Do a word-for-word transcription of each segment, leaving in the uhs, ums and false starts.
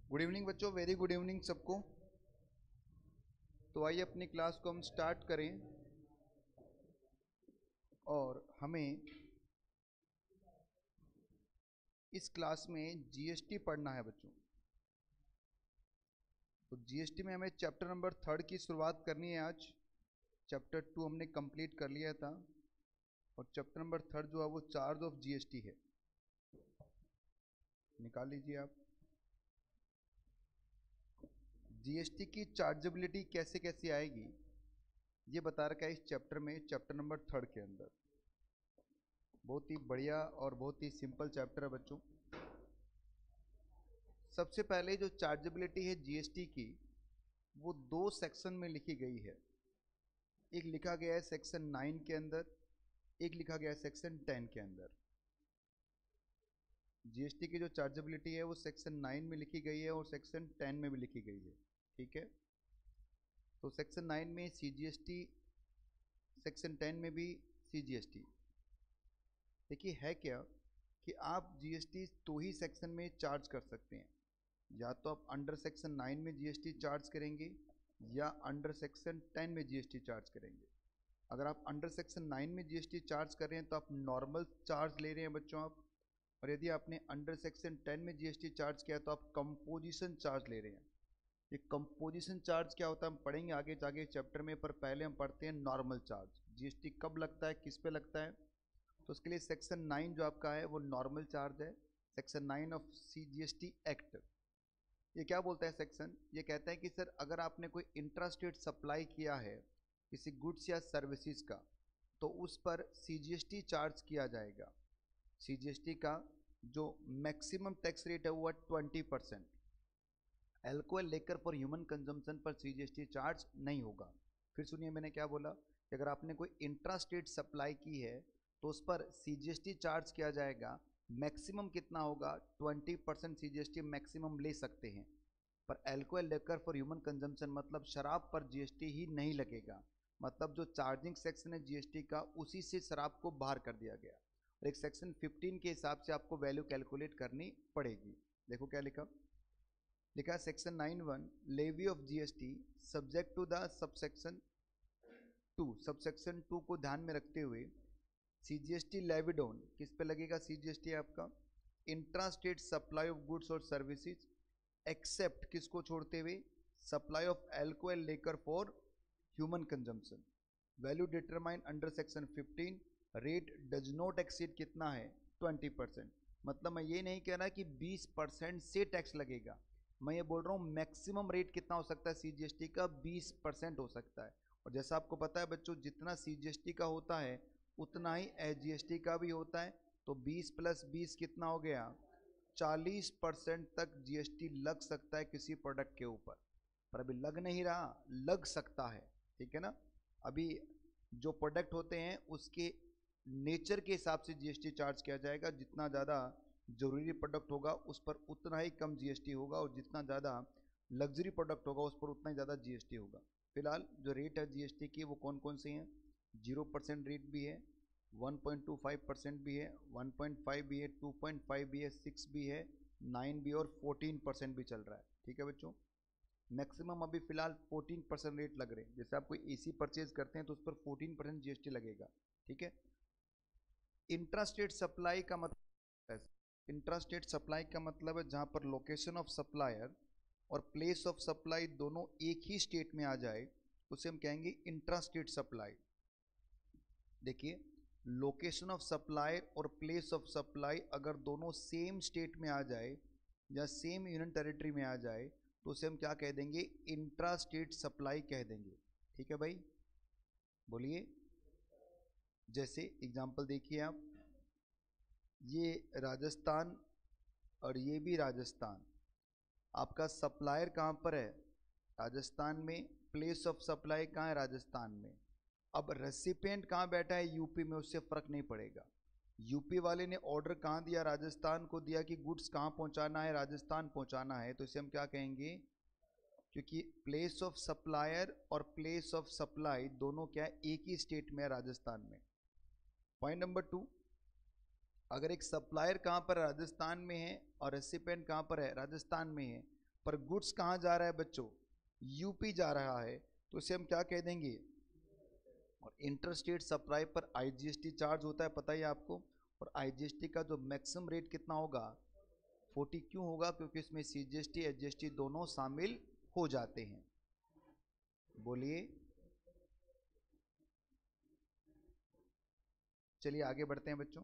Good evening बच्चों, very good evening सबको। तो आइए अपनी क्लास को हम स्टार्ट करें और हमें इस क्लास में जीएसटी पढ़ना है बच्चों। तो जीएसटी में हमें चैप्टर नंबर थर्ड की शुरुआत करनी है आज। चैप्टर टू हमने कंप्लीट कर लिया था और चैप्टर नंबर थर्ड जो है वो चार्ज ऑफ जीएसटी है। निकाल लीजिए आप। जीएसटी की चार्जेबिलिटी कैसे कैसे आएगी ये बता रखा है इस चैप्टर में, चैप्टर नंबर थर्ड के अंदर। बहुत ही बढ़िया और बहुत ही सिंपल चैप्टर है बच्चों। सबसे पहले जो चार्जेबिलिटी है जीएसटी की वो दो सेक्शन में लिखी गई है। एक लिखा गया है सेक्शन नाइन के अंदर, एक लिखा गया है सेक्शन टेन के अंदर। जीएसटी की जो चार्जेबिलिटी है वो सेक्शन नाइन में लिखी गई है और सेक्शन टेन में भी लिखी गई है। ठीक है, तो सेक्शन नाइन में सीजीएसटी, सेक्शन टेन में भी सीजीएसटी। देखिए है क्या कि आप जीएसटी दो ही सेक्शन में चार्ज कर सकते हैं, या तो आप अंडर सेक्शन नाइन में जीएसटी चार्ज करेंगे या अंडर सेक्शन टेन में जीएसटी चार्ज करेंगे। अगर आप अंडर सेक्शन नाइन में जीएसटी चार्ज कर रहे हैं तो आप नॉर्मल चार्ज ले रहे हैं बच्चों आप, और यदि आपने अंडर सेक्शन टेन में जीएसटी चार्ज किया तो आप कंपोजिशन चार्ज ले रहे हैं। ये कंपोजिशन चार्ज क्या होता है हम पढ़ेंगे आगे जाके चैप्टर में, पर पहले हम पढ़ते हैं नॉर्मल चार्ज। जीएसटी कब लगता है, किस पे लगता है, तो उसके लिए सेक्शन नाइन जो आपका है वो नॉर्मल चार्ज है। Section nine of CGST act ये क्या बोलता है सेक्शन, ये कहता है कि सर अगर आपने कोई इंट्रास्टेट सप्लाई किया है किसी गुड्स या सर्विसेज का तो उस पर सीजीएसटी चार्ज किया जाएगा। सीजीएसटी का जो मैक्सिमम टैक्स रेट है वो है twenty percent. Alcohol liquor for human consumption पर सीजीएसटी चार्ज नहीं होगा। फिर सुनिए मैंने क्या बोला कि अगर आपने कोई इंट्रास्टेट सप्लाई की है तो उस पर सीजीएसटी चार्ज किया जाएगा। मैक्सिमम कितना होगा, ट्वेंटी परसेंट सीजीएसटी मैक्सिमम ले सकते हैं। पर alcohol liquor for human consumption मतलब शराब पर जीएसटी ही नहीं लगेगा। मतलब जो चार्जिंग सेक्शन है जीएसटी का उसी से शराब को बाहर कर दिया गया और एक सेक्शन फिफ्टीन के हिसाब से आपको वैल्यू कैलकुलेट करनी पड़ेगी। देखो क्या लिखा, लिखा है section nine one levy of GST subject to the subsection two. Subsection two को ध्यान में रखते हुए सीजीएसटी लेविड ऑन किस पे लगेगा, सीजीएसटी आपका इंट्रास्टेट सप्लाई ऑफ गुड्स और सर्विसेज एक्सेप्ट किसको छोड़ते हुए, supply of alcohol liquor for human consumption. Value determine under section fifteen, rate does not exceed कितना है, ट्वेंटी परसेंट। मतलब मैं ये नहीं कह रहा कि बीस परसेंट से टैक्स लगेगा, मैं ये बोल रहा हूँ मैक्सिमम रेट कितना हो सकता है सीजीएसटी का, बीस परसेंट हो सकता है। और जैसा आपको पता है बच्चों जितना सीजीएसटी का होता है उतना ही एसजीएसटी का भी होता है। तो बीस प्लस बीस कितना हो गया, चालीस परसेंट तक जीएसटी लग सकता है किसी प्रोडक्ट के ऊपर। पर अभी लग नहीं रहा, लग सकता है। ठीक है ना, अभी जो प्रोडक्ट होते हैं उसके नेचर के हिसाब से जीएसटी चार्ज किया जाएगा। जितना ज़्यादा जरूरी प्रोडक्ट होगा उस पर उतना ही कम जीएसटी होगा और जितना ज़्यादा लग्जरी प्रोडक्ट होगा उस पर उतना ही ज़्यादा जीएसटी होगा। फिलहाल जो रेट है जीएसटी की वो कौन कौन से हैं, जीरो परसेंट रेट भी है, one point two five percent भी है, वन पॉइंट फाइव भी है, टू पॉइंट फाइव भी है, सिक्स भी है, नाइन भी और फोर्टीन परसेंट भी चल रहा है। ठीक है बच्चों, मैक्सिमम अभी फिलहाल फोर्टीन परसेंट रेट लग रहे हैं। जैसे आप कोई एसी परचेज करते हैं तो उस पर फोर्टीन परसेंट जीएसटी लगेगा। ठीक है, इंट्रास्टेट सप्लाई का मतलब, इंट्रास्टेट सप्लाई का मतलब है जहाँ पर लोकेशन ऑफ सप्लायर और प्लेस ऑफ सप्लाई दोनों एक ही स्टेट में आ जाए उसे हम कहेंगे इंट्रास्टेट सप्लाई। देखिए लोकेशन ऑफ सप्लाई और प्लेस ऑफ सप्लाई अगर दोनों सेम स्टेट में आ जाए या सेम यूनियन टेरिटरी में आ जाए तो उसे हम क्या कह देंगे, इंट्रा स्टेट सप्लाई कह देंगे। ठीक है भाई, बोलिए। जैसे एग्जांपल देखिए आप, ये राजस्थान और ये भी राजस्थान, आपका सप्लायर कहाँ पर है, राजस्थान में, प्लेस ऑफ सप्लाई कहाँ है, राजस्थान में। अब रेसिपिएंट कहाँ बैठा है, यूपी में, उससे फर्क नहीं पड़ेगा। यूपी वाले ने ऑर्डर कहाँ दिया, राजस्थान को दिया कि गुड्स कहाँ पहुँचाना है, राजस्थान पहुँचाना है, तो इसे हम क्या कहेंगे, क्योंकि प्लेस ऑफ सप्लायर और प्लेस ऑफ सप्लाई दोनों क्या है, एक ही स्टेट में है, राजस्थान में। पॉइंट नंबर टू, अगर एक सप्लायर कहाँ पर राजस्थान में है और रेसिपिएंट कहाँ पर है, राजस्थान में है, पर गुड्स कहाँ जा रहा है बच्चों, यूपी जा रहा है, तो इसे हम क्या कह देंगे। और इंटरस्टेट सप्लाई पर आईजीएसटी चार्ज होता है, पता ही आपको, और आईजीएसटी का जो मैक्सिमम रेट कितना होगा, चालीस क्यों होगा, क्योंकि इसमें सीजीएसटी एसजीएसटी दोनों शामिल हो जाते हैं। बोलिए, चलिए आगे बढ़ते हैं बच्चों।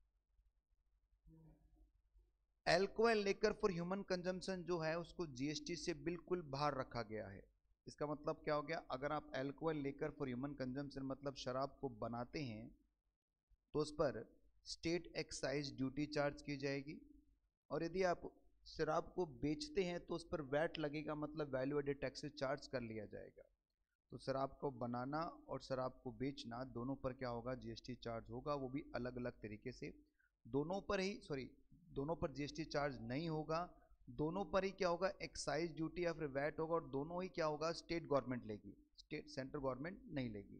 Alcohol liquor for human consumption जो है उसको जीएसटी से बिल्कुल बाहर रखा गया है। इसका मतलब क्या हो गया, अगर आप alcohol liquor for human consumption मतलब शराब को बनाते हैं तो उस पर स्टेट एक्साइज ड्यूटी चार्ज की जाएगी, और यदि आप शराब को बेचते हैं तो उस पर वैट लगेगा, मतलब वैल्यू एडेड टैक्सेस चार्ज कर लिया जाएगा। तो शराब को बनाना और शराब को बेचना दोनों पर क्या होगा, जीएसटी चार्ज होगा, वो भी अलग अलग तरीके से। दोनों पर ही सॉरी दोनों पर जीएसटी चार्ज नहीं होगा, दोनों पर ही क्या होगा, एक्साइज ड्यूटी या फिर वैट होगा, और दोनों ही क्या होगा, स्टेट गवर्नमेंट लेगी, स्टेट सेंट्रल गवर्नमेंट नहीं लेगी।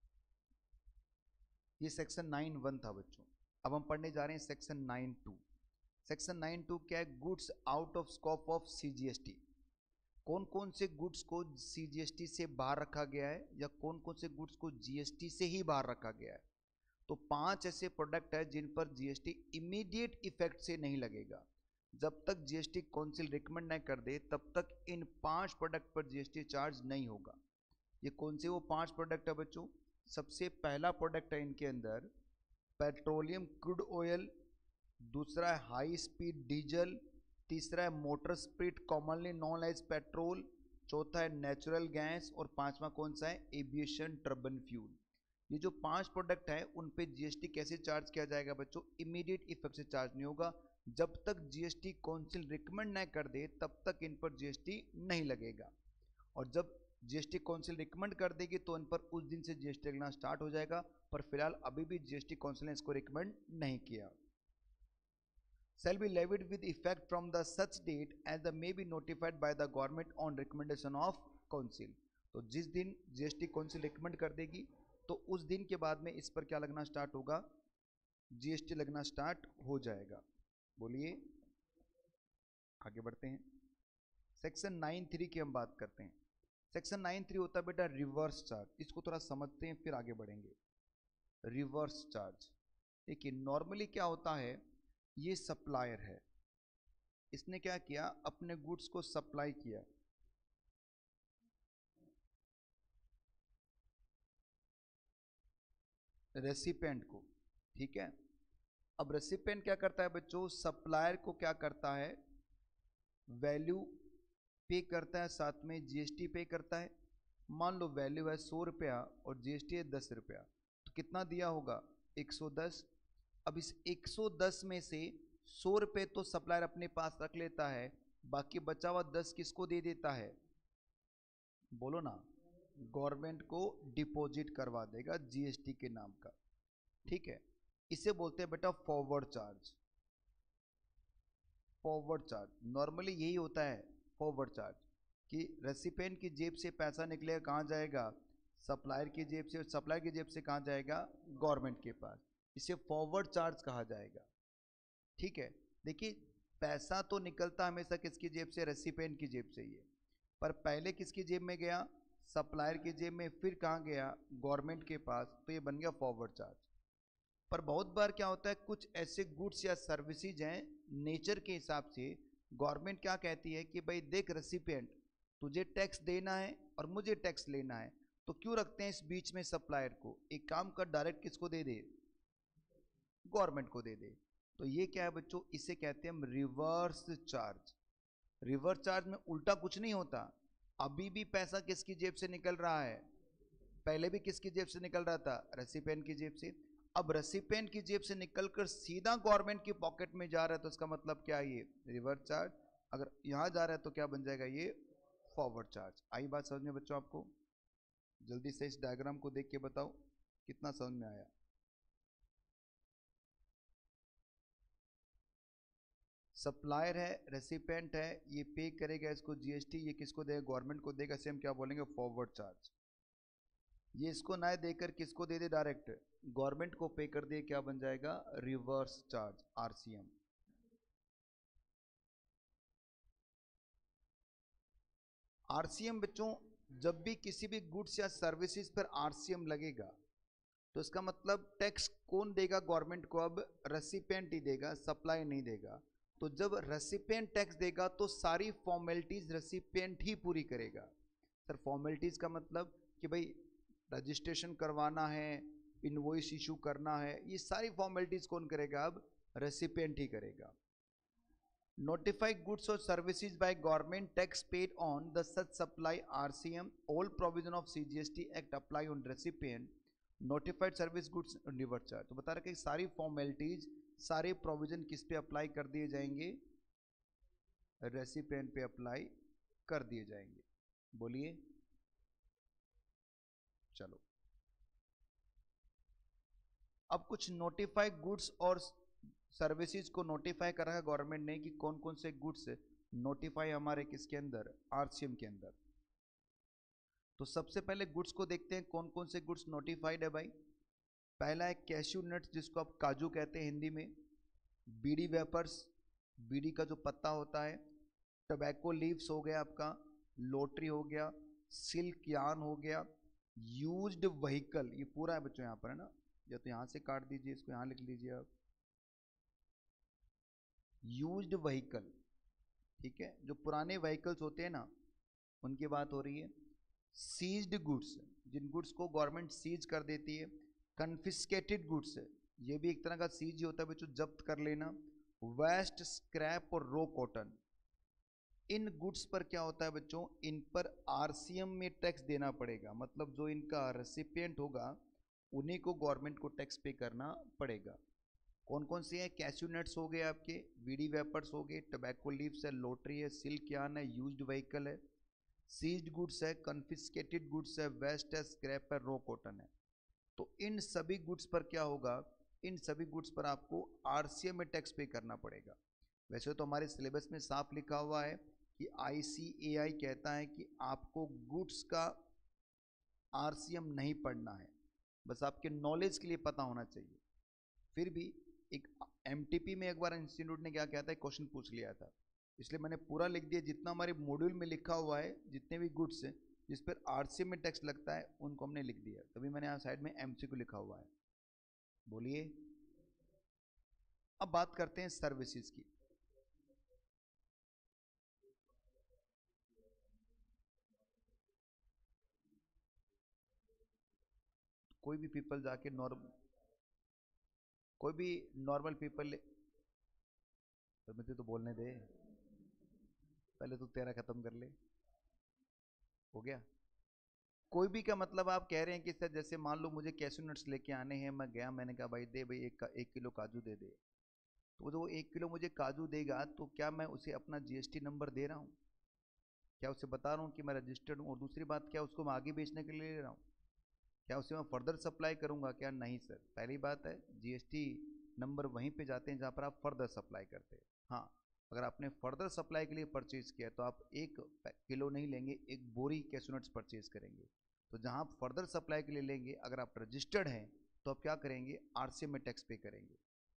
ये सेक्शन नाइन वन था बच्चों। अब हम पढ़ने जा रहे हैं section nine two. Section nine two क्या है, goods out of scope of CGST. कौन कौन से गुड्स को सीजीएसटी से बाहर रखा गया है, या कौन कौन से गुड्स को जीएसटी से ही बाहर रखा गया है। तो पांच ऐसे प्रोडक्ट है जिन पर जीएसटी इमीडिएट इफेक्ट से नहीं लगेगा। जब तक जीएसटी काउंसिल रिकमेंड नहीं कर दे तब तक इन पांच प्रोडक्ट पर जीएसटी चार्ज नहीं होगा। ये कौन से वो पांच प्रोडक्ट है बच्चों, सबसे पहला प्रोडक्ट है इनके अंदर पेट्रोलियम क्रूड ऑयल, दूसरा है हाई स्पीड डीजल, तीसरा है motor spirit commonly known as petrol, चौथा है नेचुरल गैस, और पांचवा कौन सा है, एविएशन टर्बाइन फ्यूल। ये जो पांच प्रोडक्ट है उन पे जीएसटी कैसे चार्ज किया जाएगा बच्चों, इमीडिएट इफेक्ट से चार्ज नहीं होगा। जब तक जीएसटी काउंसिल रिकमेंड नहीं कर दे तब तक इन पर जीएसटी नहीं लगेगा, और जब जीएसटी काउंसिल रिकमेंड कर देगी तो इन पर उस दिन से जीएसटी लगना स्टार्ट हो जाएगा। पर फिलहाल अभी भी जीएसटी काउंसिल ने इसको रिकमेंड नहीं किया। shall be levied with effect from the such date as the may be notified by the government on recommendation of council। तो जिस दिन जीएसटी काउंसिल रिकमेंड कर देगी तो उस दिन के बाद में इस पर क्या लगना स्टार्ट होगा, जीएसटी लगना स्टार्ट हो जाएगा। बोलिए, आगे बढ़ते हैं। सेक्शन नाइन थ्री की हम बात करते हैं। सेक्शन नाइन थ्री होता है बेटा रिवर्स चार्ज। इसको थोड़ा समझते हैं फिर आगे बढ़ेंगे। रिवर्स चार्ज देखिए, नॉर्मली क्या होता है, ये सप्लायर है, इसने क्या किया, अपने गुड्स को सप्लाई किया, रेसिपेंट को, ठीक है। अब रेसिपेंट क्या करता है बच्चों, सप्लायर को क्या करता है, वैल्यू पे करता है, साथ में जीएसटी पे करता है। मान लो वैल्यू है सौ रुपया और जीएसटी है दस रुपया, तो कितना दिया होगा, एक सौ दस। अब इस एक सौ दस में से सौ रुपये तो सप्लायर अपने पास रख लेता है, बाकी बचा हुआ दस किसको दे देता है, बोलो ना, गवर्नमेंट को डिपॉजिट करवा देगा जीएसटी के नाम का, ठीक है। इसे बोलते हैं बेटा forward charge. Forward charge normally यही होता है, फॉरवर्ड चार्ज, कि रेसिपेंट की जेब से पैसा निकलेगा, कहाँ जाएगा, सप्लायर की जेब से, सप्लायर की जेब से कहाँ जाएगा, गवर्नमेंट के पास। इसे फॉरवर्ड चार्ज कहा जाएगा, ठीक है। देखिए, पैसा तो निकलता हमेशा किसकी जेब से, रेसिपेंट की जेब से ही है, पर पहले किसकी जेब में गया, सप्लायर की जेब में, फिर कहाँ गया, गवर्नमेंट के पास, तो ये बन गया फॉरवर्ड चार्ज। पर बहुत बार क्या होता है, कुछ ऐसे गुड्स या सर्विसेज हैं नेचर के हिसाब से, गवर्नमेंट क्या कहती है कि भाई देख रेसिपेंट, तुझे टैक्स देना है और मुझे टैक्स लेना है, तो क्यों रखते हैं इस बीच में सप्लायर को, एक काम कर डायरेक्ट किसको दे दे, गवर्नमेंट को दे दे। तो ये क्या है बच्चों, इसे कहते हैं हम रिवर्स चार्ज। रिवर्स चार्ज में उल्टा कुछ नहीं होता, अभी भी पैसा किसकी जेब से निकल रहा है, पहले भी किसकी जेब से निकल रहा था, रेसिपेंट की जेब से। अब रेसिपेंट की जेब से निकलकर सीधा गवर्नमेंट की पॉकेट में जा रहा है, तो इसका मतलब क्या है, ये रिवर्स चार्ज। अगर यहां जा रहा है तो क्या बन जाएगा, ये फॉरवर्ड चार्ज। आई बात समझ में बच्चों आपको, जल्दी से इस डायग्राम को देख के बताओ कितना समझ में आया। सप्लायर है, रेसिपेंट है, ये पे करेगा इसको जीएसटी, ये किसको देगा, गवर्नमेंट को देगा, इसे हम क्या बोलेंगे, फॉरवर्ड चार्ज। ये इसको ना देकर किसको दे दे, डायरेक्ट गवर्नमेंट को पे कर दे, क्या बन जाएगा, रिवर्स चार्ज, आरसीएम। आरसीएम बच्चों, जब भी किसी भी गुड्स या सर्विसेज पर आरसीएम लगेगा तो इसका मतलब टैक्स कौन देगा गवर्नमेंट को? अब रेसिपिएंट ही देगा, सप्लाई नहीं देगा। तो जब रेसिपिएंट टैक्स देगा तो सारी फॉर्मेलिटीज रेसिपिएंट ही पूरी करेगा। सर फॉर्मेलिटीज का मतलब कि भाई रजिस्ट्रेशन करवाना है, इनवॉइस इशू करना है, ये सारी फॉर्मेलिटीज कौन करेगा? अब रेसिपिएंट ही करेगा। Notify goods or services by government tax paid on the such supply R C M. All provision of C G S T Act apply on recipient. Notified service goods reverse charge. तो बता रहे कि सारी formalities, सारे provision किस पे apply कर दिए जाएंगे? रेसिपिएंट पे अप्लाई कर दिए जाएंगे। बोलिए। चलो अब कुछ नोटिफाइड गुड्स और सर्विसेज को नोटिफाई करा है गवर्नमेंट ने कि कौन कौन से गुड्स नोटिफाई हमारे किसके अंदर? आरसीएम के अंदर। तो सबसे पहले गुड्स को देखते हैं कौन कौन से गुड्स नोटिफाइड है भाई। पहला है कैश्यू नट्स, जिसको आप काजू कहते हैं हिंदी में। बीड़ी वेपर्स, बीड़ी का जो पत्ता होता है। टोबैको लीव्स हो गया आपका। लोटरी हो गया। सिल्क यार्न हो गया। यूज्ड व्हीकल, ये पूरा है बच्चों यहाँ पर है ना, या तो यहाँ से काट दीजिए, इसको यहाँ लिख लीजिए आप। यूज्ड व्हीकल, ठीक है, जो पुराने व्हीकल्स होते हैं ना उनकी बात हो रही है। सीज्ड गुड्स, जिन गुड्स को गवर्नमेंट सीज कर देती है। कन्फिस्केटेड गुड्स, ये भी एक तरह का सीज ही होता है बच्चों, जब्त कर लेना। वेस्ट, स्क्रैप और रो कॉटन, इन गुड्स पर क्या होता है बच्चों? इन पर आरसीएम में टैक्स देना पड़ेगा। मतलब जो इनका रेसिपिएंट होगा उन्हीं को गवर्नमेंट को टैक्स पे करना पड़ेगा। कौन कौन से हैं? कैश्यू नट्स हो गए आपके, बीड़ी वेपर्स हो गए, टोबैको लीव्स है, लोटरी है, सिल्क यार्न है, यूज्ड व्हीकल है, सीज्ड गुड्स है, कन्फिस्केटेड गुड्स है, वेस्ट है, स्क्रैप है, रो कॉटन है। तो इन सभी गुड्स पर क्या होगा? इन सभी गुड्स पर आपको आरसीएम में टैक्स पे करना पड़ेगा। वैसे तो हमारे सिलेबस में साफ लिखा हुआ है कि आईसीएआई कहता है कि आपको गुड्स का आरसीएम नहीं पढ़ना है, बस आपके नॉलेज के लिए पता होना चाहिए। फिर भी एक एमटीपी में एक बार इंस्टीट्यूट ने क्या कहता है, क्वेश्चन पूछ लिया था, इसलिए मैंने पूरा लिख दिया। जितना हमारे मॉड्यूल में लिखा हुआ है, जितने भी गुड्स हैं जिस पर आरसीएम में टैक्स लगता है उनको हमने लिख दिया। तभी मैंने यहाँ साइड में एमसीक्यू लिखा हुआ है। बोलिए। अब बात करते हैं सर्विसेज की। कोई भी पीपल जाके नॉर्मल कोई भी नॉर्मल पीपल, तो मुझे तो बोलने दे, पहले तो तेरा खत्म कर ले। हो गया। कोई भी का मतलब आप कह रहे हैं कि सर जैसे मान लो मुझे कैश्यू नट्स लेके आने हैं, मैं गया, मैंने कहा भाई दे भाई एक एक किलो काजू दे दे। तो जो एक किलो मुझे काजू देगा तो क्या मैं उसे अपना जीएसटी नंबर दे रहा हूँ? क्या उसे बता रहा हूँ कि मैं रजिस्टर्ड हूँ? और दूसरी बात, क्या उसको मैं आगे बेचने के लिए ले रहा हूँ? क्या उसे मैं फर्दर सप्लाई करूँगा? क्या नहीं सर। पहली बात है, जीएसटी नंबर वहीं पे जाते हैं जहाँ पर आप फर्दर सप्लाई करते हैं। हाँ, अगर आपने फर्दर सप्लाई के लिए परचेज किया तो आप एक किलो नहीं लेंगे, एक बोरी कैश्यू नट्स परचेज करेंगे। तो जहाँ आप फर्दर सप्लाई के लिए लेंगे, अगर आप रजिस्टर्ड हैं तो आप क्या करेंगे? आरसीएम में टैक्स पे करेंगे।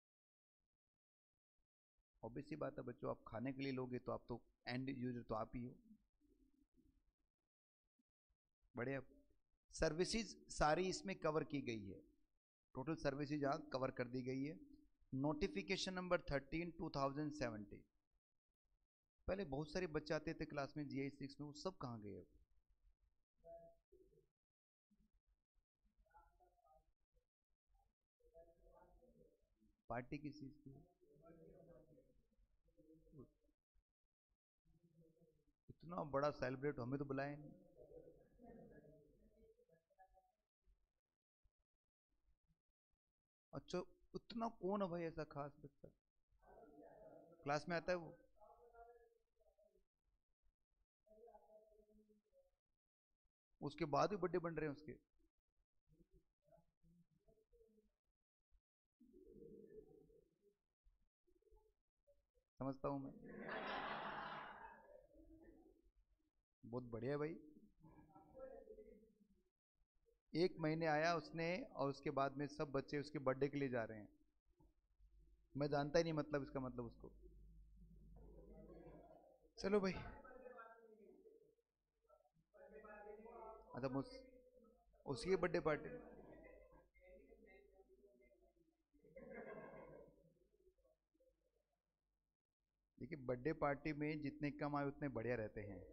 ऑब्वियस सी बात है बच्चों, आप खाने के लिए लोगे तो आप तो एंड यूजर तो आप ही हो। बढ़िया। सर्विसेज सारी इसमें कवर की गई है, टोटल सर्विसेज यहाँ कवर कर दी गई है। Notification number thirteen two thousand seventeen. पहले बहुत सारे बच्चे आते थे क्लास में जीआई सिक्स में, वो सब कहाँ गए अब? पार्टी किस चीज की? इतना बड़ा सेलिब्रेट हमें तो बुलाया नहीं। अच्छा, उतना कौन है भाई ऐसा खास बच्चा क्लास में आता है वो? उसके बाद भी बर्थडे बन रहे हैं उसके? समझता हूँ मैं। बहुत बढ़िया भाई। एक महीने आया उसने और उसके बाद में सब बच्चे उसके बर्थडे के लिए जा रहे हैं। मैं जानता ही नहीं मतलब इसका मतलब उसको। चलो भाई। मतलब उस, उसकी बर्थडे पार्टी। देखिए बर्थडे पार्टी में जितने कम आए उतने बढ़िया रहते हैं।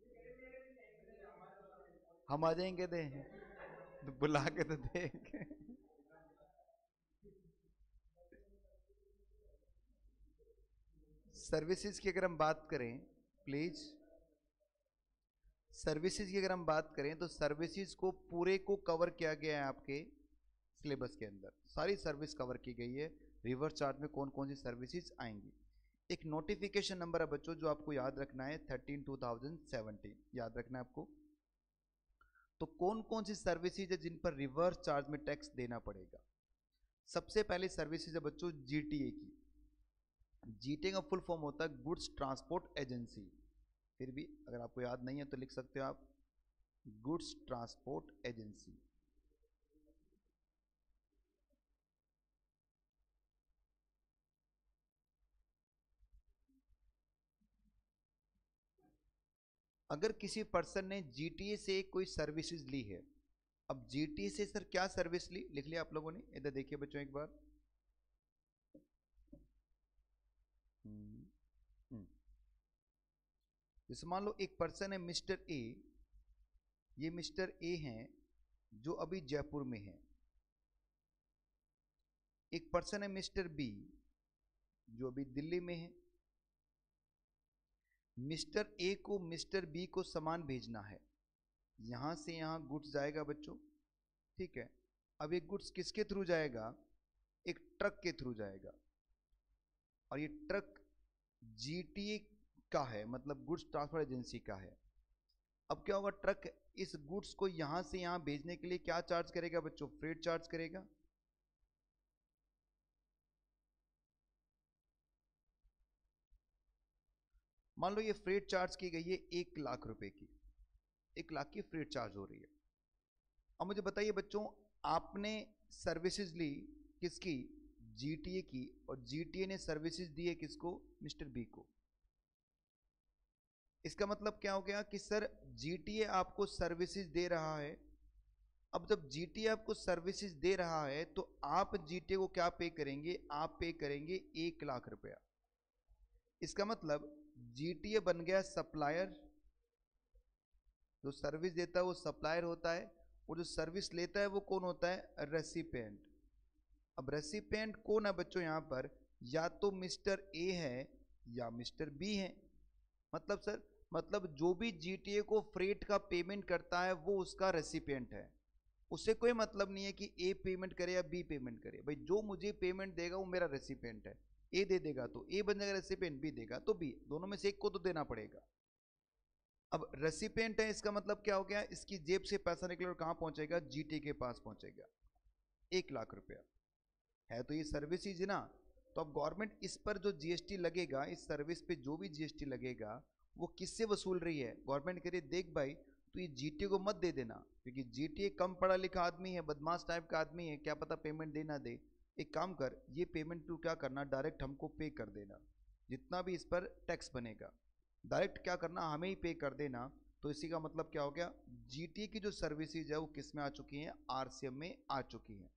हम आ जाएंगे दे, तो बुला के तो देंगे। सर्विसेज की अगर हम बात करें, प्लीज, सर्विसेज की अगर हम बात करें तो सर्विसेज को पूरे को कवर किया गया है आपके सिलेबस के अंदर, सारी सर्विस कवर की गई है। रिवर्स चार्ज में कौन कौन सी सर्विसेज आएंगी। एक नोटिफिकेशन नंबर है बच्चों जो आपको याद रखना है, थर्टीन टू थाउजेंड सेवेंटीन याद रखना है आपको। तो कौन कौन सी सर्विसेज है जिन पर रिवर्स चार्ज में टैक्स देना पड़ेगा। सबसे पहले सर्विसेज है बच्चों जीटीए की। जीटीए का फुल फॉर्म होता है गुड्स ट्रांसपोर्ट एजेंसी। फिर भी अगर आपको याद नहीं है तो लिख सकते हो आप, गुड्स ट्रांसपोर्ट एजेंसी। अगर किसी पर्सन ने जीटीए से कोई सर्विसेज ली है, अब जीटीए से सर क्या सर्विस ली, लिख लिया आप लोगों ने, इधर देखिए बच्चों एक बार। हम्म, हम्म। जैसे मान लो एक पर्सन है मिस्टर ए, ये मिस्टर ए हैं जो अभी जयपुर में है। एक पर्सन है मिस्टर बी जो अभी दिल्ली में है। मिस्टर ए को मिस्टर बी को सामान भेजना है, यहां से यहां गुड्स जाएगा बच्चों, ठीक है। अब ये गुड्स किसके थ्रू जाएगा, एक ट्रक के थ्रू जाएगा, और ये ट्रक जीटीए का है, मतलब गुड्स ट्रांसपोर्ट एजेंसी का है। अब क्या होगा, ट्रक इस गुड्स को यहां से यहां भेजने के लिए क्या चार्ज करेगा बच्चों, फ्रेट चार्ज करेगा। मान लो ये फ्रेट चार्ज की गई है एक लाख रुपए की, एक लाख की फ्रेट चार्ज हो रही है। अब मुझे बताइए बच्चों, आपने सर्विसेज ली किसकी, जीटीए की, और जीटीए ने सर्विसेज दी है किसको, मिस्टर बी को। इसका मतलब क्या हो गया कि सर जीटीए आपको सर्विसेज दे रहा है। अब जब जीटीए आपको सर्विसेज दे रहा है तो आप जीटीए को क्या पे करेंगे, आप पे करेंगे एक लाख रुपया। इसका मतलब जीटीए बन गया सप्लायर, जो सर्विस देता है वो सप्लायर होता है, और जो सर्विस लेता है वो कौन होता है, रेसिपिएंट। अब रेसिपिएंट कौन है बच्चों यहाँ पर, या तो मिस्टर ए है या मिस्टर बी है। मतलब सर, मतलब जो भी जीटीए को फ्रेट का पेमेंट करता है वो उसका रेसिपिएंट है। उससे कोई मतलब नहीं है कि ए पेमेंट करे या बी पेमेंट करे, भाई जो मुझे पेमेंट देगा वो मेरा रेसिपिएंट है। ए दे देगा तो ए बन जाएगा रेसिपिएंट, बी देगा तो बी, दोनों में से एक को तो देना पड़ेगा। अब रेसिपिएंट है, इसका मतलब क्या हो गया, इसकी जेब से पैसा निकले और कहां पहुंचेगा, जीटी के पास पहुंचेगा, एक लाख रुपया है। तो ये सर्विसेज ना, तो अब गवर्नमेंट इस पर जो जीएसटी लगेगा, इस सर्विस पे जो भी जीएसटी लगेगा वो किससे वसूल रही है, गवर्नमेंट कह रही है देख भाई तो ये जीटीए को मत दे देना, क्योंकि जीटीए कम पढ़ा लिखा आदमी है, बदमाश टाइप का आदमी है, क्या पता पेमेंट दे ना दे। एक काम कर, ये पेमेंट तू क्या करना, डायरेक्ट हमको पे कर देना, जितना भी इस पर टैक्स बनेगा डायरेक्ट क्या करना, हमें ही पे कर देना। तो इसी का मतलब क्या हो गया, जीटीए की जो सर्विसेज है वो किस में आ चुकी हैं, आरसीएम में आ चुकी हैं।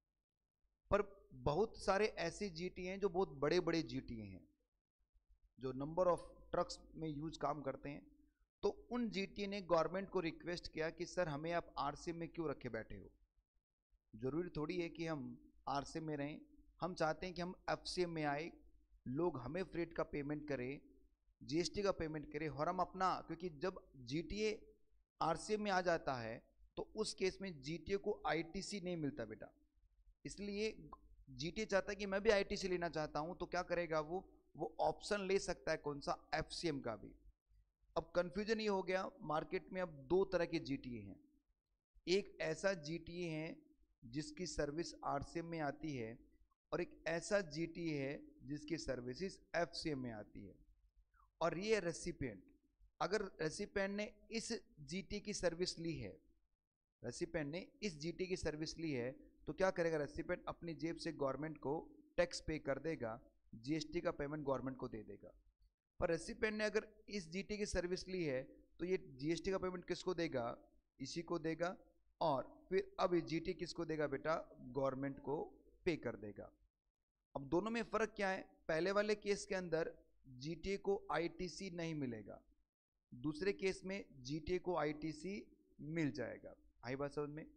पर बहुत सारे ऐसे जीटीए हैं जो बहुत बड़े बड़े जीटीए हैं, जो नंबर ऑफ ट्रक्स में यूज काम करते हैं। तो उन जीटीए ने गवर्नमेंट को रिक्वेस्ट किया कि सर हमें आप आरसीएम में क्यों रखे बैठे हो, जरूरी थोड़ी है कि हम आरसीएम में रहें, हम चाहते हैं कि हम एफसीएम में आए, लोग हमें फ्रेट का पेमेंट करें, जीएसटी का पेमेंट करें, और हम अपना, क्योंकि जब जीटीए आरसीएम में आ जाता है तो उस केस में जीटीए को आईटीसी नहीं मिलता बेटा, इसलिए जीटीए चाहता है कि मैं भी आईटीसी लेना चाहता हूं, तो क्या करेगा वो वो ऑप्शन ले सकता है, कौन सा, एफसीएम का भी। अब कंफ्यूजन ये हो गया, मार्केट में अब दो तरह के जीटीए हैं। एक ऐसा जीटीए है जिसकी सर्विस आरसीएम में आती है, और एक ऐसा जीटीए है जिसकी सर्विसेज एफसीएम में आती है। और ये रेसिपिएंट, अगर रेसिपिएंट ने इस जीटीए की सर्विस ली है, रेसिपिएंट ने इस जीटीए की सर्विस ली है, तो क्या करेगा रेसिपिएंट, अपनी जेब से गवर्नमेंट को टैक्स पे कर देगा, जीएसटी का पेमेंट गवर्नमेंट को दे देगा। पर रेसिपिएंट ने अगर इस जीटीए की सर्विस ली है तो ये जीएसटी का पेमेंट किसको देगा, इसी को देगा, और फिर अब जीटीए किसको देगा बेटा, गवर्नमेंट को पे कर देगा। अब दोनों में फर्क क्या है, पहले वाले केस के अंदर जीटीए को आईटीसी नहीं मिलेगा, दूसरे केस में जीटीए को आईटीसी मिल जाएगा। आई बात समझ में?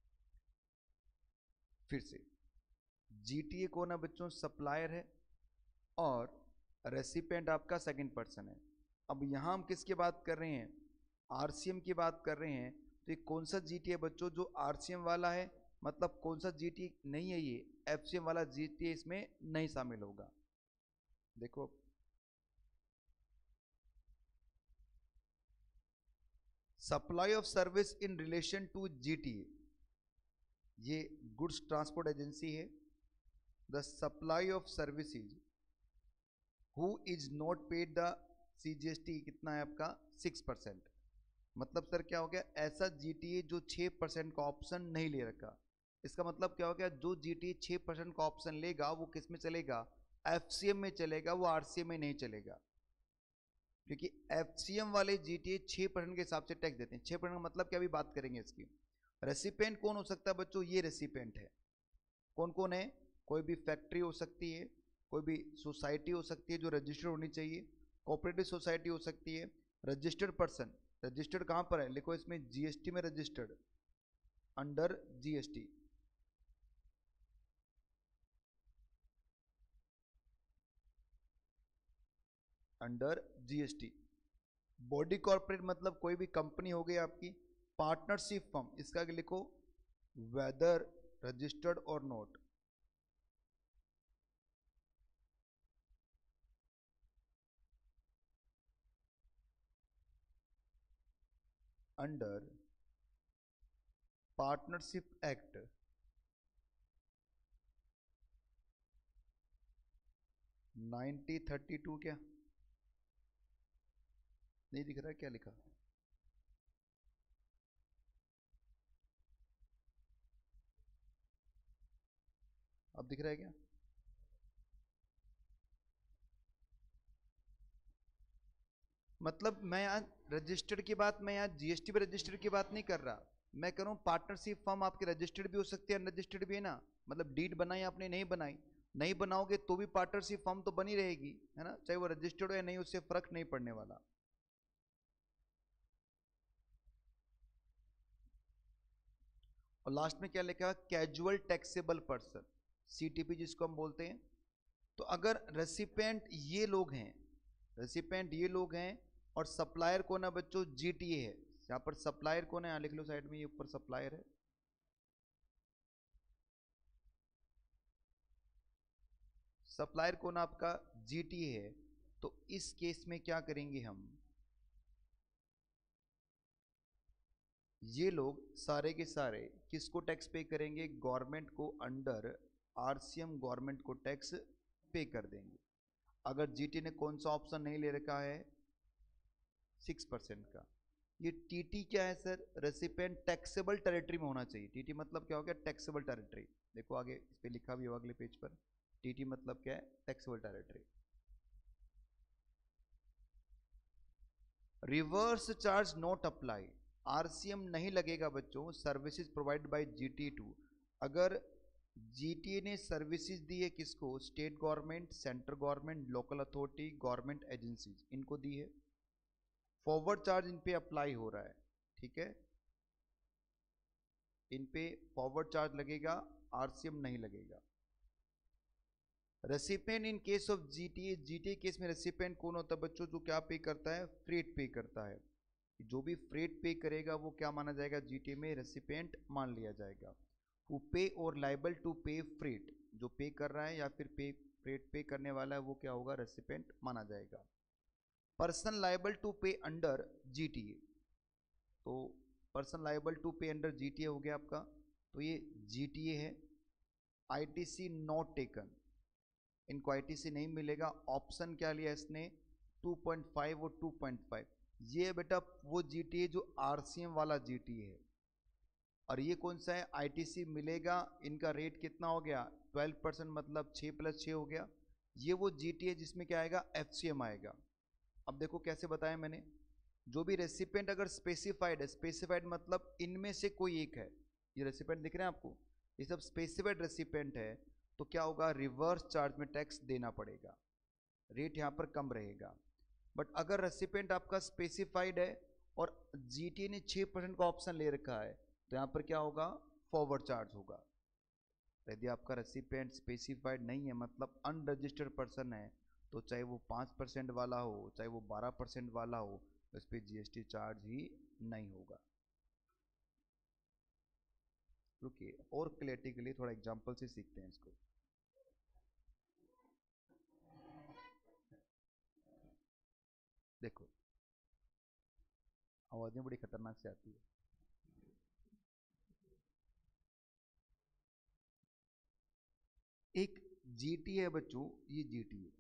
फिर से जीटीए को ना बच्चों सप्लायर है और रेसिपेंट आपका सेकंड पर्सन है। अब यहां हम किसकी बात कर रहे हैं, आरसीएम की बात कर रहे हैं। तो ये कौन सा जीटीए बच्चों, जो आरसीएम वाला है, मतलब कौन सा जीटीए नहीं है, ये एफसीएम वाला जीटीए इसमें नहीं शामिल होगा। देखो supply of service in relation to GTA, ये गुड्स ट्रांसपोर्ट एजेंसी है। The supply of services who is not paid the CGST कितना है आपका, सिक्स परसेंट। मतलब सर क्या हो गया, ऐसा जीटीए जो छः परसेंट का ऑप्शन नहीं ले रखा। इसका मतलब क्या हो गया, जो जीटीए छः परसेंट का ऑप्शन लेगा वो किस में चलेगा, एफसीएम में चलेगा, वो आरसीएम में नहीं चलेगा। क्योंकि एफसीएम वाले जीटीए छः परसेंट के हिसाब से टैक्स देते हैं। छः परसेंट का मतलब क्या, अभी बात करेंगे इसकी। रेसिपेंट कौन हो सकता है बच्चों, ये रेसिपेंट है। कौन कौन है, कोई भी फैक्ट्री हो सकती है, कोई भी सोसाइटी हो सकती है जो रजिस्टर्ड होनी चाहिए, कोऑपरेटिव सोसाइटी हो सकती है, रजिस्टर्ड पर्सन। रजिस्टर्ड कहाँ पर है, लिखो इसमें जीएसटी में registered, under GST. Under GST. Body corporate मतलब कोई भी कंपनी हो गई आपकी। पार्टनरशिप फर्म, इसका लिखो वेदर रजिस्टर्ड और not. Under partnership act nineteen thirty two, क्या नहीं दिख रहा है, क्या लिखा, अब दिख रहा है क्या? मतलब मैं यहाँ रजिस्टर्ड की बात, मैं यहाँ जीएसटी पे रजिस्टर्ड की बात नहीं कर रहा, मैं कह रहा हूँ पार्टनरशिप फर्म आपके रजिस्टर्ड भी हो सकती है, अनरजिस्टर्ड भी है ना। मतलब डीड बनाई आपने, नहीं बनाई, नहीं बनाओगे तो भी पार्टनरशिप फर्म तो बनी रहेगी, है ना, चाहे वो रजिस्टर्ड हो या नहीं, उससे फर्क नहीं पड़ने वाला। और लास्ट में क्या लिखा है, कैजुअल टैक्सेबल पर्सन, सीटीपी जिसको हम बोलते हैं। तो अगर रेसिपेंट ये लोग हैं, रेसिपेंट ये लोग हैं, और सप्लायर कौन है बच्चों, जीटीए है। यहाँ पर सप्लायर कौन है, यहाँ लिख लो साइड में, ये ऊपर सप्लायर है। सप्लायर कौन आपका, जीटीए है। तो इस केस में क्या करेंगे हम, ये लोग सारे के सारे किसको टैक्स पे करेंगे, गवर्नमेंट को, अंडर आरसीएम गवर्नमेंट को टैक्स पे कर देंगे। अगर जीटी ने कौन सा ऑप्शन नहीं ले रखा है, सिक्स परसेंट का। ये टीटी क्या है सर, रेसिपेंट टैक्सेबल टेरिटरी में होना चाहिए। टीटी मतलब क्या हो गया, टैक्सेबल टेरिटरी। देखो आगे इस पे लिखा भी होगा अगले पेज पर, टीटी मतलब क्या है, taxable territory. Reverse charge not apply, RCM नहीं लगेगा बच्चों, services provide by GT to. अगर जीटीए ने सर्विसेज दी है किसको, state government, central government, local authority, government agencies, इनको दी है, फॉरवर्ड चार्ज इन पे अप्लाई हो रहा है, ठीक है, इन पे फॉरवर्ड चार्ज लगेगा, आरसीएम नहीं लगेगा। Recipient in case of GTA, GTA case में रेसिपेंट कौन होता है बच्चों, जो क्या पे करता है, फ्रेट पे करता है। जो भी फ्रेट पे करेगा वो क्या माना जाएगा, जीटीए में रेसिपेंट मान लिया जाएगा। हु पे और लाइबल टू पे फ्रेट, जो पे कर रहा है या फिर पे फ्रेट पे करने वाला है वो क्या होगा, रेसिपेंट माना जाएगा। Person liable to pay under GTA, तो person liable to pay under GTA हो गया आपका, तो ये जीटीए है। आईटीसी नॉट टेकन, इनको आईटीसी नहीं मिलेगा। ऑप्शन क्या लिया इसने, टू पॉइंट फाइव और टू पॉइंट फाइव। ये बेटा वो जीटीए जो आरसीएम वाला जीटीए है, और ये कौन सा है, आईटीसी मिलेगा। इनका रेट कितना हो गया, ट्वेल्व परसेंट, मतलब छः प्लस छः हो गया। ये वो जीटीए जिसमें क्या आएगा, एफसीएम आएगा। अब देखो कैसे बताया मैंने, जो भी रेसिपेंट अगर स्पेसिफाइड है, स्पेसिफाइड मतलब इनमें से कोई एक है, ये रेसिपेंट दिख रहे हैं आपको, ये सब स्पेसिफाइड रेसिपेंट है, तो क्या होगा, रिवर्स चार्ज में टैक्स देना पड़ेगा, रेट यहाँ पर कम रहेगा। बट अगर रेसिपेंट आपका स्पेसिफाइड है और जीटीए ने छः परसेंट का ऑप्शन ले रखा है, तो यहाँ पर क्या होगा, फॉरवर्ड चार्ज होगा। यदि आपका रेसिपेंट स्पेसिफाइड नहीं है, मतलब अनरजिस्टर्ड पर्सन है, तो चाहे वो पाँच परसेंट वाला हो, चाहे वो बारह परसेंट वाला हो, तो इस पर जीएसटी चार्ज ही नहीं होगा। रुकिए, और क्लैरिटी के लिए थोड़ा एग्जांपल से सीखते हैं इसको। देखो, आवाजें बड़ी खतरनाक से आती है। एक जीटी है बच्चों, ये जीटी है,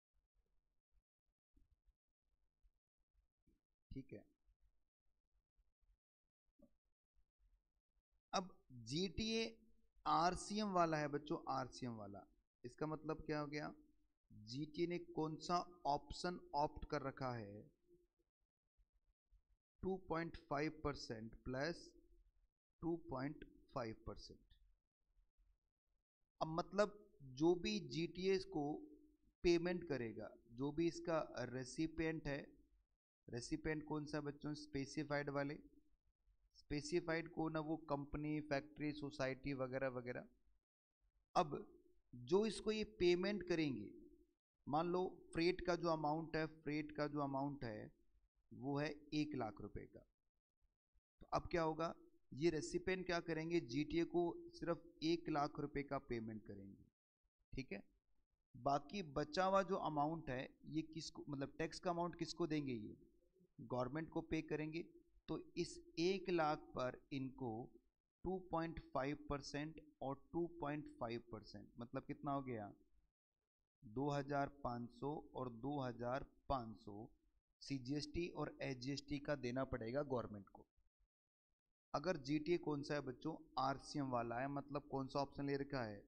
ठीक है। अब जीटीए आरसीएम वाला है बच्चों, आरसीएम वाला, इसका मतलब क्या हो गया, जीटीए ने कौन सा ऑप्शन ऑप्ट कर रखा है, two point five percent plus two point five percent. अब मतलब जो भी जीटीए को पेमेंट करेगा, जो भी इसका रेसिपेंट है, रेसिपेंट कौन सा बच्चों, स्पेसिफाइड वाले, स्पेसिफाइड को ना, वो कंपनी, फैक्ट्री, सोसाइटी वगैरह वगैरह। अब जो इसको ये पेमेंट करेंगे, मान लो फ्रेट का जो अमाउंट है, फ्रेट का जो अमाउंट है वो है एक लाख रुपए का, तो अब क्या होगा, ये रेसिपेंट क्या करेंगे, जीटीए को सिर्फ एक लाख रुपए का पेमेंट करेंगे, ठीक है। बाकी बचा हुआ जो अमाउंट है, ये किसको, मतलब टैक्स का अमाउंट किसको देंगे, ये गवर्नमेंट को पे करेंगे। तो इस एक लाख पर इनको टू पॉइंट फाइव परसेंट और टू पॉइंट फाइव परसेंट मतलब कितना हो गया, दो हज़ार पाँच सौ और दो हज़ार पाँच सौ सीजीएसटी और एसजीएसटी का देना पड़ेगा गवर्नमेंट को। अगर जीटीए कौन सा है बच्चों, आरसीएम वाला है, मतलब कौन सा ऑप्शन ले रखा है,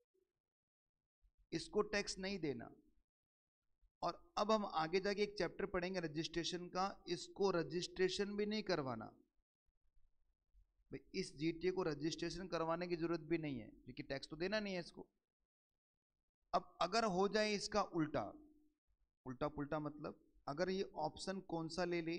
इसको टैक्स नहीं देना। और अब हम आगे जाके एक चैप्टर पढ़ेंगे रजिस्ट्रेशन का, इसको रजिस्ट्रेशन भी नहीं करवाना भाई, इस जीटीए को रजिस्ट्रेशन करवाने की जरूरत भी नहीं है, क्योंकि टैक्स तो देना नहीं है इसको। अब अगर हो जाए इसका उल्टा, उल्टा पुल्टा मतलब अगर ये ऑप्शन कौन सा ले ले,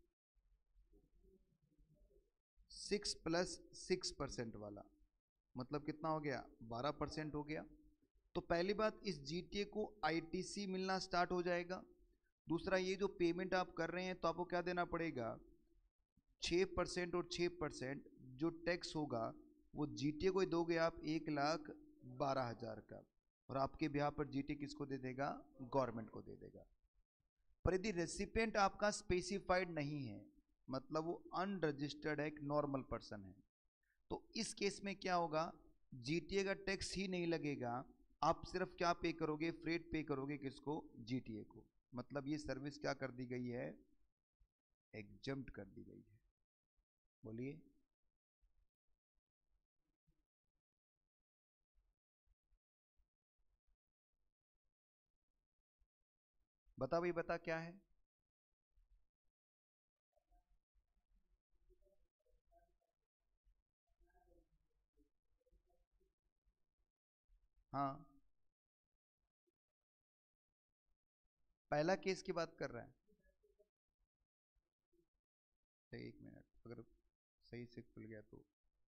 सिक्स प्लस सिक्स परसेंट वाला, मतलब कितना हो गया, बारह परसेंट हो गया। तो पहली बात, इस जीटीए को आईटीसी मिलना स्टार्ट हो जाएगा। दूसरा, ये जो पेमेंट आप कर रहे हैं तो आपको क्या देना पड़ेगा, छः परसेंट और छः परसेंट जो टैक्स होगा वो जीटीए को दोगे आप एक लाख बारह हज़ार का, और आपके ब्याह पर जीटीए किसको दे देगा, गवर्नमेंट को दे देगा। पर यदि रेसिपेंट आपका स्पेसिफाइड नहीं है, मतलब वो अनरजिस्टर्ड है, एक नॉर्मल पर्सन है, तो इस केस में क्या होगा, जीटीए का टैक्स ही नहीं लगेगा, आप सिर्फ क्या पे करोगे, फ्रेट पे करोगे, किसको, जीटीए को। मतलब ये सर्विस क्या कर दी गई है, एग्जम्प्ट कर दी गई है। बोलिए, बता भाई, बता क्या है। हाँ, पहला केस की बात कर रहा है, एक मिनट, अगर सही से खुल गया तो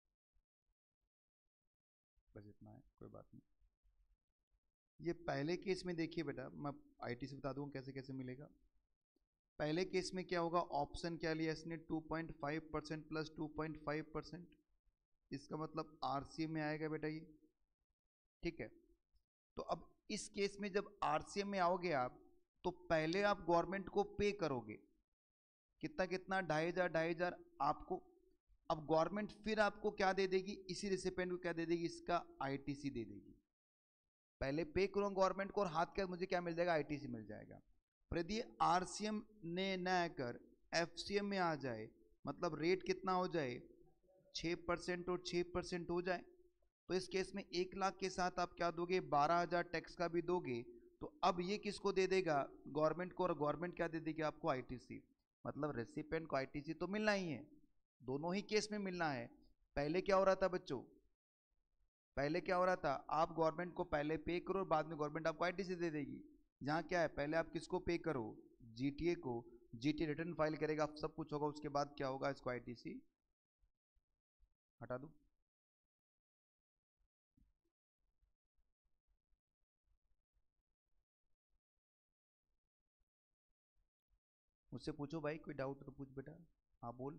बस इतना है, कोई बात नहीं। ये पहले केस में देखिए बेटा, मैं आईटी से बता दूंगा कैसे कैसे मिलेगा। पहले केस में क्या होगा, ऑप्शन क्या लिया इसने, two point five percent plus two point five percent, इसका मतलब आरसीएम में आएगा बेटा ये, ठीक है। तो अब इस केस में जब आरसीएम में आओगे आप, तो पहले आप गवर्नमेंट को पे करोगे, कितना कितना, ढाई हजार ढाई हजार आपको। अब गवर्नमेंट फिर आपको क्या दे देगी, इसी रिसिपेंट को क्या दे देगी, इसका आईटीसी दे देगी। पहले पे करूँ गवर्नमेंट को और हाथ का मुझे क्या मिल जाएगा, आईटीसी मिल जाएगा। पर यदि आरसीएम ने न आकर एफसीएम में आ जाए, मतलब रेट कितना हो जाए, छः परसेंट और छः परसेंट हो जाए, तो इस केस में एक लाख के साथ आप क्या दोगे, बारह हजार टैक्स का भी दोगे। तो अब ये किसको दे देगा, गवर्नमेंट को, और गवर्नमेंट क्या दे देगी आपको, आईटीसी। मतलब रेसिपेंट को आईटीसी तो मिलना ही है, दोनों ही केस में मिलना है। पहले क्या हो रहा था बच्चों, पहले क्या हो रहा था, आप गवर्नमेंट को पहले पे करो, बाद में गवर्नमेंट आपको आईटीसी दे देगी। जहाँ क्या है, पहले आप किसको पे करो, जीटीए को, जीटीए रिटर्न फाइल करेगा, सब कुछ होगा, उसके बाद क्या होगा, इसको आईटीसी हटा दो। मुझसे पूछो भाई, कोई डाउट तो पूछ बेटा। हाँ बोल।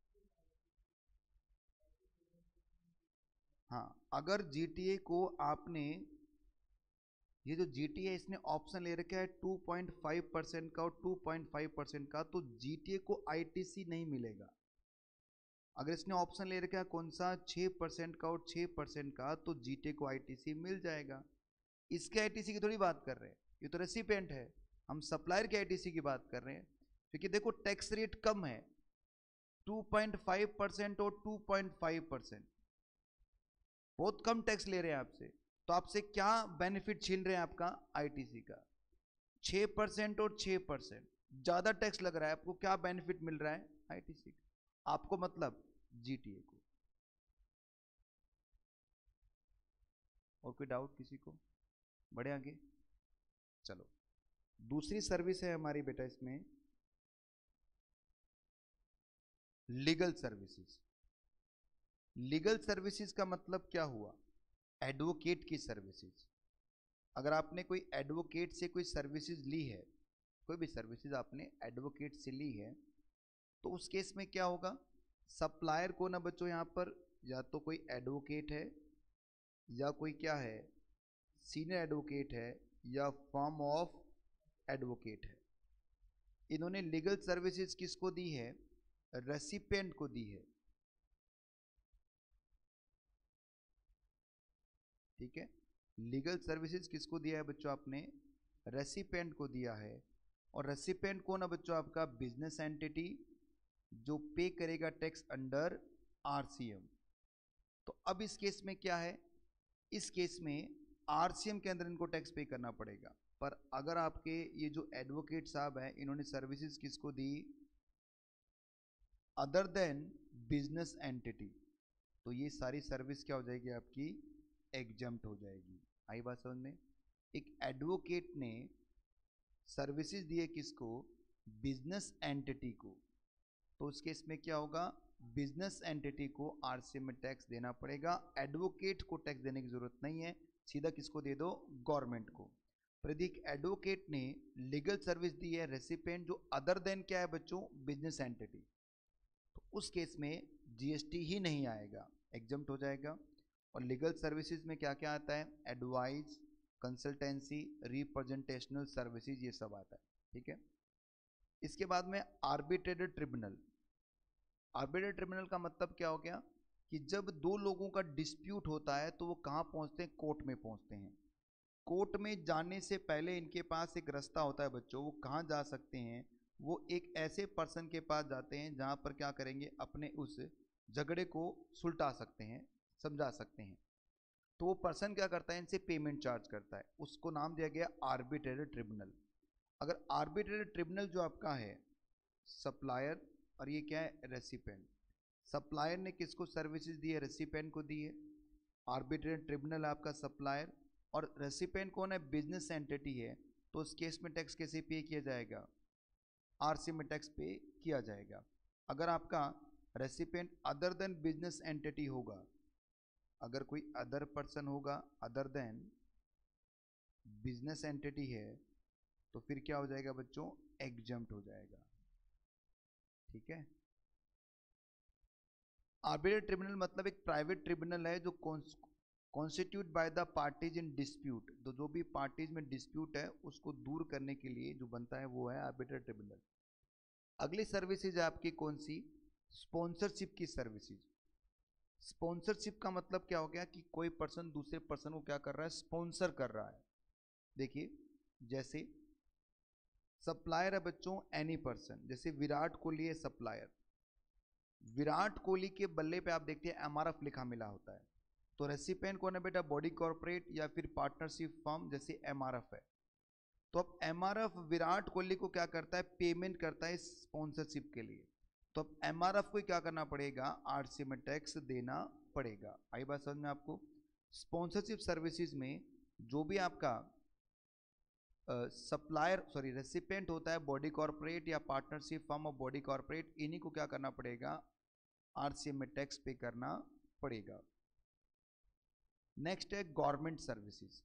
हाँ, अगर जीटीए को आपने, ये जो जीटीए इसने ऑप्शन ले रखा है टू पॉइंट फाइव परसेंट का और टू पॉइंट फाइव परसेंट का, तो जीटीए को आईटीसी नहीं मिलेगा। अगर इसने ऑप्शन ले रखा है कौन सा, छह परसेंट का और छह परसेंट का, तो जीटीए को आईटीसी मिल जाएगा। इसके आईटीसी की थोड़ी बात कर रहे हैं, ये तो रेसिपेंट है, हम सप्लायर के आईटीसी की बात कर रहे हैं। क्योंकि देखो टैक्स रेट कम है, टू पॉइंट फाइव परसेंट और टू पॉइंट फाइव परसेंट, बहुत कम टैक्स ले रहे हैं आपसे। तो आपसे क्या बेनिफिट छीन रहे हैं आपका, आईटीसी का। छह परसेंट और छह परसेंट ज्यादा टैक्स लग रहा है, आपको क्या बेनिफिट मिल रहा है, आईटीसी का, आपको मतलब जीटीए को। और कोई डाउट किसी को, बढ़े आगे। चलो दूसरी सर्विस है हमारी बेटा इसमें, लीगल सर्विसेज। लीगल सर्विसेज का मतलब क्या हुआ, एडवोकेट की सर्विसेज। अगर आपने कोई एडवोकेट से कोई सर्विसेज ली है, कोई भी सर्विसेज आपने एडवोकेट से ली है, तो उस केस में क्या होगा, सप्लायर को ना बच्चों यहाँ पर या तो कोई एडवोकेट है, या कोई क्या है, सीनियर एडवोकेट है, या फॉर्म ऑफ एडवोकेट है। इन्होंने लीगल सर्विसेज किसको दी है, रेसिपेंट को दी है। ठीक है, लीगल सर्विसेज किसको दिया है बच्चों, आपने रेसिपेंट को दिया है। और रेसिपेंट कौन है बच्चों, आपका बिजनेस एंटिटी जो पे करेगा टैक्स अंडर आरसीएम। तो अब इस केस में क्या है, इस केस में आरसीएम के अंदर इनको टैक्स पे करना पड़ेगा। पर अगर आपके ये जो एडवोकेट साहब हैं, इन्होंने सर्विसेज किसको दी, अदर देन बिजनेस एंटिटी, तो ये सारी सर्विस क्या हो जाएगी आपकी, एग्जम्प्ट हो जाएगी। आई बात समझ में। एक एडवोकेट ने सर्विसेज दिए किसको, बिजनेस एंटिटी को, तो उस केस में क्या होगा, बिजनेस एंटिटी को आरसीएम में टैक्स देना पड़ेगा। एडवोकेट को टैक्स देने की जरूरत नहीं है, सीधा किसको दे दो, गवर्नमेंट को। पर यदि एडवोकेट ने लीगल सर्विस दी है रेसिपेंट जो अदर देन क्या है बच्चों, बिजनेस एंटिटी, तो उस केस में जीएसटी ही नहीं आएगा, एग्जम्प्ट हो जाएगा। और लीगल सर्विसेज में क्या क्या आता है, एडवाइस, कंसल्टेंसी, रिप्रेजेंटेशनल सर्विसेज, ये सब आता है। ठीक है, इसके बाद में आर्बिट्रेटर ट्रिब्यूनल। आर्बिट्रेटर ट्रिब्यूनल का मतलब क्या हो गया, कि जब दो लोगों का डिस्प्यूट होता है तो वो कहाँ पहुँचते हैं, कोर्ट में पहुँचते हैं। कोर्ट में जाने से पहले इनके पास एक रास्ता होता है बच्चों, वो कहाँ जा सकते हैं, वो एक ऐसे पर्सन के पास जाते हैं जहाँ पर क्या करेंगे, अपने उस झगड़े को सुलटा सकते हैं, समझा सकते हैं। तो वो पर्सन क्या करता है, इनसे पेमेंट चार्ज करता है, उसको नाम दिया गया आर्बिट्रेटर ट्रिब्यूनल। अगर आर्बिट्रेटर ट्रिब्यूनल जो आपका है सप्लायर, और ये क्या है, रेसिपेंट। सप्लायर ने किसको सर्विसेज दी है, रेसिपेंट को दी है। आर्बिट्रेटर ट्रिब्यूनल आपका सप्लायर, और रेसिपेंट कौन है, बिजनेस एंटिटी है। तो उस केस में टैक्स कैसे पे किया जाएगा, आरसी में टैक्स पे किया जाएगा। अगर आपका recipient other than business entity होगा, अगर कोई अदर पर्सन होगा अदर देन बिजनेस एंटिटी है, तो फिर क्या हो जाएगा बच्चों, एग्जम्प्ट हो जाएगा। ठीक है, आर्बिट्रेटर ट्रिब्यूनल मतलब एक प्राइवेट ट्रिब्यूनल है जो constitute by the parties in dispute, तो जो भी पार्टीज में डिस्प्यूट है उसको दूर करने के लिए जो बनता है वो है आर्बिट्रेटर ट्रिब्यूनल। अगली सर्विसेज है आपकी कौन सी, स्पॉन्सरशिप की सर्विसेज। स्पॉन्सरशिप का मतलब क्या हो गया, कि कोई पर्सन दूसरे पर्सन को क्या कर रहा है, स्पॉन्सर कर रहा है। देखिए जैसे सप्लायर है बच्चों, एनी पर्सन, जैसे विराट कोहली है सप्लायर, विराट कोहली के बल्ले पे आप देखते हैं एमआरएफ लिखा मिला होता है। तो रेसिपेंट कौन है बेटा, बॉडी कॉर्पोरेट या फिर पार्टनरशिप फर्म जैसे एमआरएफ है। तो अब एमआरएफ विराट कोहली को क्या करता है, पेमेंट करता है स्पॉन्सरशिप के लिए, तो अब एमआरएफ को क्या करना पड़ेगा, आरसीएम में टैक्स देना पड़ेगा। आई बात समझ में आपको। स्पॉन्सरशिप सर्विसेज में जो भी आपका सप्लायर सॉरी रेसिपेंट होता है, बॉडी कॉर्पोरेट या partnership form of body corporate, इन्हीं को क्या करना पड़ेगा, आरसीएम में टैक्स पे करना पड़ेगा। नेक्स्ट है government services.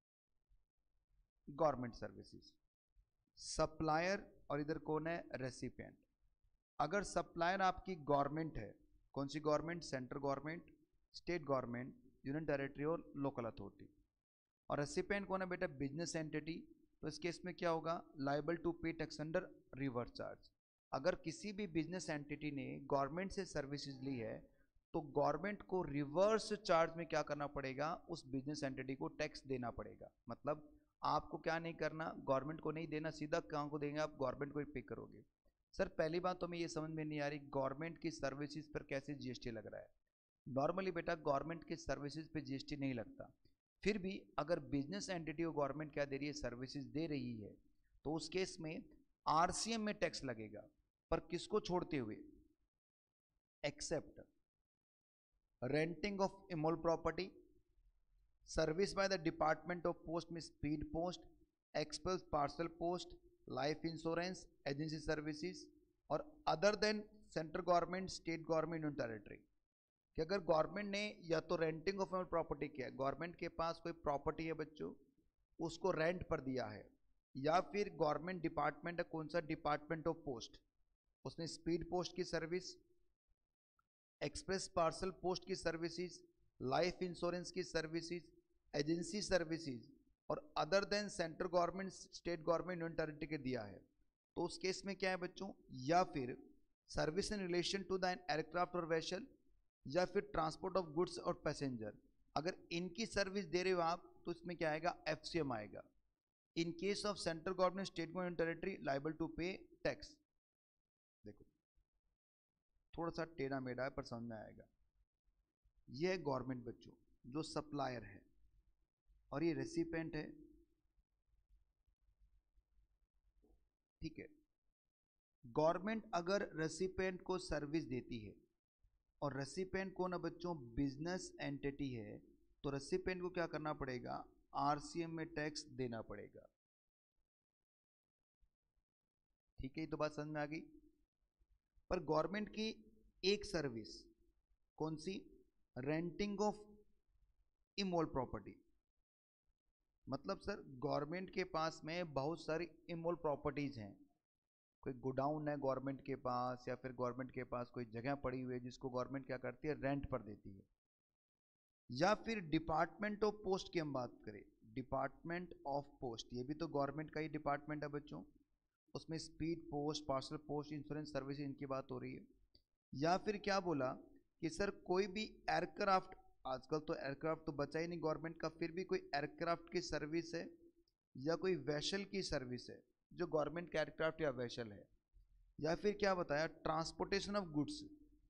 Government services supplier और इधर कौन है, रेसिपेंट। अगर सप्लायर आपकी गवर्नमेंट है, कौन सी government, central government, state government, union territory और लोकल अथॉरिटी, और रेसिपेंट कौन है बेटा, बिजनेस एंटिटी, तो इस केस में क्या होगा, liable to pay tax under reverse charge. अगर किसी भी बिजनेस एंटिटी ने गवर्नमेंट से सर्विसेज ली है तो गवर्नमेंट को रिवर्स चार्ज में क्या करना पड़ेगा, उस बिजनेस एंटिटी को टैक्स देना पड़ेगा। मतलब आपको क्या नहीं करना, गवर्नमेंट को नहीं देना, सीधा कहाँ को देंगे आप, गवर्नमेंट को ही पे करोगे। सर पहली बात तो हमें ये समझ में नहीं आ रही, गवर्नमेंट की सर्विसेज पर कैसे जीएसटी लग रहा है। नॉर्मली बेटा गवर्नमेंट की सर्विसेज पे जीएसटी नहीं लगता, फिर भी अगर बिजनेस एंटिटी को गवर्नमेंट क्या दे रही है, सर्विसेज दे रही है, तो उस केस में आरसीएम में टैक्स लगेगा, पर किसको छोड़ते हुए, except renting of immovable property, service by the department of post में speed post, express parcel post, life insurance, agency services, और other than central government, state government और टेरिटरी। कि अगर गवर्नमेंट ने या तो रेंटिंग ऑफ प्रॉपर्टी किया है, गवर्नमेंट के पास कोई प्रॉपर्टी है बच्चों, उसको रेंट पर दिया है, या फिर गवर्नमेंट डिपार्टमेंट है, कौन सा, डिपार्टमेंट ऑफ पोस्ट, उसने स्पीड पोस्ट की सर्विस, एक्सप्रेस पार्सल पोस्ट की सर्विसेज, लाइफ इंश्योरेंस की सर्विसेज, एजेंसी सर्विसेज, और other than central government, state government, union territory के दिया है, तो उस केस में क्या है बच्चों, या फिर service in relation to the aircraft और वेसल, या फिर ट्रांसपोर्ट ऑफ गुड्स और पैसेंजर, अगर इनकी सर्विस दे रहे हो आप तो इसमें क्या आएगा, एफसीएम आएगा। In case of central government, state government, territory liable to pay tax. देखो थोड़ा सा टेढ़ा मेढ़ा है पर समझ में आएगा। ये है गवर्नमेंट बच्चों जो सप्लायर है, और ये रेसिपेंट है, ठीक है। गवर्नमेंट अगर रेसिपेंट को सर्विस देती है, और रेसिपेंट कौन है बच्चों, बिजनेस एंटिटी है, तो रेसिपेंट को क्या करना पड़ेगा, आरसीएम में टैक्स देना पड़ेगा। ठीक है, ये तो बात समझ में आ गई। पर गवर्नमेंट की एक सर्विस कौन सी, रेंटिंग ऑफ इमोल प्रॉपर्टी, मतलब सर गवर्नमेंट के पास में बहुत सारी इमोल प्रॉपर्टीज हैं, कोई गोडाउन है गवर्नमेंट के पास, या फिर गवर्नमेंट के पास कोई जगह पड़ी हुई है जिसको गवर्नमेंट क्या करती है, रेंट पर देती है, या फिर डिपार्टमेंट ऑफ पोस्ट की हम बात करें, डिपार्टमेंट ऑफ पोस्ट, ये भी तो गवर्नमेंट का ही डिपार्टमेंट है बच्चों, उसमें speed post, parcel post, insurance service, इनकी बात हो रही है। या फिर क्या बोला कि सर कोई भी एयरक्राफ्ट, आजकल तो एयरक्राफ्ट तो बचा ही नहीं गवर्नमेंट का, फिर भी कोई एयरक्राफ्ट की सर्विस है या कोई वेसल की सर्विस है जो गवर्नमेंट का एयरक्राफ्ट या वेसल है, या फिर क्या बताया, ट्रांसपोर्टेशन ऑफ गुड्स,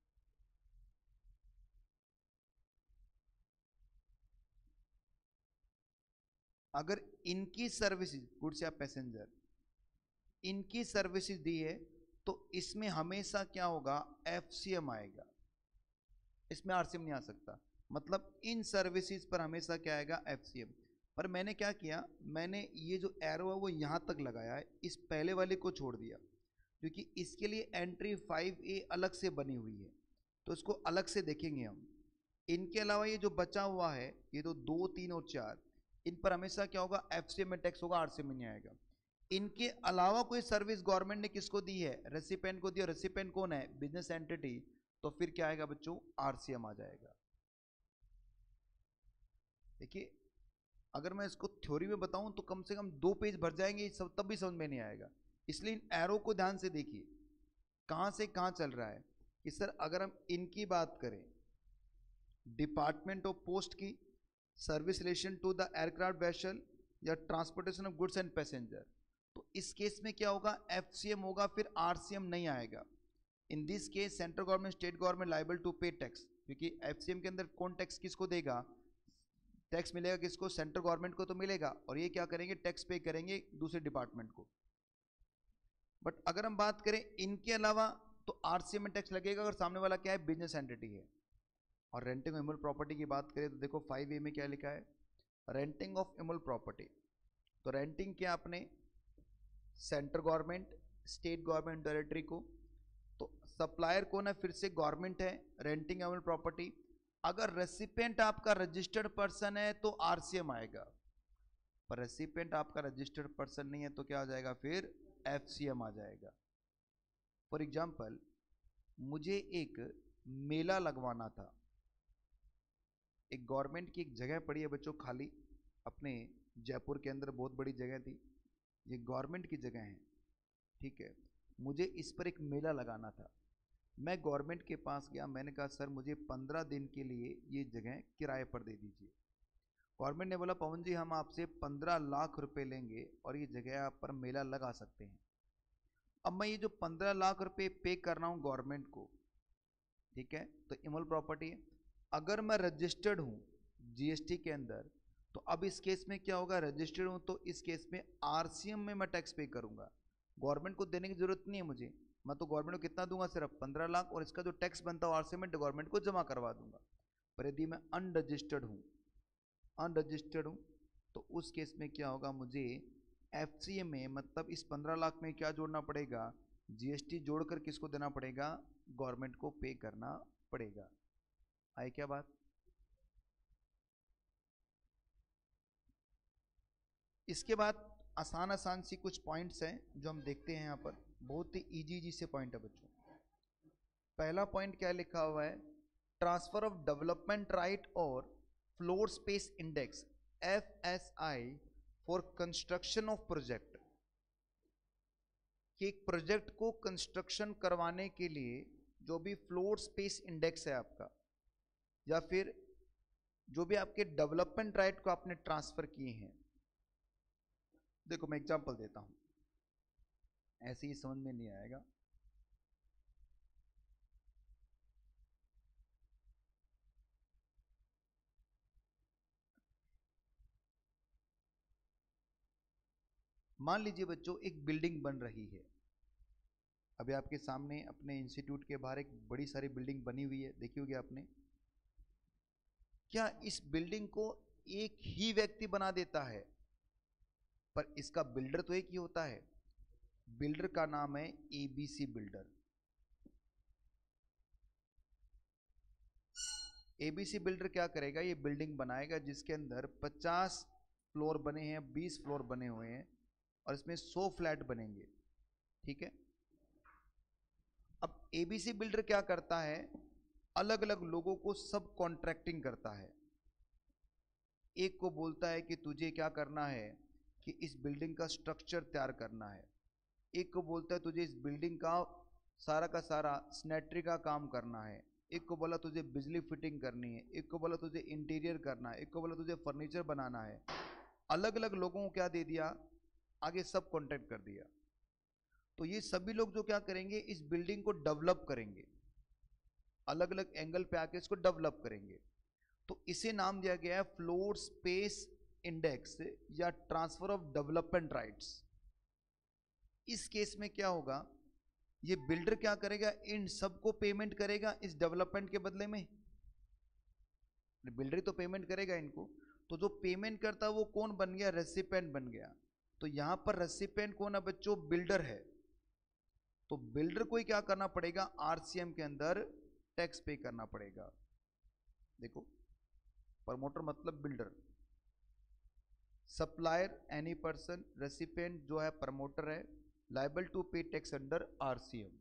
अगर इनकी सर्विसेज, गुड्स या पैसेंजर, इनकी सर्विसेज दी है तो इसमें हमेशा क्या होगा, एफसीएम आएगा, इसमें आरसीएम नहीं आ सकता। मतलब इन सर्विसेज पर हमेशा क्या आएगा, एफसीएम। पर मैंने क्या किया, मैंने ये जो एरो है वो यहाँ तक लगाया है, इस पहले वाले को छोड़ दिया, क्योंकि इसके लिए एंट्री फाइव ए अलग से बनी हुई है, तो इसको अलग से देखेंगे हम। इनके अलावा ये जो बचा हुआ है, ये तो दो, तीन और चार, इन पर हमेशा क्या होगा, एफसीएम में टैक्स होगा, आरसीएम में नहीं आएगा। इनके अलावा कोई सर्विस गवर्नमेंट ने किसको दी है, रेसिपेंट को दी, और रेसिपेंट कौन है, बिजनेस एंटिटी, तो फिर क्या आएगा बच्चों, आरसीएम आ जाएगा। देखिए अगर मैं इसको थ्योरी में बताऊं तो कम से कम दो पेज भर जाएंगे सब, तब भी समझ में नहीं आएगा। इसलिए इन एरो को ध्यान से देखिए कहां से कहां चल रहा है कि सर अगर हम इनकी बात करें, डिपार्टमेंट ऑफ पोस्ट की service relation to the aircraft vessel या transportation of goods and passenger, तो इस केस में क्या होगा, एफसीएम होगा, फिर आरसीएम नहीं आएगा। In this case central government, state government liable to pay tax, क्योंकि एफसीएम के अंदर कौन टैक्स किसको देगा, टैक्स मिलेगा किसको? सेंट्रल गवर्नमेंट को तो मिलेगा, और ये क्या करेंगे? टैक्स पे करेंगे दूसरे डिपार्टमेंट को। बट अगर हम बात करें इनके अलावा तो आरसीएम में टैक्स लगेगा अगर सामने वाला क्या है? बिजनेस एंटिटी है। और रेंटिंग ऑफ इमूवेबल प्रॉपर्टी की बात करें तो देखो फाइव ए में क्या लिखा है? Renting of immovable property. तो रेंटिंग क्या आपने? Central government, state government, territory को। तो सप्लायर कौन है? फिर से गवर्नमेंट है। Renting immovable property. अगर रेसिपिएंट आपका रजिस्टर्ड पर्सन है तो आरसीएम आएगा, पर रेसिपिएंट आपका रजिस्टर्ड पर्सन नहीं है तो क्या आ जाएगा? फिर एफसीएम आ जाएगा। फॉर एग्जाम्पल, मुझे एक मेला लगवाना था, एक गवर्नमेंट की एक जगह पड़ी है बच्चों खाली, अपने जयपुर के अंदर बहुत बड़ी जगह थी, ये गवर्नमेंट की जगह है, ठीक है। मुझे इस पर एक मेला लगाना था। मैं गवर्नमेंट के पास गया, मैंने कहा सर मुझे पंद्रह दिन के लिए ये जगह किराए पर दे दीजिए। गवर्नमेंट ने बोला पवन जी हम आपसे पंद्रह लाख रुपए लेंगे और ये जगह आप पर मेला लगा सकते हैं। अब मैं ये जो पंद्रह लाख रुपए पे कर रहा हूँ गवर्नमेंट को, ठीक है, तो इमूवेबल प्रॉपर्टी है। अगर मैं रजिस्टर्ड हूँ जीएसटी के अंदर तो अब इस केस में क्या होगा? रजिस्टर्ड हूँ तो इस केस में आरसीएम में मैं टैक्स पे करूंगा। गवर्नमेंट को देने की जरूरत नहीं है मुझे, मैं तो गवर्नमेंट को कितना दूंगा? सिर्फ पंद्रह लाख, और इसका जो टैक्स बनता है आरसीएम में गवर्नमेंट को जमा करवा दूंगा। पर यदि मैं अनरजिस्टर्ड हूँ अनरजिस्टर्ड हूँ तो उस केस में क्या होगा? मुझे एफसीएम में, मतलब इस पंद्रह लाख में क्या जोड़ना पड़ेगा? जीएसटी जोड़कर किसको देना पड़ेगा? गवर्नमेंट को पे करना पड़ेगा। आए क्या बात? इसके बाद आसान आसान सी कुछ पॉइंट्स हैं जो हम देखते हैं यहाँ पर, बहुत ही इजी इजी से पॉइंट है बच्चों। पहला पॉइंट क्या लिखा हुआ है? ट्रांसफर ऑफ डेवलपमेंट राइट और floor space index F S I for construction of project. कि एक प्रोजेक्ट को कंस्ट्रक्शन करवाने के लिए जो भी फ्लोर स्पेस इंडेक्स है आपका, या फिर जो भी आपके डेवलपमेंट राइट को आपने ट्रांसफर किए हैं। देखो मैं एग्जांपल देता हूं, ऐसे ही समझ में नहीं आएगा। मान लीजिए बच्चों एक बिल्डिंग बन रही है, अभी आपके सामने अपने इंस्टीट्यूट के बाहर एक बड़ी सारी बिल्डिंग बनी हुई है, देखी होगी आपने। क्या इस बिल्डिंग को एक ही व्यक्ति बना देता है? पर इसका बिल्डर तो एक ही होता है। बिल्डर का नाम है एबीसी बिल्डर। एबीसी बिल्डर क्या करेगा? ये बिल्डिंग बनाएगा जिसके अंदर पचास फ्लोर बने हैं, बीस फ्लोर बने हुए हैं, और इसमें सौ फ्लैट बनेंगे, ठीक है। अब एबीसी बिल्डर क्या करता है? अलग अलग लोगों को सब कॉन्ट्रैक्टिंग करता है। एक को बोलता है कि तुझे क्या करना है कि इस बिल्डिंग का स्ट्रक्चर तैयार करना है। एक को बोलता है तुझे इस बिल्डिंग का सारा का सारा सैनिटरी का काम करना है। एक को बोला तुझे बिजली फिटिंग करनी है। एक को बोला तुझे इंटीरियर करना है। एक को बोला तुझे फर्नीचर बनाना है। अलग अलग लोगों को क्या दे दिया? आगे सब कॉन्ट्रैक्ट कर दिया। तो ये सभी लोग जो क्या करेंगे? इस बिल्डिंग को डेवलप करेंगे, अलग अलग एंगल पे आके इसको डेवलप करेंगे। तो इसे नाम दिया गया है फ्लोर स्पेस इंडेक्स या ट्रांसफर ऑफ डेवलपमेंट राइट्स। इस केस में क्या होगा? ये बिल्डर क्या करेगा? इन सबको पेमेंट करेगा इस डेवलपमेंट के बदले में। बिल्डर तो पेमेंट करेगा इनको, तो जो पेमेंट करता है वो कौन बन गया? रेसिपिएंट बन गया। तो यहां पर रेसिपिएंट कौन है बच्चों? बिल्डर है। तो बिल्डर को ही क्या करना पड़ेगा? आरसीएम के अंदर टैक्स पे करना पड़ेगा। देखो, प्रमोटर मतलब builder, supplier any person, recipient जो है प्रमोटर है, liable to pay tax under RCM.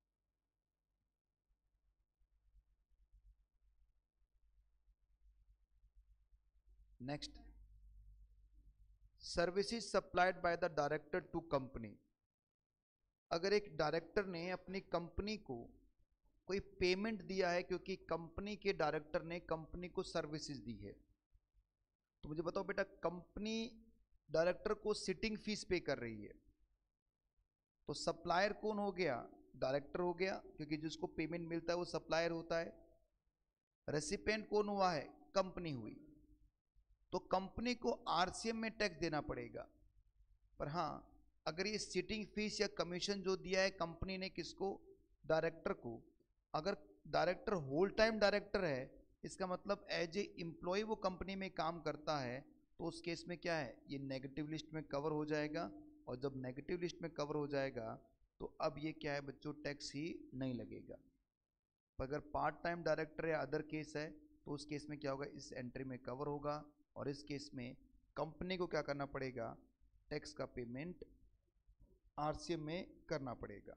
Next, services supplied by the director to company. अगर एक डायरेक्टर ने अपनी कंपनी को कोई पेमेंट दिया है क्योंकि कंपनी के डायरेक्टर ने कंपनी को सर्विसेज दी है, तो मुझे बताओ बेटा, कंपनी डायरेक्टर को सिटिंग फीस पे कर रही है, तो सप्लायर कौन हो गया? डायरेक्टर हो गया, क्योंकि जिसको पेमेंट मिलता है वो सप्लायर होता है। रेसिपिएंट कौन हुआ है? कंपनी हुई। तो कंपनी को आरसीएम में टैक्स देना पड़ेगा। पर हाँ, अगर ये सिटिंग फीस या कमीशन जो दिया है कंपनी ने किसको, डायरेक्टर को, अगर डायरेक्टर होल टाइम डायरेक्टर है, इसका मतलब एज ए एम्प्लॉय वो कंपनी में काम करता है, तो उस केस में क्या है, ये नेगेटिव लिस्ट में कवर हो जाएगा। और जब नेगेटिव लिस्ट में कवर हो जाएगा तो अब ये क्या है बच्चों, टैक्स ही नहीं लगेगा। पर अगर पार्ट टाइम डायरेक्टर या अदर केस है तो उस केस में क्या होगा, इस एंट्री में कवर होगा। और इस केस में कंपनी को क्या करना पड़ेगा, टैक्स का पेमेंट आरसीएम में करना पड़ेगा।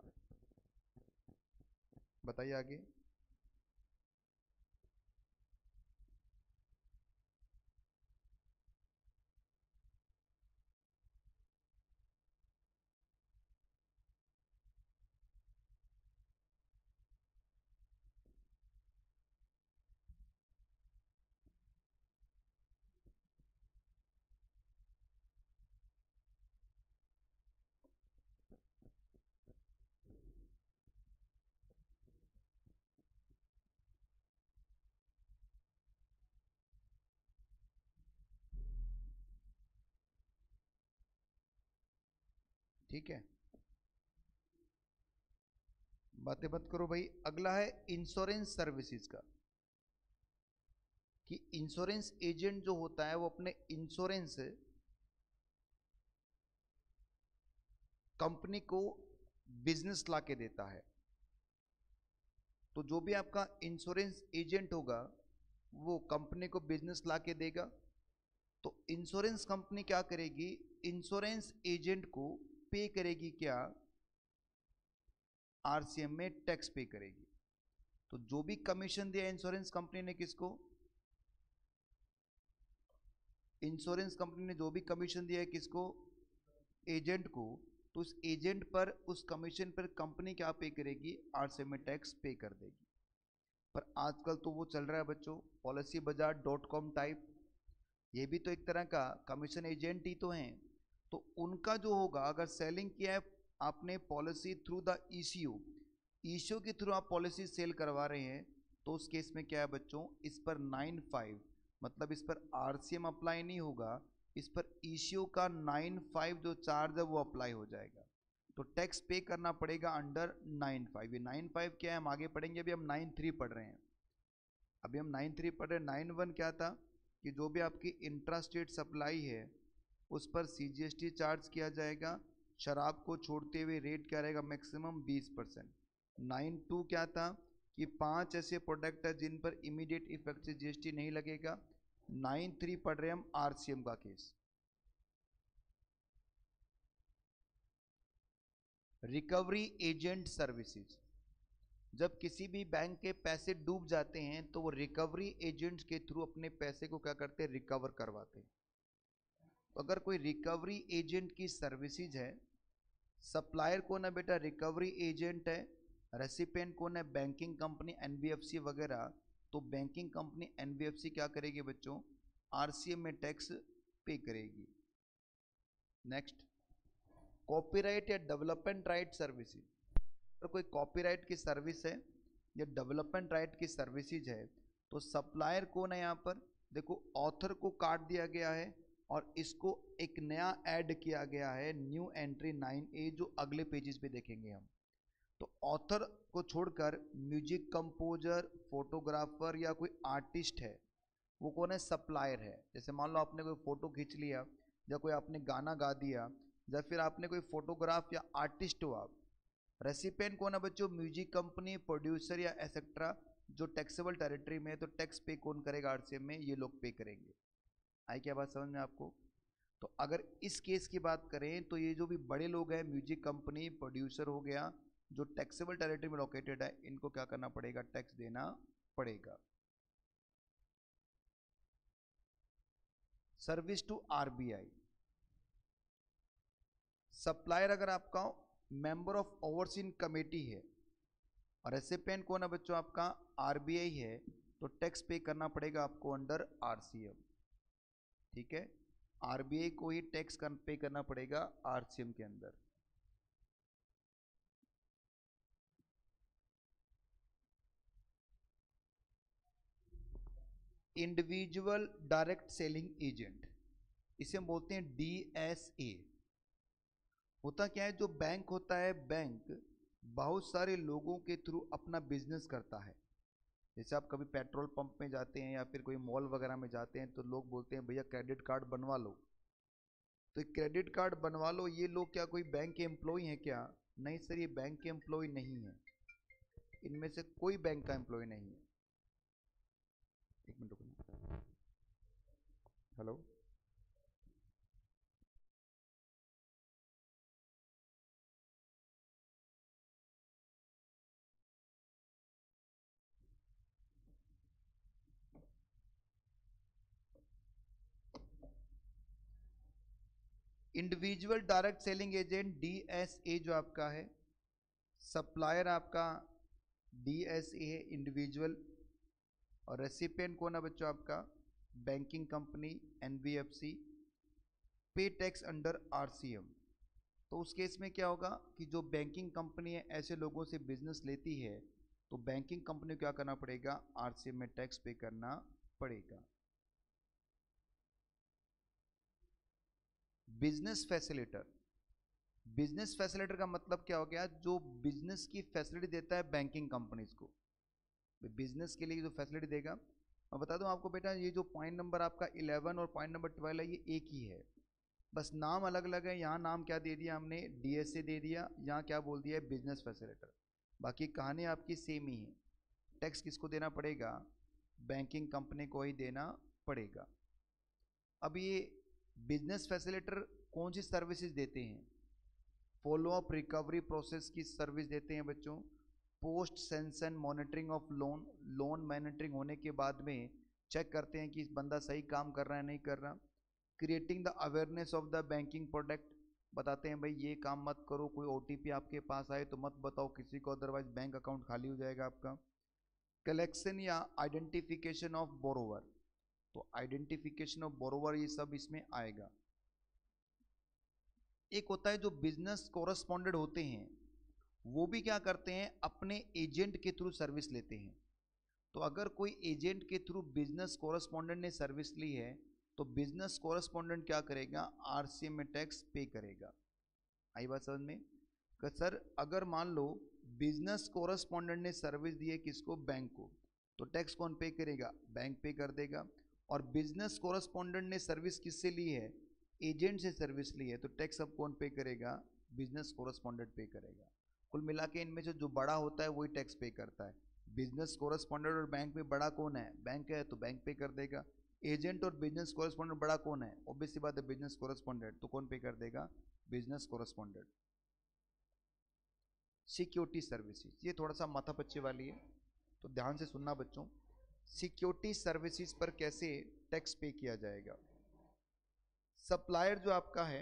बताइए आगे। ठीक है, बातें मत करो भाई। अगला है इंश्योरेंस सर्विसेज का, कि इंश्योरेंस एजेंट जो होता है वो अपने इंश्योरेंस कंपनी को बिजनेस ला के देता है। तो जो भी आपका इंश्योरेंस एजेंट होगा वो कंपनी को बिजनेस ला के देगा। तो इंश्योरेंस कंपनी क्या करेगी, इंश्योरेंस एजेंट को पे करेगी क्या, आरसीएम में टैक्स पे करेगी। तो जो भी कमीशन दिया इंश्योरेंस कंपनी ने किसको, इंश्योरेंस कंपनी ने जो भी कमीशन दिया है किसको, एजेंट को, तो उस एजेंट पर, उस कमीशन पर कंपनी क्या पे करेगी, आरसीएम में टैक्स पे कर देगी। पर आजकल तो वो चल रहा है बच्चों, policy Bazaar dot com type, ये भी तो एक तरह का कमीशन एजेंट ही तो हैं। तो उनका जो होगा, अगर सेलिंग किया है आपने policy through the ECO, ECO के थ्रू आप पॉलिसी सेल करवा रहे हैं, तो उस केस में क्या है बच्चों, इस पर नाइन फाइव, मतलब इस पर आरसीएम अप्लाई नहीं होगा, इस पर ईसीओ का नाइन फाइव जो चार्ज है वो अप्लाई हो जाएगा। तो टैक्स पे करना पड़ेगा अंडर नाइन फाइव। ये नाइन फाइव क्या है हम आगे पढ़ेंगे, अभी हम नाइन थ्री पढ़ रहे हैं। अभी हम नाइन थ्री पढ़ रहे हैं। नाइन वन क्या था, कि जो भी आपकी इंट्रा स्टेट सप्लाई है उस पर सीजीएसटी चार्ज किया जाएगा। शराब को छोड़ते हुए रेट क्या रहेगा, मैक्सिमम बीस परसेंट। नाइन टू क्या था, कि पांच ऐसे प्रोडक्ट है जिन पर इमीडिएट इफेक्ट से जीएसटी नहीं लगेगा। नाइन थ्री पढ़ रहे हैं हम आरसीएम का केस। रिकवरी एजेंट सर्विसेज, जब किसी भी बैंक के पैसे डूब जाते हैं तो वो रिकवरी एजेंट्स के थ्रू अपने पैसे को क्या करते हैं, रिकवर करवाते हैं। तो अगर कोई रिकवरी एजेंट की सर्विसेज है, सप्लायर कौन है बेटा, रिकवरी एजेंट है। रेसिपेंट कौन है, बैंकिंग कंपनी एनबीएफसी वगैरह। तो बैंकिंग कंपनी एनबीएफसी क्या करेगी बच्चों, आरसीएम में टैक्स पे करेगी। नेक्स्ट, कॉपीराइट या डेवलपमेंट राइट सर्विसेज, अगर कोई कॉपीराइट की सर्विस है या डेवलपमेंट राइट की सर्विसेज है, तो सप्लायर कौन है यहाँ पर, देखो ऑथर को काट दिया गया है और इसको एक नया ऐड किया गया है, न्यू एंट्री नाइन ए, जो अगले पेजेस पे देखेंगे हम। तो ऑथर को छोड़कर म्यूजिक कंपोजर, फोटोग्राफर या कोई आर्टिस्ट है, वो कौन है, सप्लायर है। जैसे मान लो आपने कोई फोटो खींच लिया, या कोई आपने गाना गा दिया, या फिर आपने कोई फोटोग्राफ या आर्टिस्ट हो आप। रेसिपेंट कौन है बच्चों, म्यूजिक कंपनी, प्रोड्यूसर या एसेट्रा, जो टैक्सेबल टेरिटरी में है। तो टैक्स पे कौन करेगा, आरसीएम में ये लोग पे करेंगे। आई क्या बात समझ में आपको। तो अगर इस केस की बात करें तो ये जो भी बड़े लोग हैं, म्यूजिक कंपनी, प्रोड्यूसर हो गया, जो टैक्सेबल टेरिटरी में लोकेटेड है, इनको क्या करना पड़ेगा, टैक्स देना पड़ेगा। सर्विस टू आरबीआई, सप्लायर अगर आपका मेंबर ऑफ ओवरसीन कमेटी है, और रेसिपेंट कौन है बच्चों आपका, आरबीआई है, तो टैक्स पे करना पड़ेगा आपको अंडर आरसीएम। ठीक है, आरबीआई को ही टैक्स पे करना पड़ेगा आरसीएम के अंदर। इंडिविजुअल डायरेक्ट सेलिंग एजेंट, इसे हम बोलते हैं डी एस ए। होता क्या है, जो बैंक होता है, बैंक बहुत सारे लोगों के थ्रू अपना बिजनेस करता है। जैसे आप कभी पेट्रोल पंप में जाते हैं या फिर कोई मॉल वगैरह में जाते हैं तो लोग बोलते हैं भैया क्रेडिट कार्ड बनवा लो, तो क्रेडिट कार्ड बनवा लो। ये लोग क्या कोई बैंक के एम्प्लॉय हैं क्या? नहीं सर, ये बैंक के एम्प्लॉय नहीं है, इनमें से कोई बैंक का एम्प्लॉय नहीं है। एक मिनट रुकना। Hello, individual direct selling agent D S A जो आपका है, सप्लायर आपका डी एस ए है इंडिविजुअल, और रेसिपिएंट कौन है बच्चों आपका? Banking company N B F C, pay tax under R C M. तो उस केस में क्या होगा कि जो बैंकिंग कंपनी है ऐसे लोगों से बिजनेस लेती है तो बैंकिंग कंपनी को क्या करना पड़ेगा? आर सी एम में टैक्स पे करना पड़ेगा। बिजनेस फैसिलिटर, बिजनेस फैसिलिटर का मतलब क्या हो गया? जो बिजनेस की फैसिलिटी देता है बैंकिंग कंपनीज को, बिजनेस के लिए जो फैसिलिटी देगा। मैं बता दूं आपको बेटा, ये जो पॉइंट नंबर आपका इलेवन और पॉइंट नंबर ट्वेल्व है ये एक ही है, बस नाम अलग अलग है। यहाँ नाम क्या दे दिया हमने? डी एस ए दे दिया, यहाँ क्या बोल दिया है? Business facilitator. बाकी कहानी आपकी सेम ही है। टैक्स किसको देना पड़ेगा? बैंकिंग कंपनी को ही देना पड़ेगा। अब ये बिजनेस फैसिलिटर कौन सी सर्विसेज देते हैं? फॉलो अप रिकवरी प्रोसेस की सर्विस देते हैं बच्चों। Post sanction monitoring of loan, loan monitoring होने के बाद में चेक करते हैं कि इस बंदा सही काम कर रहा है नहीं कर रहा। Creating the awareness of the banking product, बताते हैं भाई ये काम मत करो, कोई ओ टी पी आपके पास आए तो मत बताओ किसी को, अदरवाइज बैंक अकाउंट खाली हो जाएगा आपका। कलेक्शन या आइडेंटिफिकेशन ऑफ बोरोवर, तो आइडेंटिफिकेशन ऑफ बोरोवर ये सब इसमें आएगा। एक होता है जो बिजनेस कोरस्पॉन्डेंट होते हैं, वो भी क्या करते हैं? अपने एजेंट के थ्रू सर्विस लेते हैं। तो अगर कोई एजेंट के थ्रू बिजनेस कोरस्पॉन्डेंट ने सर्विस ली है तो बिजनेस कोरस्पॉन्डेंट क्या करेगा? आर सी एम में टैक्स पे करेगा। आई बात समझ में? कि सर अगर मान लो बिजनेस कोरस्पॉन्डेंट ने सर्विस दी है किसको? बैंक को, तो टैक्स कौन पे करेगा? बैंक पे कर देगा। और बिजनेस कोरस्पॉन्डेंट ने सर्विस किससे ली है? एजेंट से सर्विस ली है, तो टैक्स अब कौन पे करेगा? बिजनेस कोरस्पॉन्डेंट पे करेगा। कुल मिला के इनमें से जो बड़ा होता है वही टैक्स पे करता है। बिजनेस कोरस्पॉन्डेंट और बैंक में बड़ा कौन है? बैंक है, तो बैंक पे कर देगा। एजेंट और बिजनेस कोरस्पॉन्डेंट बड़ा कौन है? ऑब्वियस सी बात है बिजनेस कोरस्पॉन्डेंट, तो कौन पे कर देगा? बिजनेस कोरस्पॉन्डेंट। सिक्योरिटी सर्विसेज, ये थोड़ा सा माथापच्ची वाली है तो ध्यान से सुनना बच्चों। सिक्योरिटी सर्विसेज पर कैसे टैक्स पे किया जाएगा? सप्लायर जो आपका है,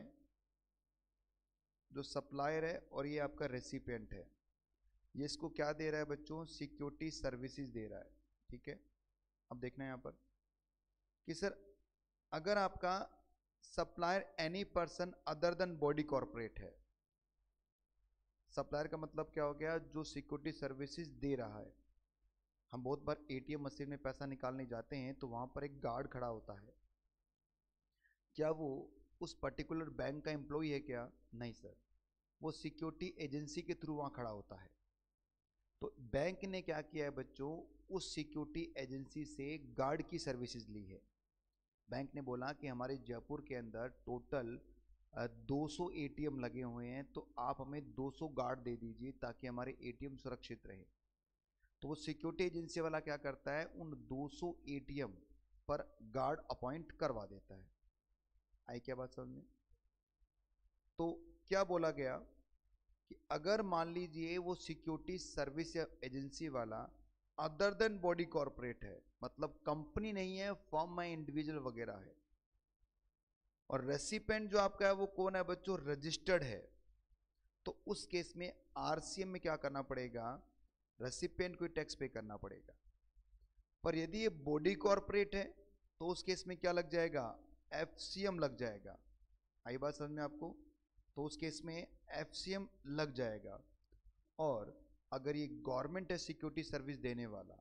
जो सप्लायर है और ये आपका रेसिपिएंट है, ये इसको क्या दे रहा है बच्चों? सिक्योरिटी सर्विसेज दे रहा है। ठीक है, अब देखना है यहाँ पर कि सर अगर आपका supplier any person other than body corporate है, सप्लायर का मतलब क्या हो गया? जो सिक्योरिटी सर्विसेज दे रहा है। हम बहुत बार ए टी एम मशीन में पैसा निकालने जाते हैं तो वहाँ पर एक गार्ड खड़ा होता है, क्या वो उस पर्टिकुलर बैंक का एम्प्लॉय है क्या? नहीं सर, वो सिक्योरिटी एजेंसी के थ्रू वहाँ खड़ा होता है। तो बैंक ने क्या किया है बच्चों? उस सिक्योरिटी एजेंसी से गार्ड की सर्विसेज ली है। बैंक ने बोला कि हमारे जयपुर के अंदर टोटल दो सौ ए टी एम लगे हुए हैं, तो आप हमें दो सौ गार्ड दे दीजिए ताकि हमारे ए टी एम सुरक्षित रहे। तो वो सिक्योरिटी एजेंसी वाला क्या करता है? उन दो सौ ए टी एम पर गार्ड अपॉइंट करवा देता है। आई क्या बात समझ में? तो क्या बोला गया कि अगर मान लीजिए वो सिक्योरिटी सर्विस या एजेंसी वाला अदर देन बॉडी कॉर्पोरेट है, मतलब कंपनी नहीं है, फर्म है, इंडिविजुअल वगैरह है, और रेसिपेंट जो आपका है वो कौन है बच्चों? रजिस्टर्ड है, तो उस केस में आर सी एम में क्या करना पड़ेगा? रेसिपेंट को टैक्स पे करना पड़ेगा। पर यदि ये बॉडी कॉर्पोरेट है तो उस केस में क्या लग जाएगा? एफ सी एम लग जाएगा। आई बात समझ में आपको? तो उस केस में एफ सी एम लग जाएगा। और अगर ये गवर्नमेंट है सिक्योरिटी सर्विस देने वाला,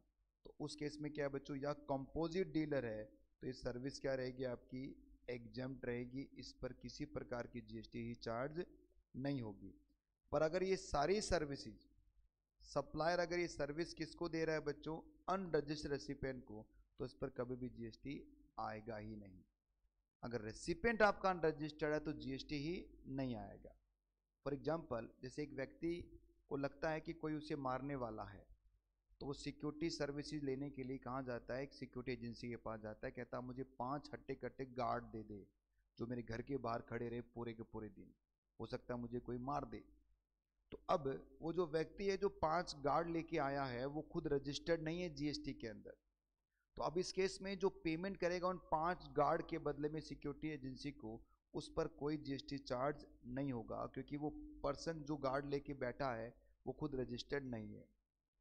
तो उस केस में क्या है बच्चों, या कंपोजिट डीलर है तो ये सर्विस क्या रहेगी आपकी, एग्जम्प्ट रहेगी, इस पर किसी प्रकार की जीएसटी ही चार्ज नहीं होगी। पर अगर ये सारी सर्विसेज सप्लायर अगर ये सर्विस किसको दे रहा है बच्चों, अनरजिस्टर्ड रेसिपिएंट को, तो इस पर कभी भी जीएसटी आएगा ही नहीं। अगर रेसिपिएंट आपका अनरजिस्टर्ड है तो जीएसटी ही नहीं आएगा। फॉर एग्जाम्पल, जैसे एक व्यक्ति को लगता है कि कोई उसे मारने वाला है, तो वो सिक्योरिटी सर्विसेज लेने के लिए कहाँ जाता है, एक सिक्योरिटी एजेंसी के पास जाता है, कहता है मुझे पांच हट्टे कट्टे गार्ड दे दे जो मेरे घर के बाहर खड़े रहे पूरे के पूरे दिन, हो सकता है मुझे कोई मार दे। तो अब वो जो व्यक्ति है जो पांच गार्ड लेके आया है वो खुद रजिस्टर्ड नहीं है जीएसटी के अंदर, तो अब इस केस में जो पेमेंट करेगा उन पांच गार्ड के बदले में सिक्योरिटी एजेंसी को, उस पर कोई जीएसटी चार्ज नहीं होगा, क्योंकि वो पर्सन जो गार्ड लेके बैठा है वो खुद रजिस्टर्ड नहीं है।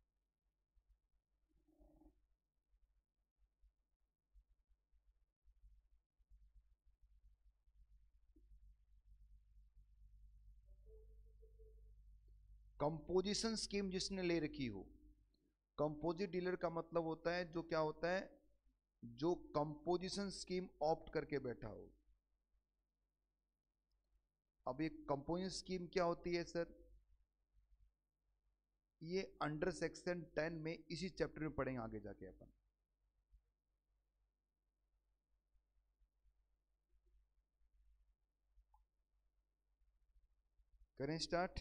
कंपोजिशन स्कीम जिसने ले रखी हो, कंपोजिट डीलर का मतलब होता है जो क्या होता है, जो कंपोजिशन स्कीम ऑप्ट करके बैठा हो। अब ये कंपोजिशन स्कीम क्या होती है सर, ये अंडर सेक्शन टेन में इसी चैप्टर में पढ़ेंगे आगे जाके अपन। करें स्टार्ट।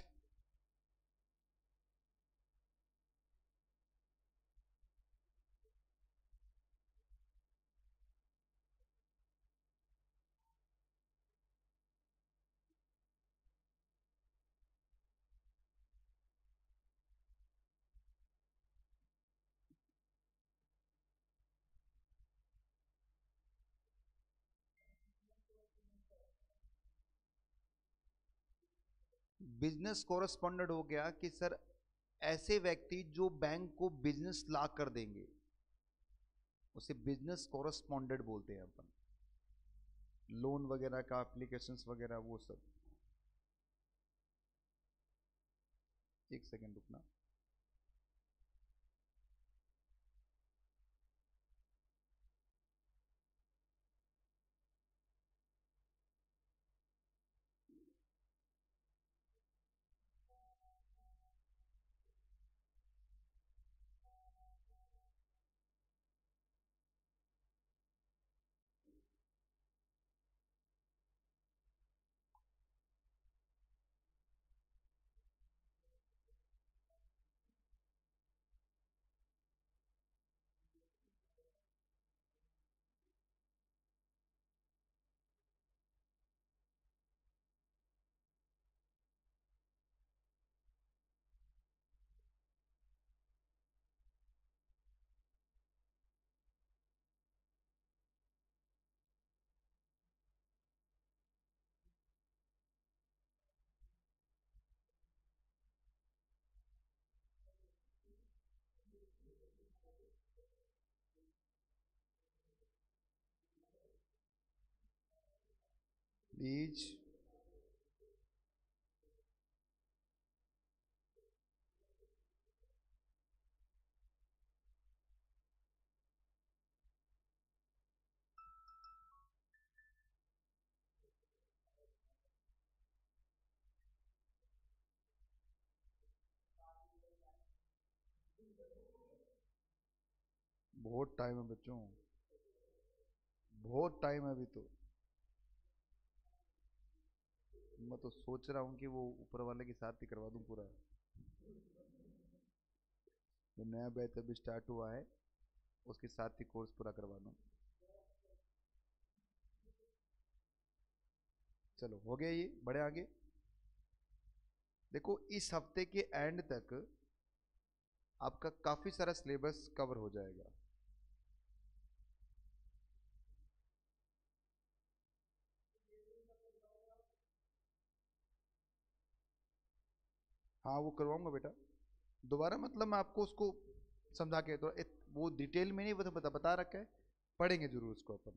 बिजनेस कॉरेस्पॉन्डेंट हो गया कि सर ऐसे व्यक्ति जो बैंक को बिजनेस ला कर देंगे उसे बिजनेस कॉरेस्पॉन्डेंट बोलते हैं अपन। लोन वगैरह का एप्लीकेशंस वगैरह वो सब। एक सेकेंड रुकना। प्लीज। बहुत टाइम है बच्चों, बहुत टाइम है अभी तो। मैं तो सोच रहा हूँ कि वो ऊपर वाले के साथ ही करवा दूँ पूरा, जो नया बैच अभी स्टार्ट हुआ है उसके साथ ही कोर्स पूरा करवा दूँ। चलो हो गया, ये बढ़े आगे। देखो इस हफ्ते के एंड तक आपका काफी सारा सिलेबस कवर हो जाएगा। हाँ वो करवाऊंगा बेटा, दोबारा मतलब मैं आपको उसको समझा के तो इत, वो डिटेल में नहीं वो तो बता, बता रखा है, पढ़ेंगे जरूर उसको अपन।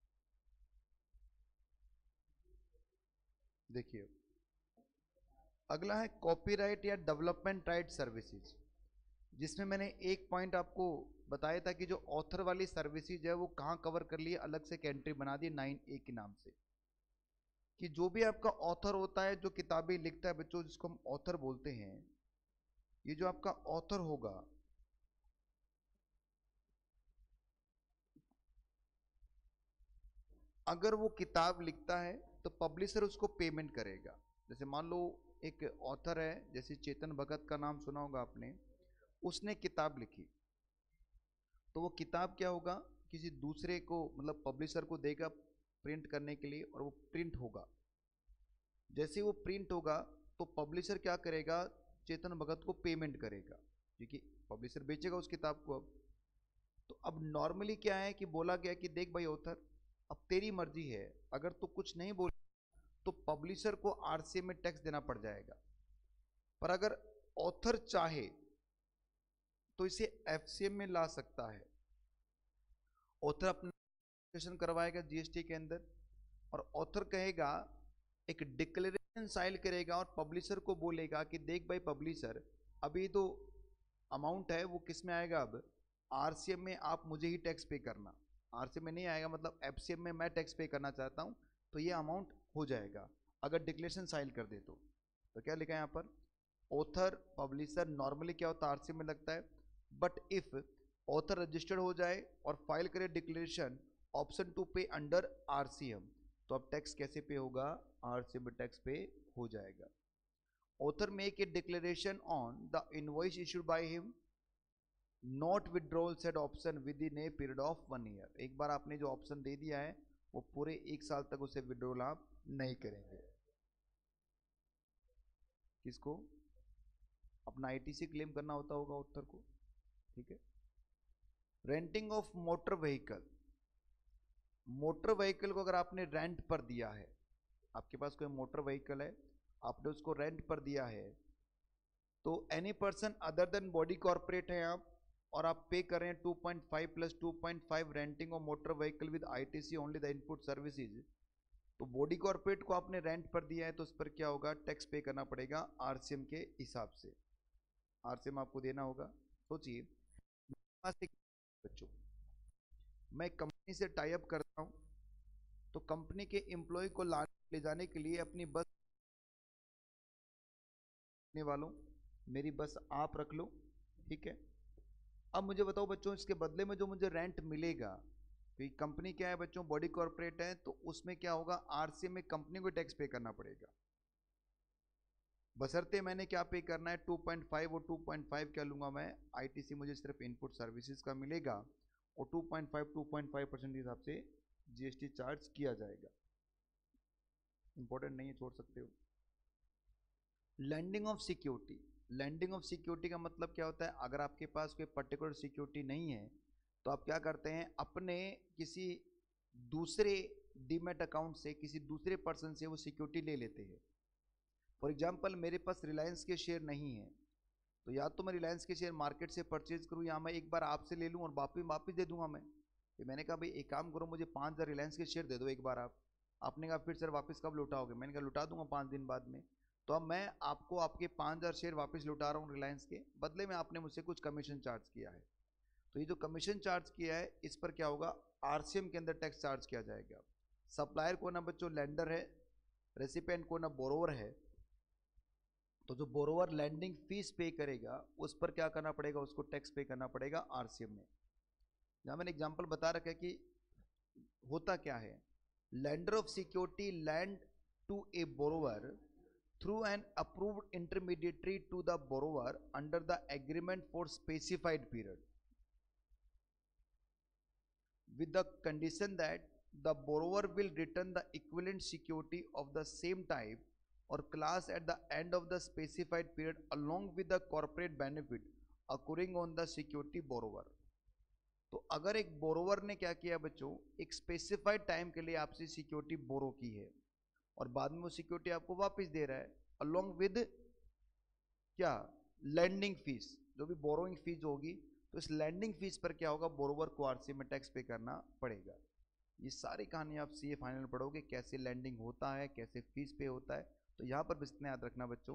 देखिए अगला है कॉपीराइट या डेवलपमेंट राइट सर्विसेज, जिसमें मैंने एक पॉइंट आपको बताया था कि जो ऑथर वाली सर्विसेज है वो कहाँ कवर कर लिए, अलग से कैंट्री बना दी नाइन ए के नाम से, कि जो भी आपका ऑथर होता है जो किताबें लिखता है बच्चों, जिसको हम ऑथर बोलते हैं, ये जो आपका ऑथर होगा अगर वो किताब लिखता है तो पब्लिशर उसको पेमेंट करेगा। जैसे मान लो एक ऑथर है, जैसे चेतन भगत का नाम सुना होगा आपने, उसने किताब लिखी, तो वो किताब क्या होगा, किसी दूसरे को मतलब पब्लिशर को देगा प्रिंट करने के लिए, और वो प्रिंट होगा। जैसे वो प्रिंट होगा तो पब्लिशर क्या करेगा, चेतन भगत को पेमेंट करेगा, क्योंकि पब्लिशर बेचेगा उस किताब को। अब तो अब नॉर्मली क्या है कि बोला गया कि देख भाई ऑथर, अब तेरी मर्जी है, अगर तू कुछ नहीं बोल तो पब्लिशर को आरसीएम में टैक्स देना पड़ जाएगा। पर अगर ऑथर चाहे तो इसे एफसीएम में ला सकता है। ऑथर अपना रजिस्ट्रेशन करवाएगा जीएसटी के अंदर, और ऑथर कहेगा, एक डिक्लेरेशन फाइल करेगा और पब्लिशर को बोलेगा कि देख भाई पब्लिशर, अभी तो अमाउंट है वो किस में आएगा, अब आरसीएम में आप मुझे ही टैक्स पे करना, आरसीएम में नहीं आएगा, मतलब एफसीएम में मैं टैक्स पे करना चाहता हूँ, तो ये अमाउंट हो जाएगा अगर डिक्लेरेशन फाइल कर दे तो। तो क्या लिखा है यहाँ पर, ऑथर पब्लिशर नॉर्मली क्या होता है आरसीएम में लगता है, बट इफ ऑथर रजिस्टर्ड हो जाए और फाइल करे declaration option to pay under RCM, तो अब टैक्स कैसे पे होगा, आरसीएम में टैक्स पे हो जाएगा। Author make a declaration on the invoice issued by him, not withdrawal said option within a period of one year. एक बार आपने जो ऑप्शन दे दिया है वो पूरे एक साल तक उसे विड्रॉल आप नहीं करेंगे। किसको, अपना आईटीसी क्लेम करना होता होगा ऑथर को, ठीक है। Renting of motor vehicle, motor vehicle को अगर आपने रेंट पर दिया है, आपके पास कोई मोटर व्हीकल है, आपने उसको रेंट पर दिया है, तो any person other than body corporate है आप, और आप पे कर रहे हैं two point five plus two point five renting of motor vehicle with ITC only the input services, तो बॉडी कॉर्पोरेट को आपने रेंट पर दिया है तो उस पर क्या होगा, टैक्स पे करना पड़ेगा आरसीएम के हिसाब से, आरसीएम आपको देना होगा। सोचिए बच्चों, मैं कंपनी से टाई अप करता हूं, तो कंपनी के एम्प्लॉय को लाने ले जाने के लिए अपनी बस वालों, मेरी बस आप रख लो, ठीक है। अब मुझे बताओ बच्चों, इसके बदले में जो मुझे रेंट मिलेगा, तो कंपनी क्या है बच्चों, बॉडी कॉर्पोरेट है, तो उसमें क्या होगा, आरसीएम में कंपनी को टैक्स पे करना पड़ेगा, बशर्ते मैंने क्या पे करना है टू पॉइंट फाइव, और टू पॉइंट फाइव क्या लूंगा मैं, आईटीसी मुझे सिर्फ इनपुट सर्विसेज का मिलेगा, और two point five two point five percent के हिसाब से जीएसटी चार्ज किया जाएगा। इंपॉर्टेंट नहीं है, छोड़ सकते हो। Landing of security, landing of security का मतलब क्या होता है, अगर आपके पास कोई पर्टिकुलर सिक्योरिटी नहीं है तो आप क्या करते हैं, अपने किसी दूसरे डीमैट अकाउंट से किसी दूसरे पर्सन से वो सिक्योरिटी ले लेते हैं। फॉर एग्जांपल मेरे पास रिलायंस के शेयर नहीं है, तो या तो मैं रिलायंस के शेयर मार्केट से परचेज करूं, या मैं एक बार आपसे ले लूं और वापिस वापिस दे दूंगा मैं। फिर मैंने कहा भाई एक काम करो, मुझे पाँच हज़ार रिलायंस के शेयर दे दो एक बार आप। आपने कहा फिर सर वापस कब लौटाओगे, मैंने कहा लौटा दूंगा पाँच दिन बाद में। तो अब मैं आपको आपके पाँच हज़ार शेयर वापस लौटा रहा हूँ रिलायंस के, बदले में आपने मुझसे कुछ कमीशन चार्ज किया है, तो ये जो कमीशन चार्ज किया है इस पर क्या होगा, आरसीएम के अंदर टैक्स चार्ज किया जाएगा। सप्लायर को ना बच्चों लेंडर है, रेसिपेंट को ना बोरोवर है, तो जो बोरोवर लैंडिंग फीस पे करेगा उस पर क्या करना पड़ेगा, उसको टैक्स पे करना पड़ेगा आरसीएम में। जहां मैंने एग्जांपल बता रखा है कि होता क्या है, lender of security lend to a borrower through an approved intermediary to the borrower under the agreement for specified period with the condition that the borrower will return the equivalent security of the same type or class at the end of the specified period along with the corporate benefit accruing on the security borrower। तो अगर एक borrower ने क्या किया बच्चों, एक specified time के लिए आपसे सिक्योरिटी बोरो की है और बाद में वो सिक्योरिटी आपको वापस दे रहा है अलोंग विद क्या, लैंडिंग फीस, जो भी बोरोइंग फीस होगी, तो इस लैंडिंग फीस पर क्या होगा, बोरोवर को आरसीएम में टैक्स पे करना पड़ेगा। ये सारी कहानी आप सीए फाइनल पढ़ोगे, कैसे लैंडिंग होता है, कैसे फीस पे होता है। तो यहाँ पर बस इतना याद रखना बच्चों,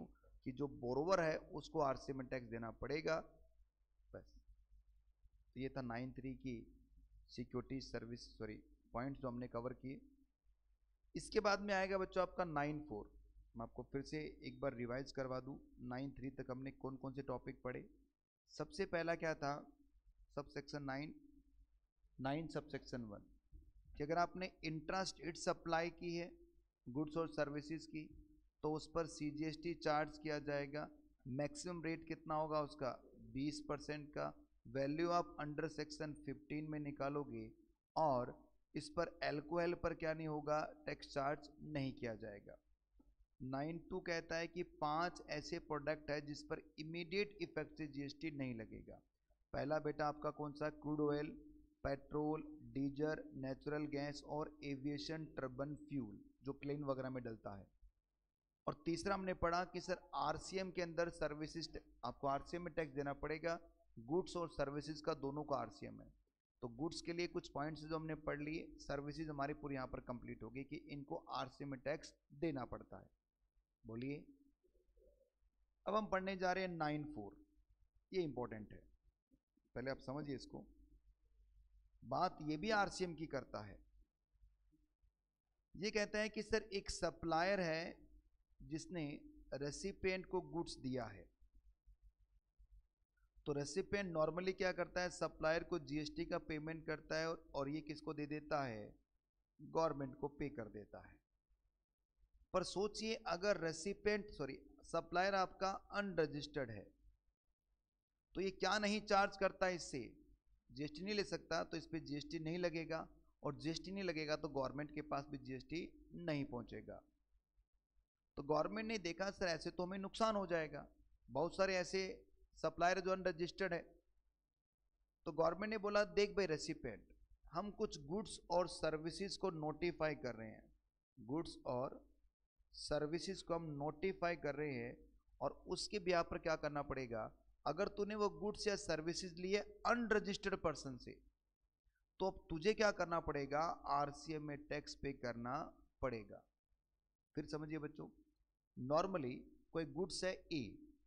कि जो बोरोवर है उसको आरसीएम में टैक्स देना पड़ेगा। बस, तो ये था नाइन थ्री की सिक्योरिटी सर्विस सॉरी पॉइंट्स जो हमने कवर किए। इसके बाद में आएगा बच्चों आपका नाइन फोर। मैं आपको फिर से एक बार रिवाइज करवा दूं, नाइन थ्री तक हमने कौन कौन से टॉपिक पढ़े। सबसे पहला क्या था, subsection nine nine subsection one, कि अगर आपने इंट्रास्टेट सप्लाई की है गुड्स और सर्विसेज की तो उस पर सीजीएसटी चार्ज किया जाएगा। मैक्सिमम रेट कितना होगा उसका, बीस परसेंट का। वैल्यू आप अंडर सेक्शन फिफ्टीन में निकालोगे और इस पर एल्कोहल पर क्या नहीं होगा, टैक्स चार्ज नहीं किया जाएगा। नाइन टू कहता है कि पांच ऐसे प्रोडक्ट है जिस पर इमीडिएट इफेक्ट से जीएसटी नहीं लगेगा। पहला बेटा आपका कौन सा, crude oil, petrol, diesel, natural gas और एविएशन टर्बन फ्यूल जो प्लेन वगैरह में डलता है। और तीसरा हमने पढ़ा कि सर आरसीएम के अंदर सर्विसेज, आपको आरसीएम में टैक्स देना पड़ेगा। गुड्स और सर्विसेज का दोनों का आरसीएम है। तो गुड्स के लिए कुछ पॉइंट्स जो हमने पढ़ लिए, सर्विसेज हमारी पूरी यहाँ पर कंप्लीट होगी कि इनको आरसीएम में टैक्स देना पड़ता है। बोलिए, अब हम पढ़ने जा रहे हैं नाइन फोर। ये इंपॉर्टेंट है, पहले आप समझिए इसको। बात ये भी आरसीएम की करता है। ये कहता है कि सर एक सप्लायर है जिसने रेसिपिएंट को गुड्स दिया है, तो रेसिपिएंट नॉर्मली क्या करता है, सप्लायर को जीएसटी का पेमेंट करता है और, और ये किसको दे देता है, गवर्नमेंट को पे कर देता है। पर सोचिए अगर रेसिपिएंट सॉरी सप्लायर आपका अनरजिस्टर्ड है तो ये क्या नहीं चार्ज करता है, इससे जीएसटी नहीं ले सकता, तो इस पर जीएसटी नहीं लगेगा। और जीएसटी नहीं लगेगा तो गवर्नमेंट के पास भी जीएसटी नहीं पहुंचेगा। तो गवर्नमेंट ने देखा सर ऐसे तो हमें नुकसान हो जाएगा, बहुत सारे ऐसे सप्लायर जो अनरजिस्टर्ड है। तो गवर्नमेंट ने बोला देख भाई रेसिपिएंट, हम कुछ गुड्स और सर्विसेज को नोटिफाई कर रहे हैं, गुड्स और सर्विसेज को हम नोटिफाई कर रहे हैं और उसके ब्याह पर क्या करना पड़ेगा, अगर तूने वो गुड्स या सर्विसेज लिए अनरजिस्टर्ड पर्सन से तो अब तुझे क्या करना पड़ेगा, आरसीएम में टैक्स पे करना पड़ेगा। फिर समझिए बच्चों, नॉर्मली कोई गुड्स है ए,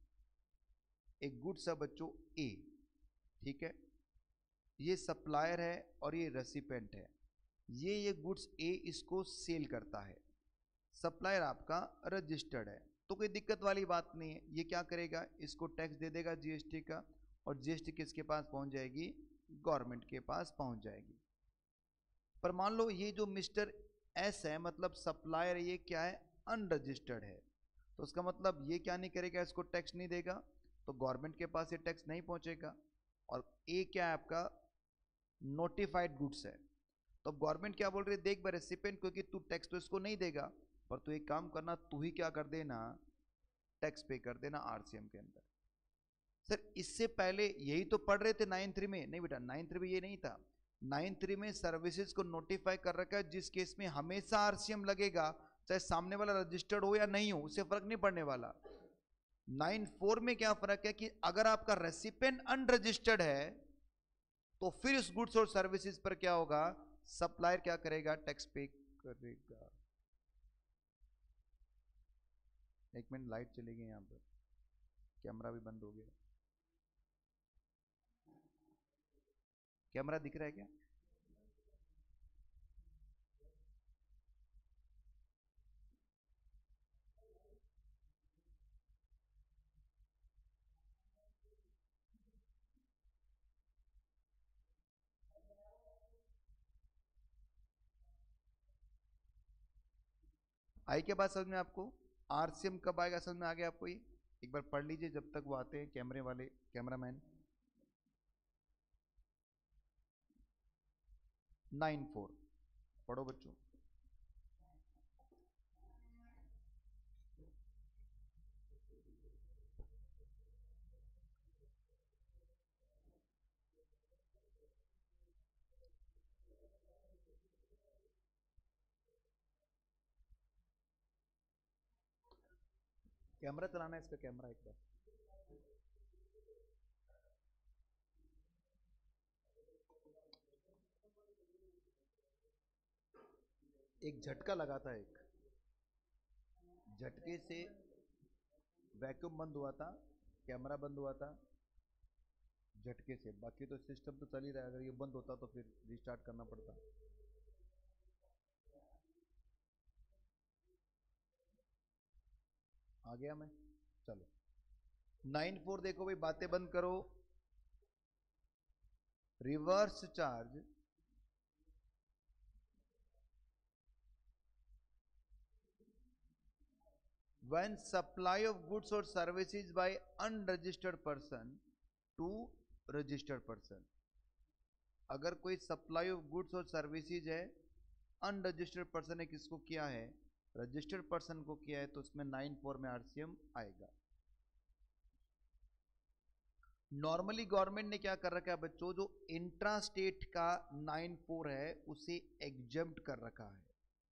एक गुड्स है बच्चों ए, ठीक है, ये सप्लायर है और ये रेसिपिएंट है। ये ये गुड्स ए इसको सेल करता है, सप्लायर आपका रजिस्टर्ड है, तो कोई दिक्कत वाली बात नहीं है। ये क्या करेगा, इसको टैक्स दे देगा जीएसटी का, और जीएसटी किसके पास पहुंच जाएगी, गवर्नमेंट के पास पहुंच जाएगी। पर मान लो ये जो मिस्टर एस है, मतलब सप्लायर, ये क्या है, अनरजिस्टर्ड है, तो उसका मतलब ये क्या नहीं करेगा, इसको टैक्स नहीं देगा, तो गवर्नमेंट के पास ये टैक्स नहीं पहुंचेगा। और ए क्या है आपका, नोटिफाइड गुड्स है, तो अब गवर्नमेंट क्या बोल रही है, देख भाई रेसिपिएंट, क्योंकि तू टैक्स तो इसको नहीं देगा, पर तू एक काम करना, तू ही क्या कर देना, टैक्स पे कर देना आरसीएम के अंदर। सर इससे पहले यही तो पढ़ रहे थे नाइन थ्री में, नहीं बेटा नाइन थ्री में ये नहीं था। नाइन थ्री में सर्विसेज को नोटिफाई कर रखा है, जिस केस में हमेशा आरसीएम लगेगा, चाहे सामने वाला रजिस्टर्ड हो या नहीं हो, उससे फर्क नहीं पड़ने वाला। नाइन फोर में क्या फर्क है कि अगर आपका रेसिपिएंट अनरजिस्टर्ड है तो फिर इस गुड्स और सर्विसेज पर क्या होगा, सप्लायर क्या करेगा, टैक्स पे करेगा। एक मिनट, लाइट चली गई, यहाँ पर कैमरा भी बंद हो गया। कैमरा दिख रहा है क्या, आई क्या बात समझ में आपको, आरसीएम कब आएगा समझ में आ गया आपको, ये एक बार पढ़ लीजिए जब तक वो आते हैं कैमरे वाले, कैमरामैन। नाइन फोर पढ़ो बच्चों। कैमरा चलाना है इसका, कैमरा एक बार। एक झटका लगा था, एक झटके से वैक्यूम बंद हुआ था, कैमरा बंद हुआ था झटके से, बाकी तो सिस्टम तो चल ही रहा है। अगर ये बंद होता तो फिर रिस्टार्ट करना पड़ता। आ गया मैं, चलो नाइन फोर देखो भाई, बातें बंद करो। Reverse charge when supply of goods or services by unregistered person to registered person। अगर कोई सप्लाई ऑफ गुड्स और सर्विसेज है, अनरजिस्टर्ड पर्सन ने किसको किया है, रजिस्टर्ड पर्सन को किया है, तो उसमें नाइन फोर में आरसीएम आएगा। नॉर्मली गवर्नमेंट ने क्या कर रखा है बच्चों, जो इंट्रा स्टेट का नाइन फोर है उसे एग्जम्प्ट कर रखा है।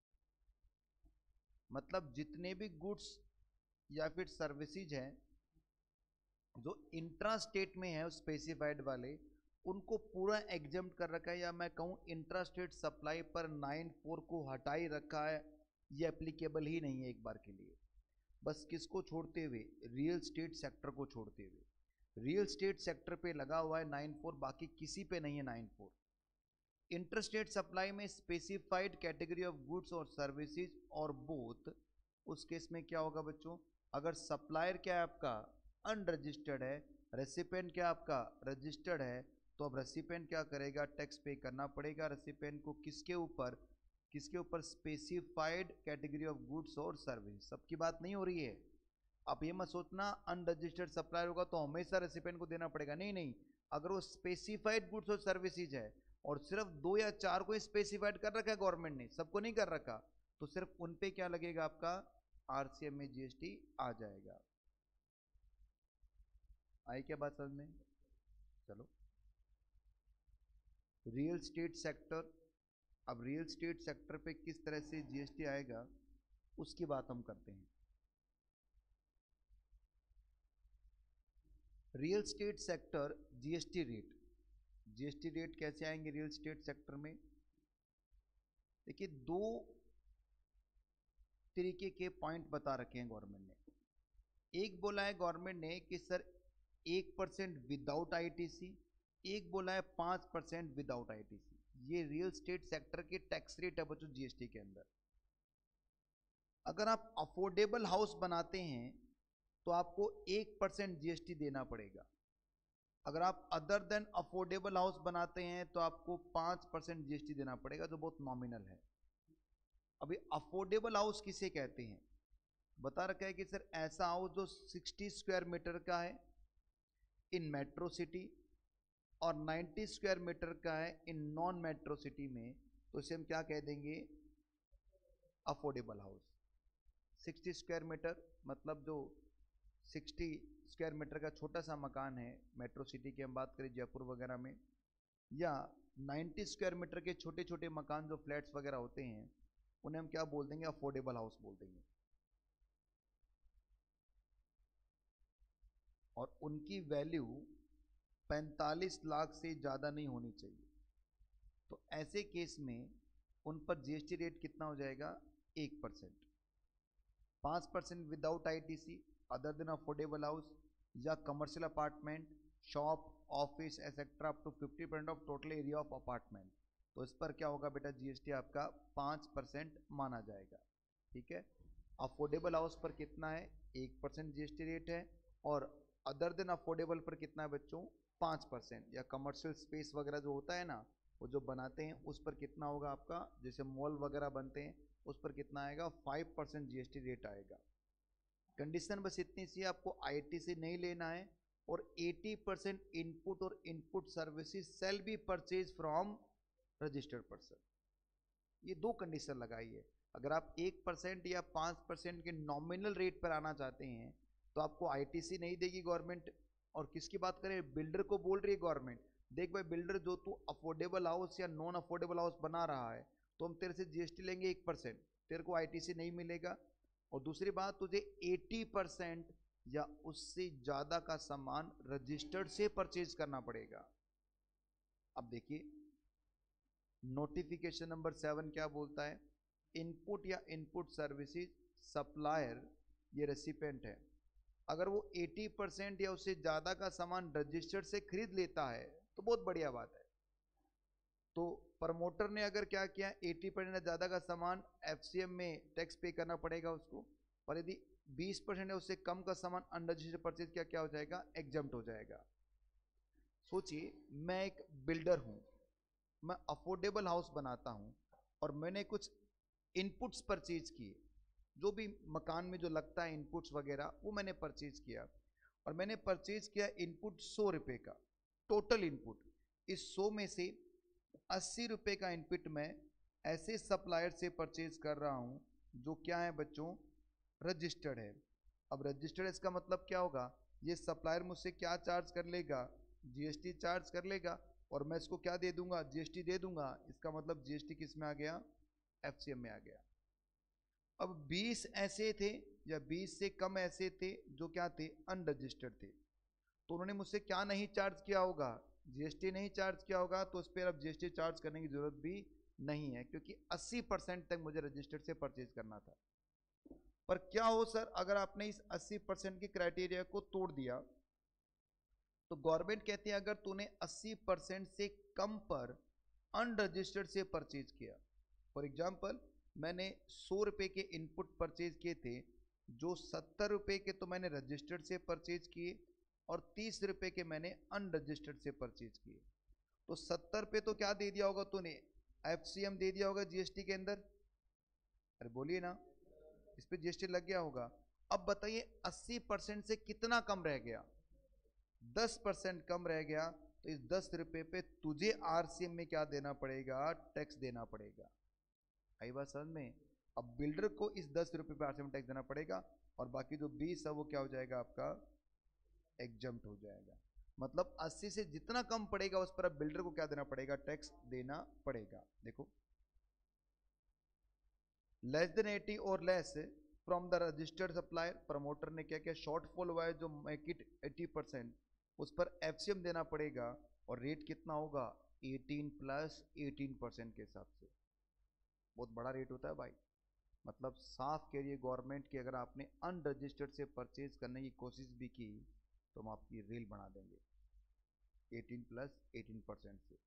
मतलब जितने भी गुड्स या फिर सर्विसेज हैं जो इंट्रा स्टेट में है स्पेसिफाइड वाले, उनको पूरा एग्जम्प्ट कर रखा है, या मैं कहूँ इंट्रा स्टेट सप्लाई पर नाइन फोर को हटा ही रखा है, ये एप्लीकेबल ही नहीं है एक बार के लिए। बस किसको छोड़ते हुए, रियल स्टेट सेक्टर को छोड़ते हुए। रियल स्टेट सेक्टर पे लगा हुआ है नाइन फोर, बाकी किसी पे नहीं है नाइन फोर। इंटरस्टेट सप्लाई में स्पेसिफाइड कैटेगरी ऑफ गुड्स और सर्विसेज और बोथ, उस केस में क्या होगा बच्चों, अगर सप्लायर क्या है आपका अनरजिस्टर्ड है, रेसिपेंट क्या आपका रजिस्टर्ड है, तो अब रेसिपेंट क्या करेगा, टैक्स पे करना पड़ेगा रेसिपेंट को। किसके ऊपर, किसके ऊपर, स्पेसिफाइड कैटेगरी ऑफ गुड्स और सर्विस। सबकी बात नहीं हो रही है। आप ये मत सोचना अनरजिस्टर्ड सप्लायर होगा तो हमेशा रेसिपेंट को देना पड़ेगा, नहीं नहीं। अगर वो स्पेसिफाइड गुड्स और सर्विसेज है और सिर्फ दो या चार को स्पेसिफाइड कर रखा है गवर्नमेंट ने, सबको नहीं कर रखा, तो सिर्फ उन पे क्या लगेगा आपका आरसीएम में जीएसटी आ जाएगा। आई क्या बात समझ में? चलो रियल स्टेट सेक्टर, अब रियल स्टेट सेक्टर पे किस तरह से जीएसटी आएगा उसकी बात हम करते हैं। Real estate sector GST rate, GST rate कैसे आएंगे रियल स्टेट सेक्टर में? देखिए दो तरीके के पॉइंट बता रखे हैं गवर्नमेंट ने। एक बोला है गवर्नमेंट ने कि सर एक परसेंट विदाउट आईटीसी, एक बोला है पांच परसेंट विदाउट आईटीसी। ये रियल स्टेट सेक्टर के टैक्स रेट है बच्चों जीएसटी के अंदर। अगर आप अफोर्डेबल हाउस बनाते हैं तो आपको एक परसेंट जीएसटी देना पड़ेगा। अगर आप अदर देन अफोर्डेबल हाउस बनाते हैं तो आपको पांच परसेंट जीएसटी देना पड़ेगा, जो बहुत नॉमिनल है। अभी अफोर्डेबल हाउस किसे कहते हैं, बता रखा है कि सर ऐसा हाउस जो साठ स्क्वायर मीटर का है इन मेट्रो सिटी और नब्बे स्क्वायर मीटर का है इन नॉन मेट्रो सिटी में, तो इसे हम क्या कह देंगे, अफोर्डेबल हाउस। साठ स्क्वायर मीटर मतलब जो साठ स्क्वायर मीटर का छोटा सा मकान है मेट्रो सिटी की हम बात करें जयपुर वगैरह में, या नब्बे स्क्वायर मीटर के छोटे छोटे मकान जो फ्लैट्स वगैरह होते हैं, उन्हें हम क्या बोल देंगे, अफोर्डेबल हाउस बोल देंगे। और उनकी वैल्यू पैंतालीस लाख से ज़्यादा नहीं होनी चाहिए। तो ऐसे केस में उन पर जीएसटी रेट कितना हो जाएगा, एक परसेंट। पाँच percent without ITC other than affordable house या commercial apartment, shop, office etcetera up to fifty percent of total area of apartment, तो इस पर क्या होगा बेटा, जीएसटी आपका पाँच परसेंट माना जाएगा। ठीक है, अफोर्डेबल हाउस पर कितना है, एक परसेंट जीएसटी रेट है, और अदर देन अफोर्डेबल पर कितना है बच्चों, पाँच परसेंट। या कमर्शियल स्पेस वगैरह जो होता है ना, वो जो बनाते हैं उस पर कितना होगा आपका, जैसे मॉल वगैरह बनते हैं उस पर कितना आएगा, फाइव परसेंट जीएसटी रेट आएगा। कंडीशन बस इतनी सी, आपको आईटीसी नहीं लेना है, और अस्सी परसेंट इनपुट और input services shall be purchase from registered person. ये दो कंडीशन लगाई है। अगर आप एक परसेंट या पाँच परसेंट के नॉमिनल रेट पर आना चाहते हैं तो आपको आईटीसी नहीं देगी गवर्नमेंट। और किसकी बात करें, बिल्डर को बोल रही है गवर्नमेंट, देख भाई बिल्डर जो तू अफोर्डेबल हाउस या नॉन अफोर्डेबल हाउस बना रहा है तो हम तेरे से जीएसटी लेंगे एक परसेंट, तेरे को आईटीसी नहीं मिलेगा। और दूसरी बात, तुझे अस्सी परसेंट या उससे ज़्यादा का सामान रजिस्टर्ड से परचेज करना पड़ेगा। अब देखिए नोटिफिकेशन नंबर सेवन क्या बोलता है, इनपुट या इनपुट सर्विसेज सप्लायर ये रेसिपेंट है, अगर वो अस्सी परसेंट या उससे ज़्यादा का सामान रजिस्टर्ड से खरीद लेता है तो बहुत बढ़िया बात है। तो प्रमोटर ने अगर क्या किया, अस्सी परसेंट या ज़्यादा का सामान एफसीएम में टैक्स पे करना पड़ेगा उसको, और यदि बीस परसेंट है उससे कम का सामान अनरजिस्टर्ड परचेज किया, क्या हो जाएगा, एग्जम्प्ट हो जाएगा। सोचिए मैं एक बिल्डर हूं, मैं अफोर्डेबल हाउस बनाता हूं और मैंने कुछ इनपुट्स परचेज किए, जो भी मकान में जो लगता है इनपुट्स वगैरह वो मैंने परचेज किया, और मैंने परचेज किया इनपुट सौ रुपये का टोटल इनपुट। इस सौ में से अस्सी रुपये का इनपुट मैं ऐसे सप्लायर से परचेज कर रहा हूं जो क्या है बच्चों, रजिस्टर्ड है। अब रजिस्टर्ड इसका मतलब क्या होगा, ये सप्लायर मुझसे क्या चार्ज कर लेगा, जीएसटी चार्ज कर लेगा, और मैं इसको क्या दे दूंगा, जीएसटी दे दूंगा। इसका मतलब जीएसटी किस में आ गया, एफसीएम में आ गया। अब बीस ऐसे थे या बीस से कम ऐसे थे जो क्या थे, अनरजिस्टर्ड थे, तो उन्होंने मुझसे क्या नहीं चार्ज किया होगा, जीएसटी नहीं चार्ज किया होगा, तो उस पर अब जीएसटी चार्ज करने की जरूरत भी नहीं है, क्योंकि अस्सी परसेंट तक मुझे रजिस्टर्ड से परचेज करना था। पर क्या हो सर, अगर आपने इस अस्सी परसेंट के क्राइटेरिया को तोड़ दिया, तो गवर्नमेंट कहती है अगर तूने अस्सी परसेंट से कम पर अनरजिस्टर्ड से परचेज किया, फॉर एग्जाम्पल मैंने सौ रुपये के इनपुट परचेज किए थे, जो सत्तर रुपये के तो मैंने रजिस्टर्ड से परचेज किए और तीस रुपये के मैंने अनरजिस्टर्ड से परचेज किए, तो सत्तर पे तो क्या दे दिया होगा तूने, एफसीएम दे दिया होगा जीएसटी के अंदर, अरे बोलिए ना, इस पे जीएसटी लग गया होगा। अब बताइए अस्सी परसेंट से कितना कम रह गया, दस परसेंट कम रह गया, तो इस दस रुपये पे तुझे आरसीएम में क्या देना पड़ेगा, टैक्स देना पड़ेगा। आई बात समझ में। अब बिल्डर को इस दस रुपये पे आरसीएम टैक्स देना पड़ेगा, और बाकी जो बीस है वो क्या हो जाएगा आपका, एग्जम्प्ट हो जाएगा। मतलब अस्सी से जितना कम पड़ेगा उस पर अब बिल्डर को क्या देना पड़ेगा, टैक्स देना पड़ेगा। देखो लेस देन एटी और less from the registered supplier, promoter ने क्या किया, शॉर्टफॉल हुआ है जो मेक इट एटी परसेंट, उस पर एफसीएम देना पड़ेगा, और रेट कितना होगा, एटीन प्लस एटीन परसेंट के हिसाब से। बहुत बड़ा रेट होता है भाई, मतलब साफ कह रही है गवर्नमेंट की अगर आपने अनरजिस्टर्ड से परचेज करने की कोशिश भी की तो हम आपकी रेल बना देंगे एटीन प्लस एटीन परसेंट से।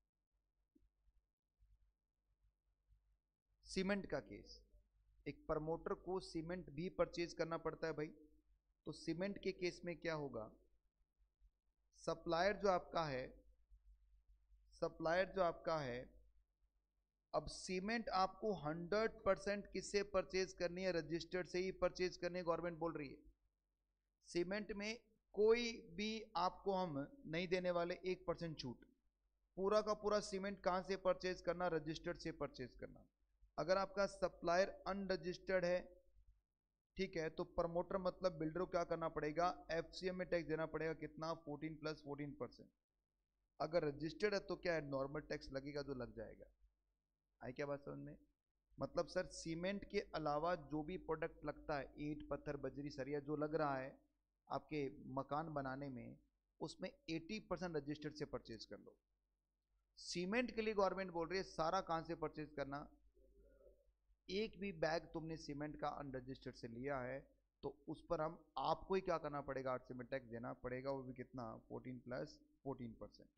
सीमेंट का केस, एक प्रमोटर को सीमेंट भी परचेज करना पड़ता है भाई, तो सीमेंट के केस में क्या होगा, सप्लायर जो आपका है, सप्लायर जो आपका है, अब सीमेंट आपको हंड्रेड परसेंट किससे परचेज करनी है, रजिस्टर्ड से ही परचेज करनी है, गवर्नमेंट बोल रही है। सीमेंट में कोई भी आपको हम नहीं देने वाले एक परसेंट छूट, पूरा का पूरा सीमेंट कहां से परचेज करना, रजिस्टर्ड से परचेज करना। अगर आपका सप्लायर अनरजिस्टर्ड है, ठीक है, तो प्रमोटर मतलब बिल्डर को क्या करना पड़ेगा, एफसीएम में टैक्स देना पड़ेगा, कितना, फोर्टीन प्लस फोर्टीन परसेंट। अगर रजिस्टर्ड है तो क्या है, नॉर्मल टैक्स लगेगा जो लग जाएगा। आई क्या बात समझ में। मतलब सर सीमेंट के अलावा जो भी प्रोडक्ट लगता है, ईंट पत्थर बजरी सरिया जो लग रहा है आपके मकान बनाने में, उसमें अस्सी परसेंट रजिस्टर्ड से परचेज कर लो। सीमेंट के लिए गवर्नमेंट बोल रही है सारा कहां से परचेज करना, एक भी बैग तुमने सीमेंट का अनरजिस्टर्ड से लिया है तो उस पर हम आपको ही क्या करना पड़ेगा, आठ सीमेंट टैक्स देना पड़ेगा, वो भी कितना, fourteen plus fourteen percent.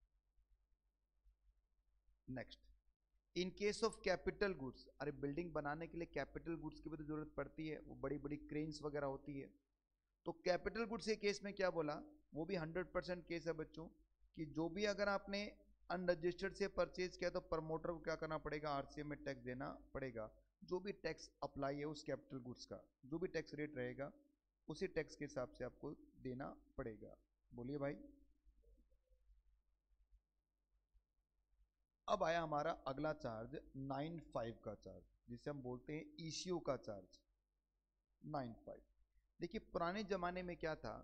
Next, in case of capital goods, अरे बिल्डिंग बनाने के लिए कैपिटल गुड्स की भी तो जरूरत पड़ती है, वो बड़ी बड़ी क्रेन्स वगैरह होती है, तो कैपिटल गुड्स के केस में क्या बोला, वो भी हंड्रेड परसेंट केस है बच्चों, कि जो भी अगर आपने अनरजिस्टर्ड से परचेज किया तो प्रमोटर को क्या करना पड़ेगा, आरसीएम में टैक्स देना पड़ेगा। जो भी टैक्स अप्लाई है उस कैपिटल गुड्स का, जो भी टैक्स रेट रहेगा उसी टैक्स के हिसाब से आपको देना पड़ेगा। बोलिए भाई। अब आया हमारा अगला चार्ज, नाइन फाइव का चार्ज, जिसे हम बोलते हैं ईसीओ का चार्ज, नाइन फाइव। देखिए पुराने जमाने में क्या था,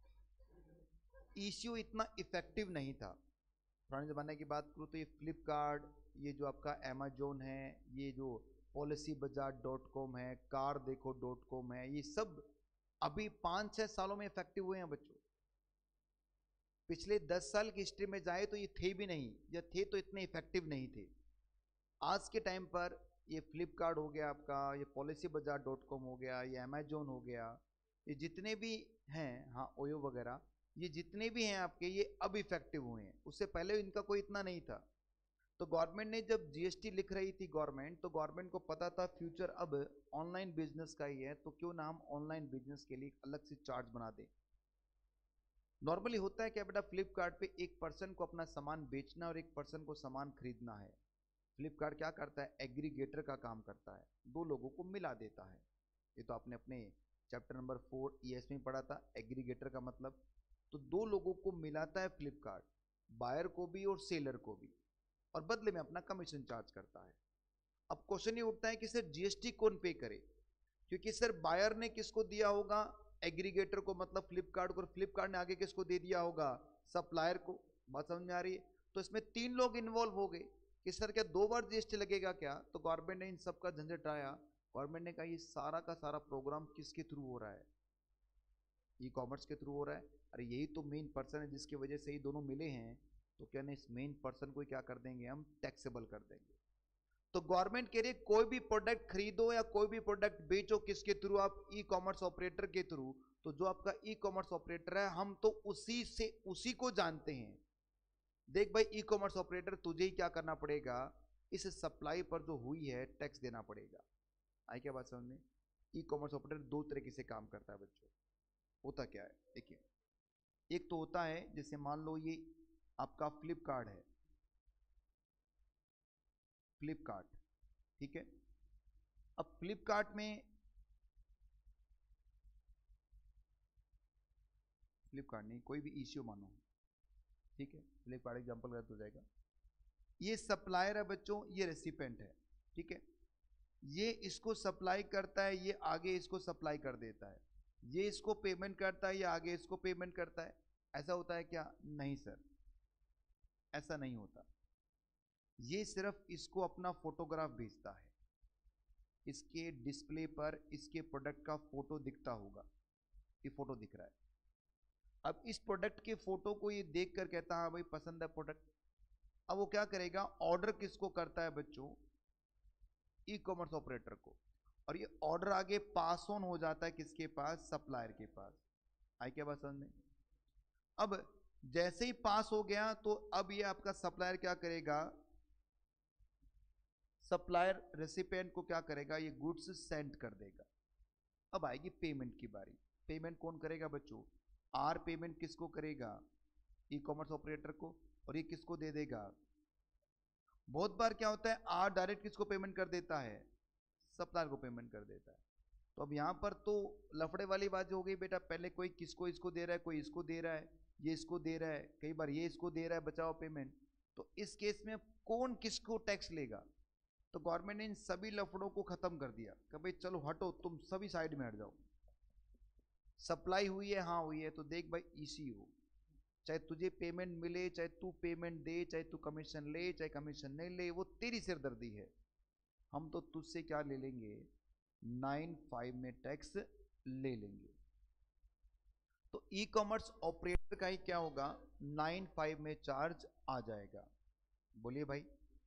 ईसीओ इतना इफेक्टिव नहीं था। पुराने ज़माने की बात करूँ तो ये फ्लिपकार्ट, ये जो आपका अमेजोन है, ये जो पॉलिसी बाजार डॉट कॉम है, कार देखो डॉट कॉम है, ये सब अभी पाँच छः सालों में इफेक्टिव हुए हैं बच्चों। पिछले दस साल की हिस्ट्री में जाए तो ये थे भी नहीं, या थे तो इतने इफेक्टिव नहीं थे। आज के टाइम पर ये फ्लिपकार्ट हो गया आपका, ये पॉलिसी बाजार डॉट कॉम हो गया, ये अमेजोन हो गया, ये जितने भी हैं, हाँ ओयो वगैरह, ये जितने भी हैं आपके, ये अब इफेक्टिव हुए हैं, उससे पहले इनका कोई इतना नहीं था। तो गवर्नमेंट ने जब जीएसटी लिख रही थी गवर्नमेंट, तो गवर्नमेंट को पता था फ्यूचर अब ऑनलाइन बिजनेस का ही है, तो क्यों ना हम ऑनलाइन बिजनेस के लिए अलग से चार्ज बना दें। नॉर्मली होता है क्या बेटा, फ्लिपकार्ट पे एक पर्सन को अपना सामान बेचना और एक पर्सन को सामान खरीदना है। फ्लिपकार्ट क्या करता है, एग्रीगेटर का काम करता है, दो लोगों को मिला देता है। ये तो आपने अपने चैप्टर नंबर फोर ईएस में पढ़ा था, एग्रीगेटर का मतलब। तो दो लोगों को मिलाता है फ्लिपकार्ट, बायर को भी और सेलर को भी, और बदले में अपना कमीशन चार्ज करता है। अब क्वेश्चन ये उठता है कि सर जीएसटी कौन पे करे, क्योंकि सर बायर ने किसको दिया होगा, एग्रीगेटर को, मतलब फ्लिपकार्ट को, और फ्लिपकार्ट ने आगे किसको दे दिया होगा, सप्लायर को। बात समझ में आ रही है? तो इसमें तीन लोग इन्वॉल्व हो गए कि सर क्या दो बार जीएसटी लगेगा क्या? तो गवर्नमेंट ने इन सब का झंझट आया। गवर्नमेंट ने कहा ये सारा का सारा प्रोग्राम किसके थ्रू हो रहा है, ई कॉमर्स के थ्रू हो रहा है। अरे यही तो मेन पर्सन है जिसकी वजह से ही दोनों मिले हैं, तो क्या नहीं, इस मेन पर्सन को क्या कर देंगे हम, टैक्सेबल कर देंगे। तो गवर्नमेंट कह रही है कोई भी प्रोडक्ट खरीदो या कोई भी प्रोडक्ट बेचो, किसके थ्रू, आप ई कॉमर्स ऑपरेटर के थ्रू। तो जो आपका ई कॉमर्स ऑपरेटर है, हम तो उसी से उसी को जानते हैं। देख भाई, ई कॉमर्स ऑपरेटर तुझे ही क्या करना पड़ेगा, इस सप्लाई पर जो हुई है टैक्स देना पड़ेगा। आई क्या बात समझ में? ई कॉमर्स ऑपरेटर दो तरीके से काम करता है बच्चों। होता क्या है देखिए, एक तो होता है जैसे मान लो ये आपका फ्लिपकार्ट है, फ्लिपकार्ट, ठीक है। अब फ्लिपकार्ट में, फ्लिपकार्ट नहीं, कोई भी इश्यू मानो, ठीक है, फ्लिपकार्ट एग्जांपल गलत हो जाएगा। ये सप्लायर है बच्चों, ये रेसिपेंट है, ठीक है। ये इसको सप्लाई करता है, ये आगे इसको सप्लाई कर देता है। ये इसको पेमेंट करता है, ये आगे इसको पेमेंट करता है। ऐसा होता है क्या? नहीं सर, ऐसा नहीं होता। ये सिर्फ इसको अपना फोटोग्राफ भेजता है, इसके डिस्प्ले पर इसके प्रोडक्ट का फोटो दिखता होगा, ये फोटो दिख रहा है। अब इस प्रोडक्ट के फोटो को ये देख कर कहता है हाँ भाई पसंद है प्रोडक्ट। अब वो क्या करेगा, ऑर्डर किसको करता है बच्चों, ई कॉमर्स ऑपरेटर को, और ये ऑर्डर आगे पास ऑन हो जाता है किसके पास, सप्लायर के पास। आई क्या बात समझ में? अब जैसे ही पास हो गया, तो अब ये आपका सप्लायर क्या करेगा, सप्लायर रेसिपिएंट को क्या करेगा, ये गुड्स सेंड कर देगा। अब आएगी पेमेंट की बारी। पेमेंट कौन करेगा बच्चों, आर पेमेंट किसको करेगा, ई कॉमर्स ऑपरेटर को, और ये किसको दे देगा। बहुत बार क्या होता है, आर डायरेक्ट किसको पेमेंट कर देता है, सप्लायर को पेमेंट कर देता है। तो अब यहाँ पर तो लफड़े वाली बात हो गई बेटा, पहले कोई किसको इसको दे रहा है, कोई इसको दे रहा है, ये इसको दे रहा है, कई बार ये इसको दे रहा है, बचाओ पेमेंट। तो इस केस में कौन किसको टैक्स लेगा? तो गवर्नमेंट ने इन सभी लफड़ों को खत्म कर दिया कि भाई चलो हटो, तुम सभी साइड में हट जाओ। सप्लाई हुई है, हाँ हुई है, तो देख भाई इसी हो, चाहे तुझे पेमेंट मिले, चाहे तू पेमेंट दे, चाहे तू कमीशन ले, चाहे कमीशन नहीं ले, वो तेरी सिरदर्दी है। हम तो तुझसे क्या ले लेंगे, नाइन फाइव में टैक्स ले लेंगे। तो ई कॉमर्स ऑपरेटर का ही क्या होगा, नाइन फाइव में चार्ज आ जाएगा। बोलिए भाई।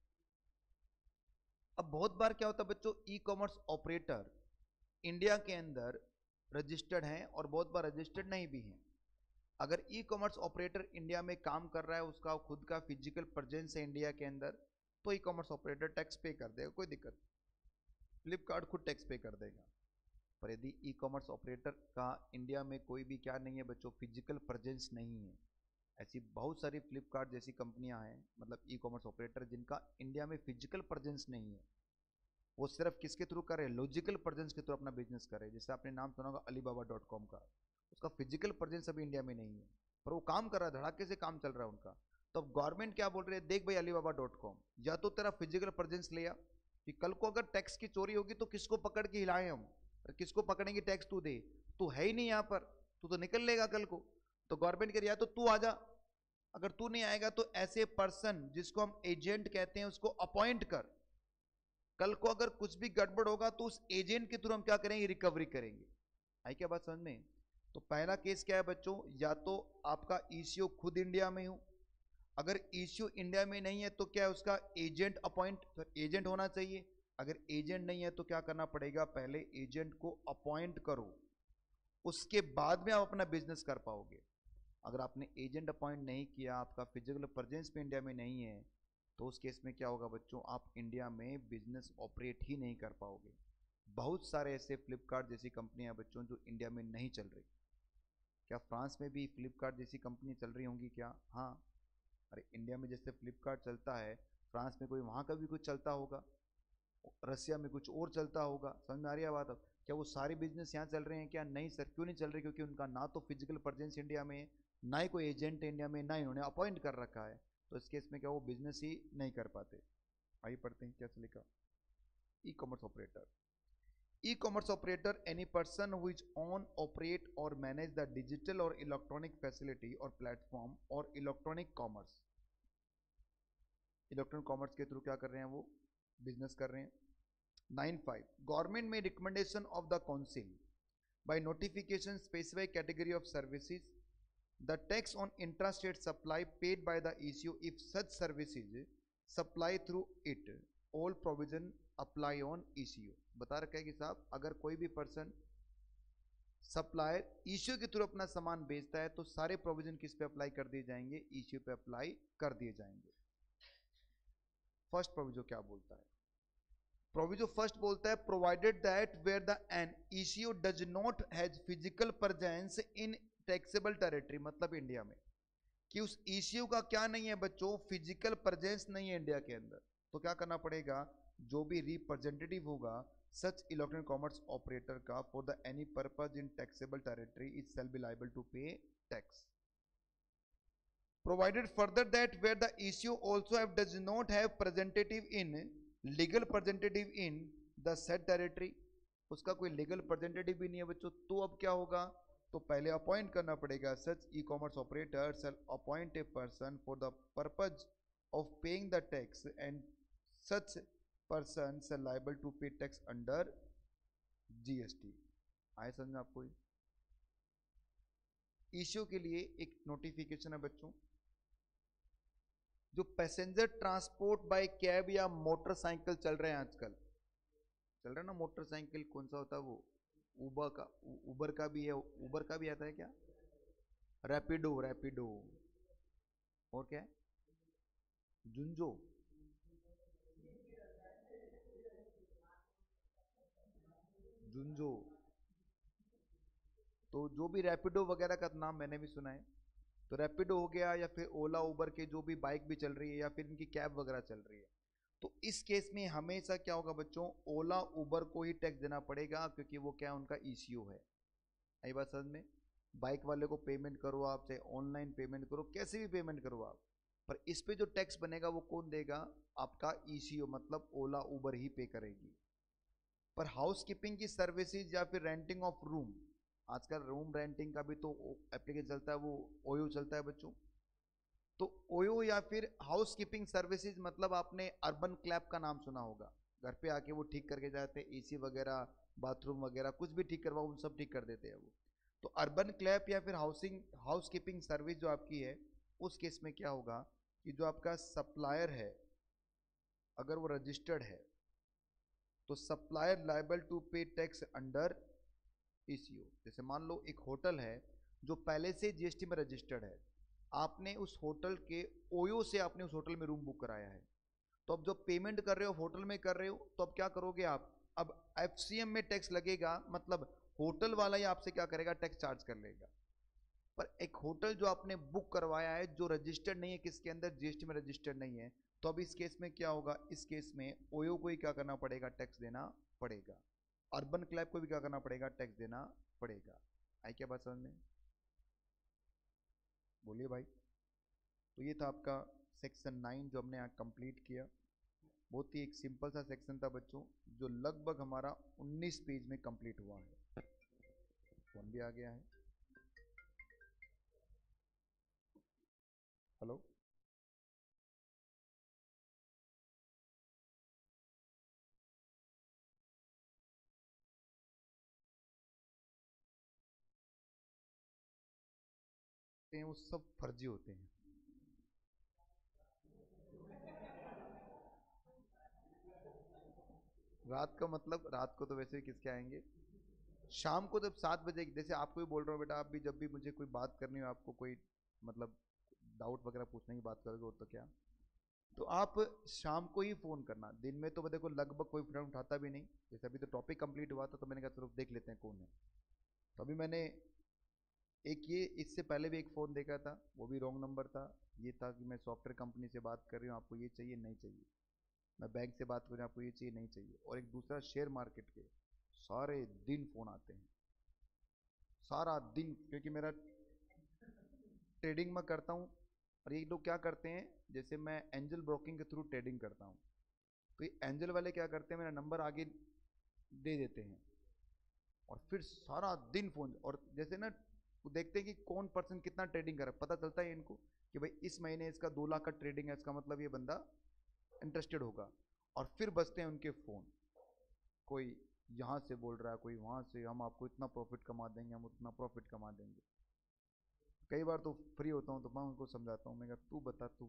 अब बहुत बार क्या होता है बच्चों, ई कॉमर्स ऑपरेटर इंडिया के अंदर रजिस्टर्ड हैं और बहुत बार रजिस्टर्ड नहीं भी हैं। अगर ई कॉमर्स ऑपरेटर इंडिया में काम कर रहा है, उसका खुद का फिजिकल प्रेजेंस है इंडिया के अंदर, तो ई कॉमर्स ऑपरेटर टैक्स पे कर देगा, कोई दिक्कत। फ्लिपकार्ट खुद टैक्स पे कर देगा। पर यदि ई कॉमर्स ऑपरेटर का इंडिया में कोई भी क्या नहीं है बच्चों, फिजिकल प्रेजेंस नहीं है, ऐसी बहुत सारी फ्लिपकार्ट जैसी कंपनियां हैं, मतलब ई कॉमर्स ऑपरेटर जिनका इंडिया में फिजिकल प्रेजेंस नहीं है, वो सिर्फ किसके थ्रू कर रहे हैं, लॉजिकल प्रेजेंस के थ्रू अपना बिजनेस कर रहे हैं। जैसे आपने नाम सुना होगा अलीबाबा डॉट कॉम का, उसका फिजिकल प्रेजेंस अभी इंडिया में नहीं है, पर वो काम कर रहा है, धड़ाके से काम चल रहा है उनका। तो अब गवर्नमेंट क्या बोल रही है, देख भाई अलीबाबा डॉट कॉम, या तो तेरा फिजिकल प्रेजेंस ले आ, कि कल को अगर टैक्स की चोरी होगी तो किसको पकड़ के हिलाएं हम, किसको पकड़ेंगे, टैक्स तू दे, तू है ही नहीं यहाँ पर, तू तो निकल लेगा कल को। तो गवर्नमेंट कह रही है तो तू आ जा, अगर तू नहीं आएगा तो ऐसे पर्सन जिसको हम एजेंट कहते हैं उसको अपॉइंट कर, कल को अगर कुछ भी गड़बड़ होगा तो उस एजेंट के थ्रू हम क्या करेंगे, रिकवरी करेंगे। आई क्या बात समझ में? तो पहला केस क्या है बच्चों, या तो आपका ईसीओ खुद इंडिया में हो, अगर ईसीओ इंडिया में नहीं है तो क्या है, उसका एजेंट अपॉइंट, एजेंट होना चाहिए। अगर एजेंट नहीं है तो क्या करना पड़ेगा, पहले एजेंट को अपॉइंट करो, उसके बाद में आप अपना बिजनेस कर पाओगे। अगर आपने एजेंट अपॉइंट नहीं किया, आपका फिजिकल प्रेजेंस भी इंडिया में नहीं है, तो उस केस में क्या होगा बच्चों, आप इंडिया में बिजनेस ऑपरेट ही नहीं कर पाओगे। बहुत सारे ऐसे फ्लिपकार्ट जैसी कंपनियां बच्चों जो इंडिया में नहीं चल रही। क्या फ्रांस में भी फ्लिपकार्ट जैसी कंपनी चल रही होंगी क्या? हाँ। अरे इंडिया में जैसे फ्लिपकार्ट चलता है, फ्रांस में कोई वहाँ का भी कुछ चलता होगा, रसिया में कुछ और चलता होगा। समझ में आ रही है बात? अब क्या वो सारे बिजनेस यहाँ चल रहे हैं क्या? नहीं सर। क्यों नहीं चल रहे? क्योंकि उनका ना तो फिजिकल प्रेजेंस इंडिया में, ना ही कोई एजेंट इंडिया में, ना ही उन्होंने अपॉइंट कर रखा है। तो इस केस में क्या वो बिजनेस ही नहीं कर पाते। आइए पढ़ते हैं क्या लिखा। E commerce operator, e-commerce operator, any person who is own, operate or manage the digital or electronic facility or platform or electronic commerce। Electronic commerce के थ्रू क्या कर रहे हैं वो? बिजनेस कर रहे हैं। नाइन फाइव, गवर्नमेंट में recommendation of the council by notification specify category of services the tax on intrastate supply paid by the ECO if such services supply through it all provision apply on ECO. बता रखा है कि साहब अगर कोई भी person supplier ECO के through अपना सामान बेचता है तो सारे प्रोविजन किस पे अप्लाई कर दिए जाएंगे? ईसीओ पे अप्लाई कर दिए जाएंगे। फर्स्ट प्रोविजो क्या बोलता है? प्रोविजो फर्स्ट बोलता है provided that where the an ECO does not has physical presence in taxable territory, मतलब इंडिया में, कि उस ईसीओ का क्या नहीं है बच्चों? फिजिकल प्रेजेंस नहीं है इंडिया के अंदर। तो क्या करना पड़ेगा? जो भी रिप्रेजेंटेटिव होगा सच इलेक्ट्रॉनिक कॉमर्स ऑपरेटर का for the any purpose in taxable territory is shall be liable to pay tax. Provided further that where the ECO also have does not have representative in legal representative in the said territory, उसका कोई legal representative भी नहीं है बच्चों, तो अब क्या होगा? तो पहले अपॉइंट करना पड़ेगा। Such e commerce operator shall appoint a person for the purpose of paying the tax and such person shall liable to pay tax under GST. आए समझ में आपको? ईसीओ के लिए एक नोटिफिकेशन है बच्चों, जो पैसेंजर ट्रांसपोर्ट बाय कैब या मोटरसाइकिल चल रहे हैं आजकल, चल रहा है ना मोटरसाइकिल, कौन सा होता है वो? उबर का, उबर का भी है, उबर का भी आता है क्या? रैपिडो, रैपिडो, और क्या है? जुंजो, जुंजो। तो जो भी रैपिडो वगैरह का नाम मैंने भी सुना है। तो रैपिडो हो गया, या फिर ओला उबर के जो भी बाइक भी चल रही है, या फिर इनकी कैब वगैरह चल रही है। तो इस केस में हमेशा क्या होगा बच्चों? ओला उबर को ही टैक्स देना पड़ेगा, क्योंकि वो क्या, उनका ईसीओ है। आई बात समझ में? बाइक वाले को पेमेंट करो आप, चाहे ऑनलाइन पेमेंट करो, कैसे भी पेमेंट करो आप, पर इस पे जो टैक्स बनेगा वो कौन देगा? आपका ईसीओ, मतलब ओला उबर ही पे करेगी। पर हाउस कीपिंग की सर्विसेज या फिर रेंटिंग ऑफ रूम, आजकल रूम रेंटिंग का भी तो एप्लीकेशन चलता है, वो ओयो चलता है बच्चों। तो ओयो या फिर हाउस कीपिंग सर्विसेज, मतलब आपने अर्बन क्लैप का नाम सुना होगा, घर पे आके वो ठीक करके जाते हैं, एसी वगैरह, बाथरूम वगैरह, कुछ भी ठीक करवाओ, उन सब ठीक कर देते हैं वो। तो अर्बन क्लैप या फिर हाउसिंग हाउस कीपिंग सर्विस जो आपकी है, उस केस में क्या होगा कि जो आपका सप्लायर है अगर वो रजिस्टर्ड है, तो supplier liable to pay tax under ECO. जैसे मान लो एक होटल है जो पहले से जीएसटी में रजिस्टर्ड है, आपने उस होटल के ओयो से आपने उस होटल में रूम बुक कराया है, तो अब जो पेमेंट कर रहे हो होटल में कर रहे हो, तो अब क्या करोगे आप? अब एफसीएम में टैक्स लगेगा, मतलब होटल वाला ही आपसे क्या करेगा? टैक्स चार्ज कर लेगा। पर एक होटल जो आपने बुक करवाया है जो रजिस्टर्ड नहीं है, किसके अंदर? जीएसटी में रजिस्टर्ड नहीं है, तो अब इस केस में क्या होगा? इस केस में ओयो को ही क्या करना पड़ेगा? टैक्स देना पड़ेगा। अर्बन क्लैब को भी क्या करना पड़ेगा? टैक्स देना पड़ेगा। आई क्या बात समझ में? बोलिए भाई। तो ये था आपका सेक्शन नाइन जो हमने यहाँ कंप्लीट किया। बहुत ही एक सिंपल सा सेक्शन था बच्चों, जो लगभग हमारा उन्नीस पेज में कंप्लीट हुआ है। फोन भी आ गया है। हेलो, वो सब फर्जी होते हैं। रात का मतलब, रात को तो वैसे ही किसके आएंगे? शाम को जब सात बजे, जैसे आपको भी बोल रहा हूँ बेटा, आप भी जब भी मुझे कोई बात करनी हो, आपको कोई मतलब डाउट वगैरह पूछने की बात करोगे, तो क्या, तो आप शाम को ही फ़ोन करना। दिन में तो देखो लगभग कोई फ़ोन उठाता भी नहीं। जैसे अभी तो टॉपिक कंप्लीट हुआ था, तो मैंने कहा चलो देख लेते हैं कौन है। तो अभी मैंने एक ये, इससे पहले भी एक फ़ोन देखा था, वो भी रॉन्ग नंबर था। ये था कि मैं सॉफ्टवेयर कंपनी से बात कर रही हूँ, आपको ये चाहिए नहीं चाहिए। मैं बैंक से बात कर रही हूँ, आपको ये चाहिए नहीं चाहिए। और एक दूसरा शेयर मार्केट के, सारे दिन फ़ोन आते हैं, सारा दिन, क्योंकि मेरा ट्रेडिंग में करता हूँ। और ये लोग क्या करते हैं, जैसे मैं एंजल ब्रोकिंग के थ्रू ट्रेडिंग करता हूँ, तो ये एंजल वाले क्या करते हैं, मेरा नंबर आगे दे देते हैं और फिर सारा दिन फ़ोन। और जैसे ना वो देखते हैं कि कौन पर्सन कितना ट्रेडिंग कर रहा है, पता चलता है इनको कि भाई इस महीने इसका दो लाख का ट्रेडिंग है, इसका मतलब ये बंदा इंटरेस्टेड होगा। और फिर बजते हैं उनके फ़ोन, कोई यहाँ से बोल रहा है, कोई वहाँ से, हम आपको इतना प्रॉफिट कमा देंगे, हम उतना प्रॉफिट कमा देंगे। कई बार तो फ्री होता हूँ तो मैं उनको समझाता हूँ, मैं कहा तू बता, तू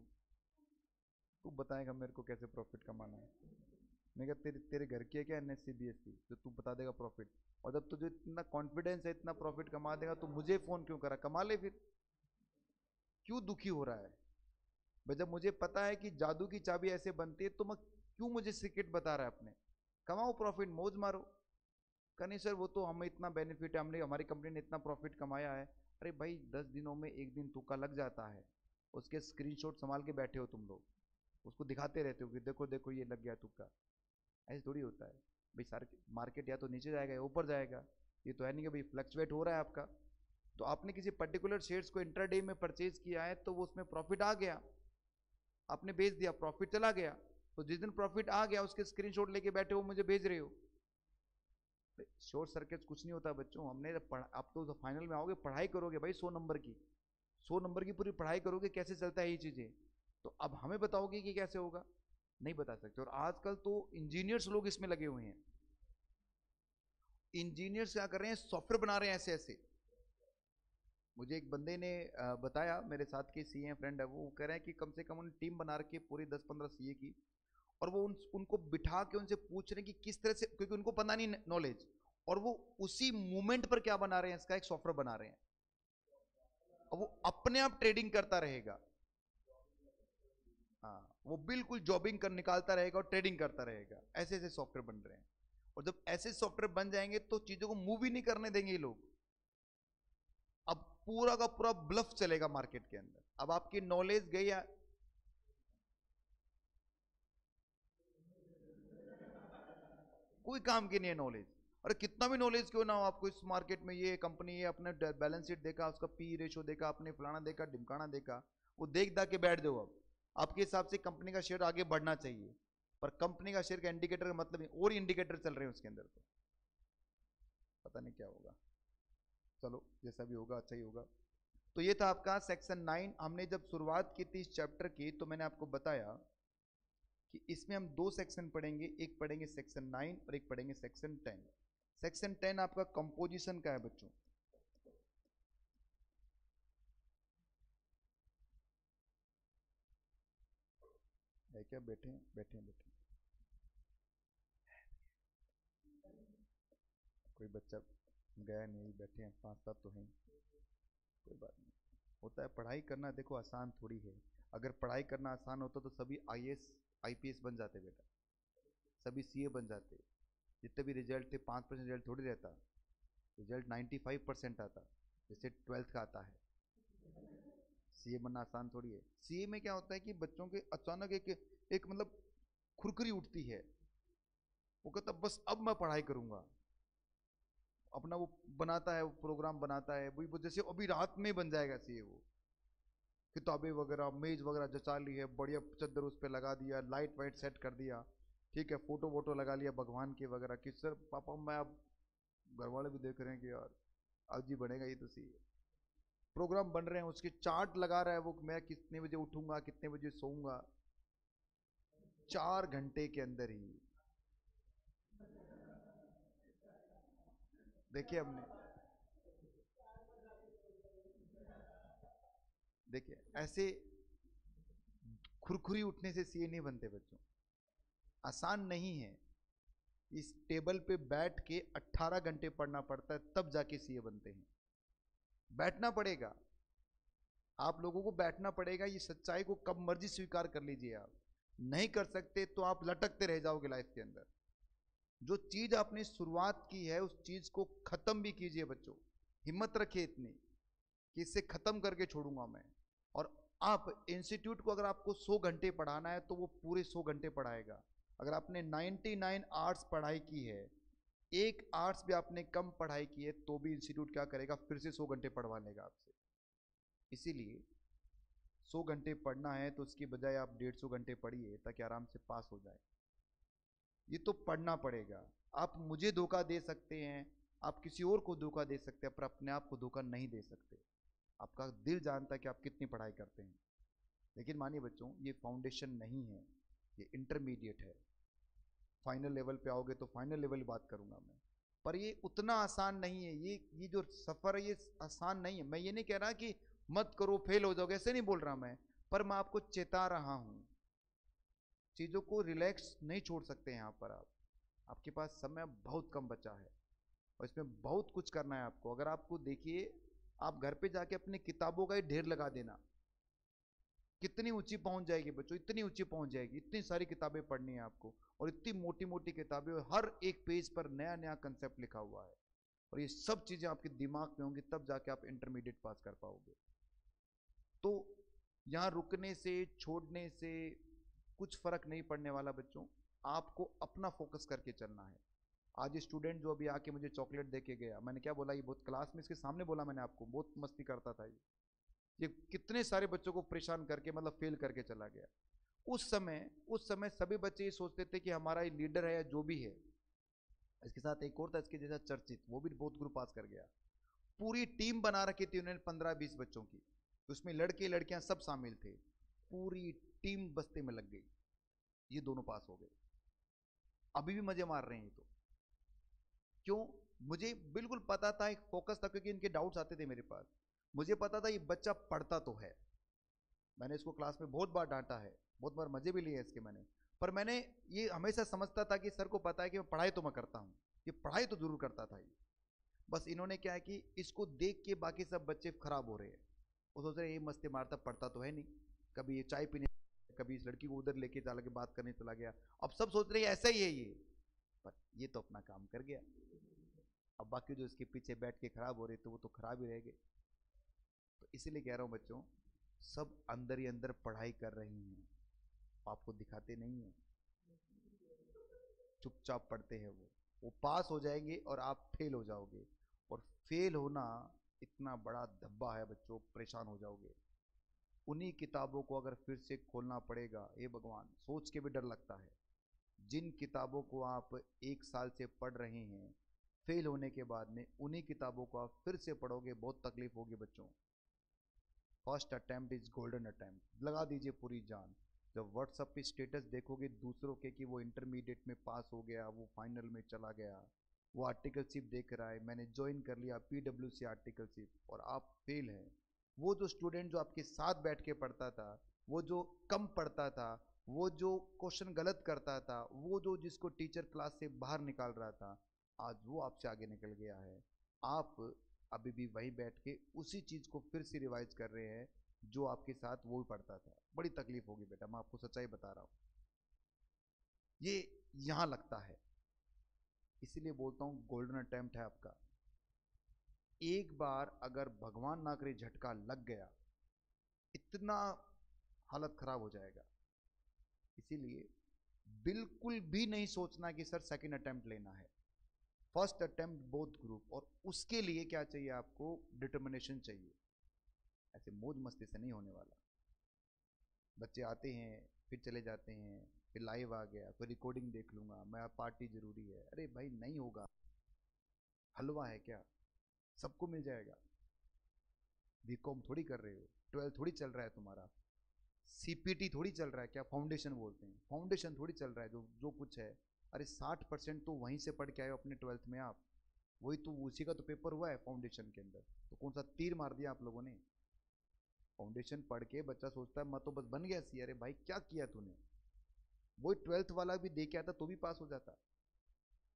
तू बताएगा मेरे को कैसे प्रॉफिट कमाना है। मैं कहा तेरे तेरे घर की है क्या N S C B S C जो तू बता देगा प्रॉफिट। और जब तुझे इतना कॉन्फिडेंस है, इतना प्रॉफिट कमा देगा, तो मुझे फ़ोन क्यों करा, कमा ले फिर, क्यों दुखी हो रहा है भाई। जब मुझे पता है कि जादू की चाबी ऐसे बनती है, तो मैं क्यों मुझे सीक्रेट बता रहा है अपने। कमाओ प्रॉफिट, मौज मारो। कहा नहीं सर वो तो हमें इतना बेनिफिट है, हमने हमारी कंपनी ने इतना प्रॉफिट कमाया है। अरे भाई दस दिनों में एक दिन तुक्का लग जाता है, उसके स्क्रीनशॉट संभाल के बैठे हो तुम लोग, उसको दिखाते रहते हो कि देखो देखो ये लग गया तुक्का। ऐसे थोड़ी होता है भाई, सारे मार्केट या तो नीचे जाएगा या ऊपर जाएगा। ये तो है नहीं कि भाई फ्लक्चुएट हो रहा है आपका। तो आपने किसी पर्टिकुलर शेयर्स को इंट्राडे में परचेज किया है, तो वो उसमें प्रॉफिट आ गया, आपने बेच दिया, प्रॉफिट चला गया। तो जिस दिन प्रॉफिट आ गया उसके स्क्रीनशॉट लेके बैठे हो, मुझे भेज रहे हो। शॉर्ट सर्किट कुछ नहीं होता बच्चों। हमने पढ़ा, आप तो फाइनल में आओगे, पढ़ाई करोगे भाई, सौ नंबर की, सौ नंबर की पूरी पढ़ाई करोगे कैसे चलता है ये चीज़ें। तो अब हमें बताओगे कि कैसे होगा, नहीं बता सकते। और आजकल तो इंजीनियर्स लोग इसमें लगे हुए हैं। इंजीनियर्स क्या कर रहे हैं, सॉफ्टवेयर बना रहे हैं ऐसे ऐसे। मुझे एक बंदे ने बताया, मेरे साथ के सी ए फ्रेंड है, वो कह रहे हैं कि कम से कम उन टीम बना रखी है पूरी दस पंद्रह सी ए की। और वो उन, उनको बिठा के उनसे पूछ रहे हैं कि किस तरह से, क्योंकि उनको पता नहीं नॉलेज, और वो उसी मूवमेंट पर क्या बना रहे हैं, इसका एक सॉफ्टवेयर बना रहे हैं। और वो अपने आप ट्रेडिंग करता रहेगा। हाँ, वो बिल्कुल जॉबिंग कर निकालता रहेगा और ट्रेडिंग करता रहेगा। ऐसे ऐसे सॉफ्टवेयर बन रहे हैं। और जब ऐसे सॉफ्टवेयर बन जाएंगे तो चीजों को मूव ही नहीं करने देंगे ये लोग। अब पूरा का पूरा ब्लफ चलेगा मार्केट के अंदर। अब आपकी नॉलेज गई या कोई काम की नहीं है नॉलेज। और कितना भी नॉलेज क्यों ना हो आपको, इस मार्केट में ये कंपनी है, अपने बैलेंस शीट देखा, उसका पी रेशो देखा, अपने फलाना देखा, ढिमकाना देखा, वो देख दा के बैठ जाओ। अब आपके हिसाब से कंपनी का शेयर आगे बढ़ना चाहिए, पर कंपनी का शेयर का इंडिकेटर का मतलब नहीं, और इंडिकेटर चल रहे हैं उसके अंदर, तो पता नहीं क्या होगा। चलो जैसा भी होगा अच्छा ही होगा। तो ये था आपका सेक्शन नाइन। हमने जब शुरुआत की थी इस चैप्टर की, तो मैंने आपको बताया कि इसमें हम दो सेक्शन पढ़ेंगे, एक पढ़ेंगे सेक्शन नाइन और एक पढ़ेंगे सेक्शन टेन। सेक्शन टेन आपका कंपोजिशन का है बच्चों। है क्या, बैठे हैं बैठे हैं बैठे हैं। कोई बच्चा गया नहीं, बैठे हैं, पांच सात तो हैं, कोई बात नहीं। होता है, पढ़ाई करना देखो आसान थोड़ी है। अगर पढ़ाई करना आसान होता तो सभी I A S I P S बन जाते बेटा, सभी सी ए बन जाते। जितने भी रिजल्ट थे, पाँच परसेंट रिजल्ट थोड़ी रहता, रिजल्ट नाइन्टी फाइव परसेंट आता, जैसे ट्वेल्थ का आता है। सी ए बनना आसान थोड़ी है। सी ए में क्या होता है कि बच्चों के अचानक एक एक मतलब खुरखुरी उठती है, वो कहता बस अब मैं पढ़ाई करूंगा। अपना वो बनाता है, वो प्रोग्राम बनाता है, वही वो जैसे अभी रात में बन जाएगा सी ए। वो किताबें वगैरह, मेज वगैरह जचा ली है, बढ़िया चद्दर उस पर लगा दिया, लाइट वाइट सेट कर दिया, ठीक है, फोटो वोटो लगा लिया भगवान के वगैरह कि सर पापा मैं अब, घर वाले भी देख रहे हैं कि यार आज ही बनेगा ये तो सी ए। प्रोग्राम बन रहे हैं, उसके चार्ट लगा रहा है वो, मैं कितने बजे उठूंगा, कितने बजे सोऊंगा। चार घंटे के अंदर ही देखिए हमने, देखिए ऐसे खुरखुरी उठने से सी ए नहीं बनते बच्चों, आसान नहीं है। इस टेबल पे बैठ के अट्ठारह घंटे पढ़ना पड़ता है, तब जाके सीए बनते हैं। बैठना पड़ेगा, आप लोगों को बैठना पड़ेगा। ये सच्चाई को कब मर्जी स्वीकार कर लीजिए। आप नहीं कर सकते तो आप लटकते रह जाओगे लाइफ के अंदर। जो चीज आपने शुरुआत की है उस चीज को खत्म भी कीजिए बच्चों। हिम्मत रखिए इतनी कि इसे खत्म करके छोड़ूंगा मैं। और आप इंस्टीट्यूट को अगर आपको सौ घंटे पढ़ाना है तो वो पूरे सौ घंटे पढ़ाएगा। अगर आपने निन्यानवे आर्ट्स पढ़ाई की है, एक आर्ट्स भी आपने कम पढ़ाई की है, तो भी इंस्टीट्यूट क्या करेगा, फिर से सौ घंटे पढ़वा लेगा आपसे। इसीलिए सौ घंटे पढ़ना है तो उसकी बजाय आप डेढ़ सौ घंटे पढ़िए ताकि आराम से पास हो जाए। ये तो पढ़ना पड़ेगा। आप मुझे धोखा दे सकते हैं, आप किसी और को धोखा दे सकते हैं, पर अपने आप को धोखा नहीं दे सकते। आपका दिल जानता है कि आप कितनी पढ़ाई करते हैं। लेकिन मानिए बच्चों, ये फाउंडेशन नहीं है, ये इंटरमीडिएट है। फाइनल लेवल पे आओगे तो फाइनल लेवल की बात करूंगा मैं, पर ये उतना आसान नहीं है। ये ये जो सफ़र है ये आसान नहीं है। मैं ये नहीं कह रहा कि मत करो फेल हो जाओगे, ऐसे नहीं बोल रहा मैं, पर मैं आपको चेता रहा हूँ। चीज़ों को रिलैक्स नहीं छोड़ सकते यहाँ पर आप। आपके पास समय बहुत कम बचा है और इसमें बहुत कुछ करना है आपको। अगर आपको देखिए, आप घर पे जाके अपनी किताबों का ही ढेर लगा देना, कितनी ऊंची पहुंच जाएगी बच्चों, इतनी ऊंची पहुंच जाएगी। इतनी सारी किताबें पढ़नी है आपको, और इतनी मोटी मोटी किताबें, और हर एक पेज पर नया नया कंसेप्ट लिखा हुआ है। और ये सब चीज़ें आपके दिमाग में होंगी, तब जाके आप इंटरमीडिएट पास कर पाओगे। तो यहाँ रुकने से, छोड़ने से कुछ फर्क नहीं पड़ने वाला बच्चों। आपको अपना फोकस करके चलना है। आज स्टूडेंट जो अभी आके मुझे चॉकलेट दे के गया, मैंने क्या बोला, ये बहुत क्लास में इसके सामने बोला मैंने आपको, बहुत मस्ती करता था ये ये कितने सारे बच्चों को परेशान करके, मतलब फेल करके चला गया। उस समय उस समय सभी बच्चे ये सोचते थे कि हमारा ये लीडर है या जो भी है। इसके साथ एक और था इसके जैसा चर्चित, वो भी बहुत ग्रुप पास कर गया। पूरी टीम बना रखी थी उन्होंने पंद्रह बीस बच्चों की, उसमें लड़के लड़कियां सब शामिल थे। पूरी टीम बस्ते में लग गई, ये दोनों पास हो गए। अभी भी मजे मार रहे हैं। तो क्यों? मुझे बिल्कुल पता था, एक फोकस था, क्योंकि इनके डाउट्स आते थे मेरे पास। मुझे पता था ये बच्चा पढ़ता तो है। मैंने इसको क्लास में बहुत बार डांटा है, बहुत बार मजे भी लिए इसके मैंने, पर मैंने ये हमेशा समझता था कि सर को पता है कि मैं पढ़ाई तो मैं करता हूँ, ये पढ़ाई तो जरूर करता था ये। बस इन्होंने क्या है कि इसको देख के बाकी सब बच्चे खराब हो रहे हैं। वो सोच रहे ये मस्ती मारता, पढ़ता तो है नहीं। कभी ये चाय पीने, कभी इस लड़की को उधर लेके चला के बात करने चला गया। अब सब सोच रहे हैं ऐसा ही है ये, पर ये तो अपना काम कर गया। अब बाकी जो इसके पीछे बैठ के खराब हो रहे तो वो तो खराब ही रह गए। तो इसीलिए कह रहा हूँ बच्चों, सब अंदर ही अंदर पढ़ाई कर रही हैं, आपको दिखाते नहीं है। चुपचाप पढ़ते हैं वो वो पास हो जाएंगे और आप फेल हो जाओगे। और फेल होना इतना बड़ा धब्बा है बच्चों, परेशान हो जाओगे। उन्हीं किताबों को अगर फिर से खोलना पड़ेगा, ये भगवान, सोच के भी डर लगता है। जिन किताबों को आप एक साल से पढ़ रहे हैं, फेल होने के बाद में उन्हीं किताबों को आप फिर से पढ़ोगे, बहुत तकलीफ होगी बच्चों। First attempt is golden attempt, लगा दीजिए पूरी जान। जब व्हाट्सएप पे स्टेटस देखोगे दूसरों के कि वो इंटरमीडिएट में पास हो गया, वो फाइनल में चला गया, वो आर्टिकलशिप देख रहा है, मैंने ज्वाइन कर लिया पीडब्ल्यू सी आर्टिकलशिप, और आप फेल हैं। वो जो स्टूडेंट जो आपके साथ बैठ के पढ़ता था, वो जो कम पढ़ता था, वो जो क्वेश्चन गलत करता था, वो जो जिसको टीचर क्लास से बाहर निकाल रहा था, आज वो आपसे आगे निकल गया है। आप अभी भी वहीं बैठ के उसी चीज़ को फिर से रिवाइज कर रहे हैं जो आपके साथ वो भी पढ़ता था। बड़ी तकलीफ होगी बेटा, मैं आपको सच्चाई बता रहा हूँ। ये यहाँ लगता है, इसीलिए बोलता हूँ गोल्डन अटेम्प्ट है आपका। एक बार अगर भगवान ना करे झटका लग गया, इतना हालत खराब हो जाएगा। इसीलिए बिल्कुल भी नहीं सोचना कि सर सेकंड अटेम्प्ट लेना है। फर्स्ट अटेम्प्ट बोथ ग्रुप, और उसके लिए क्या चाहिए आपको? डिटर्मिनेशन चाहिए। ऐसे मौज मस्ती से नहीं होने वाला। बच्चे आते हैं फिर चले जाते हैं, फिर लाइव आ गया, फिर रिकॉर्डिंग देख लूंगा मैं, पार्टी जरूरी है। अरे भाई नहीं होगा, हलवा है क्या? सबको मिल जाएगा। बीकॉम थोड़ी कर रहे हो, ट्वेल्थ थोड़ी चल रहा है तुम्हारा, सीपीटी थोड़ी चल रहा है, क्या फाउंडेशन बोलते हैं, फाउंडेशन थोड़ी चल रहा है जो जो कुछ है। अरे साठ परसेंट तो वहीं से पढ़ के आए हो अपने ट्वेल्थ में आप, वही तो, उसी का तो पेपर हुआ है फाउंडेशन के अंदर। तो कौन सा तीर मार दिया आप लोगों ने? फाउंडेशन पढ़ के बच्चा सोचता है मैं तो बस बन गया सी। अरे भाई क्या किया तूने? वही ट्वेल्थ वाला भी दे के आता तो भी पास हो जाता।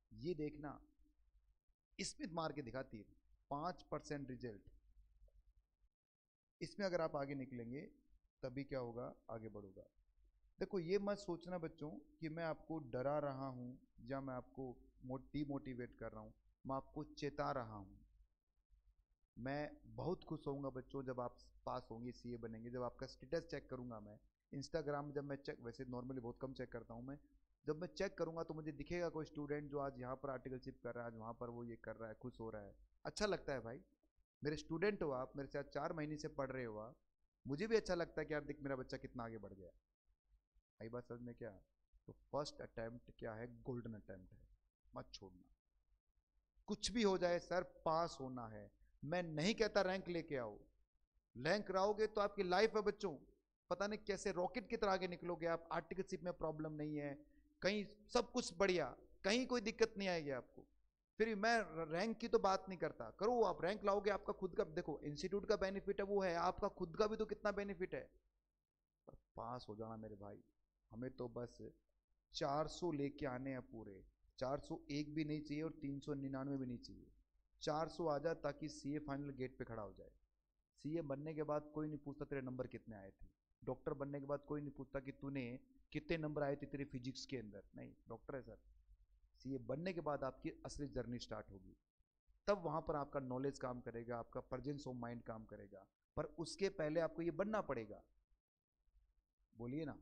ये देखना, इसमें मार के दिखा तीर, पाँच परसेंट रिजल्ट। इसमें अगर आप आगे निकलेंगे तभी क्या होगा, आगे बढ़ोगा। देखो ये मत सोचना बच्चों कि मैं आपको डरा रहा हूँ या मैं आपको डिमोटिवेट कर रहा हूँ, मैं आपको चेता रहा हूँ। मैं बहुत खुश होऊंगा बच्चों जब आप पास होंगे, सीए बनेंगे, जब आपका स्टेटस चेक करूंगा मैं इंस्टाग्राम में, जब मैं चेक, वैसे नॉर्मली बहुत कम चेक करता हूँ मैं, जब मैं चेक करूंगा तो मुझे दिखेगा कोई स्टूडेंट जो आज यहाँ पर आर्टिकलशिप कर रहा है, आज वहाँ पर वो ये कर रहा है, खुश हो रहा है, अच्छा लगता है भाई। मेरे स्टूडेंट हो आप, मेरे साथ चार महीने से पढ़ रहे हो आप, मुझे भी अच्छा लगता है कि यार देख मेरा बच्चा कितना आगे बढ़ गया। आई बात समझ में क्या? तो फर्स्ट अटेम्प्ट क्या है, गोल्डन अटेम्प्ट है, मत छोड़ना। कुछ भी हो जाए सर, पास होना है। मैं नहीं कहता रैंक लेके आओ, रैंक लाओगे तो आपकी लाइफ है बच्चों, पता नहीं कैसे रॉकेट की तरह आगे निकलोगे आप। आर्टिकलशिप में प्रॉब्लम नहीं है, कहीं सब कुछ बढ़िया, कहीं कोई दिक्कत नहीं आएगी आपको। फिर मैं रैंक की तो बात नहीं करता, करो आप रैंक लाओगे, आपका खुद का देखो इंस्टीट्यूट का बेनिफिट है वो है, आपका खुद का भी तो कितना बेनिफिट है। पर पास हो जाना मेरे भाई, हमें तो बस चार सौ लेके आने हैं पूरे, चार सौ एक भी नहीं चाहिए और तीन सौ निन्यानवे भी नहीं चाहिए, चार सौ आ जाए ताकि सीए फाइनल गेट पे खड़ा हो जाए। सीए बनने के बाद कोई नहीं पूछता तेरे नंबर कितने आए थे, डॉक्टर बनने के बाद कोई नहीं पूछता कि तूने कितने नंबर आए थे तेरे फिजिक्स के अंदर, नहीं डॉक्टर है सर। सीए बनने के बाद आपकी असली जर्नी स्टार्ट होगी, तब वहां पर आपका नॉलेज काम करेगा, आपका प्रेजेंस ऑफ माइंड काम करेगा, पर उसके पहले आपको ये बनना पड़ेगा। बोलिए ना।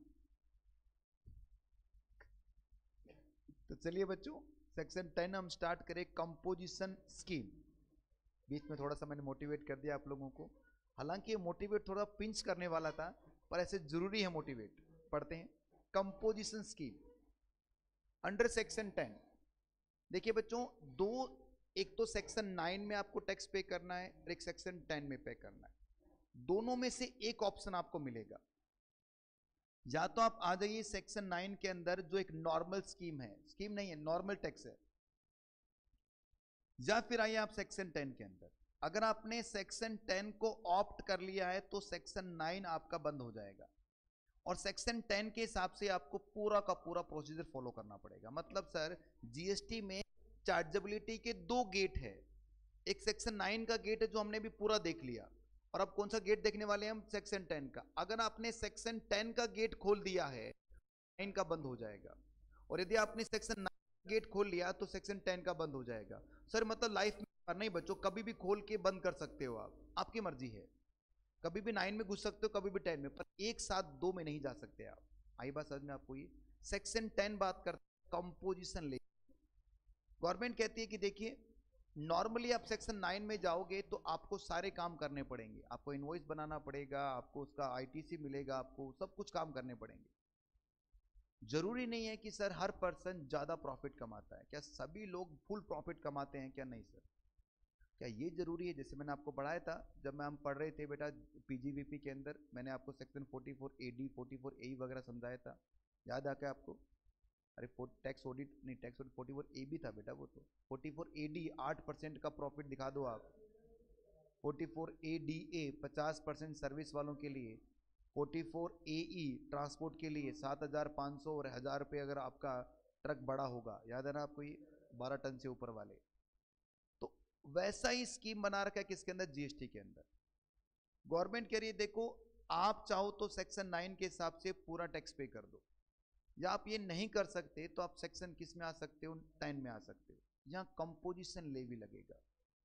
तो चलिए बच्चों, सेक्शन टेन हम स्टार्ट करें, कंपोजिशन स्कीम। बीच में थोड़ा सा मैंने मोटिवेट कर दिया आप लोगों को, हालांकि ये मोटिवेट थोड़ा पिंच करने वाला था, पर ऐसे जरूरी है मोटिवेट। पढ़ते हैं composition scheme under section ten. देखिए बच्चों, दो, एक तो सेक्शन नाइन में आपको टैक्स पे करना है और एक सेक्शन टेन में पे करना है। दोनों में से एक ऑप्शन आपको मिलेगा, या तो आप आ जाइए सेक्शन नाइन के अंदर जो एक नॉर्मल स्कीम है, स्कीम नहीं है नॉर्मल टैक्स है, या फिर आइए आप सेक्शन टेन के अंदर। अगर आपने सेक्शन टेन को ऑप्ट कर लिया है तो सेक्शन नाइन आपका बंद हो जाएगा, और सेक्शन टेन के हिसाब से आपको पूरा का पूरा प्रोसीजर फॉलो करना पड़ेगा। मतलब सर जीएसटी में चार्जेबिलिटी के दो गेट है, एक सेक्शन नाइन का गेट है जो हमने भी पूरा देख लिया, और अब कौन सा गेट देखने वाले हैं हम, सेक्शन टेन का। अगर आपने सेक्शन टेन का गेट खोल दिया है, नाइन का बंद हो जाएगा, और यदि आपने सेक्शन नाइन गेट खोल लिया तो सेक्शन टेन का बंद हो जाएगा। सर मतलब लाइफ में नहीं बच्चों, कभी भी खोल के बंद कर सकते हो आप, आपकी मर्जी है, कभी भी नाइन में घुस सकते हो, कभी भी टेन में, पर एक साथ दो में नहीं जा सकते आप। आई बात समझ में आपको? ये सेक्शन टेन बात करते कंपोजिशन ले, गवर्नमेंट कहती है कि देखिए नॉर्मली आप सेक्शन नाइन में जाओगे तो आपको सारे काम करने पड़ेंगे, आपको इनवॉइस बनाना पड़ेगा, आपको उसका आईटीसी मिलेगा, आपको सब कुछ काम करने पड़ेंगे। जरूरी नहीं है कि सर हर पर्सन ज्यादा प्रॉफिट कमाता है, क्या सभी लोग फुल प्रॉफिट कमाते हैं? क्या नहीं सर, क्या ये जरूरी है? जैसे मैंने आपको पढ़ाया था जब मैं हम पढ़ रहे थे बेटा पीजीवीपी के अंदर, मैंने आपको section forty four A D forty four A वगैरह समझाया था, याद आ क्या आपको? अरे टैक्स ऑडिट नहीं, tax audit forty four A भी था बेटा वो, तो फोर्टी फोर ए डी आठ परसेंट का प्रॉफिट दिखा दो आप, forty four A D A पचास परसेंट सर्विस वालों के लिए, forty four A E transport के लिए सात हज़ार पाँच सौ और हज़ार रुपये अगर आपका ट्रक बड़ा होगा, याद है ना आपको, ये बारह टन से ऊपर वाले। तो वैसा ही स्कीम बना रखा है किसके अंदर, जीएसटी के अंदर। गवर्नमेंट कह रही है देखो आप चाहो तो सेक्शन नाइन के हिसाब से पूरा टैक्स पे कर दो, या आप ये नहीं कर सकते तो आप सेक्शन किस में आ सकते हो, टेन में आ सकते हो, यहां कंपोजिशन लेवी लगेगा।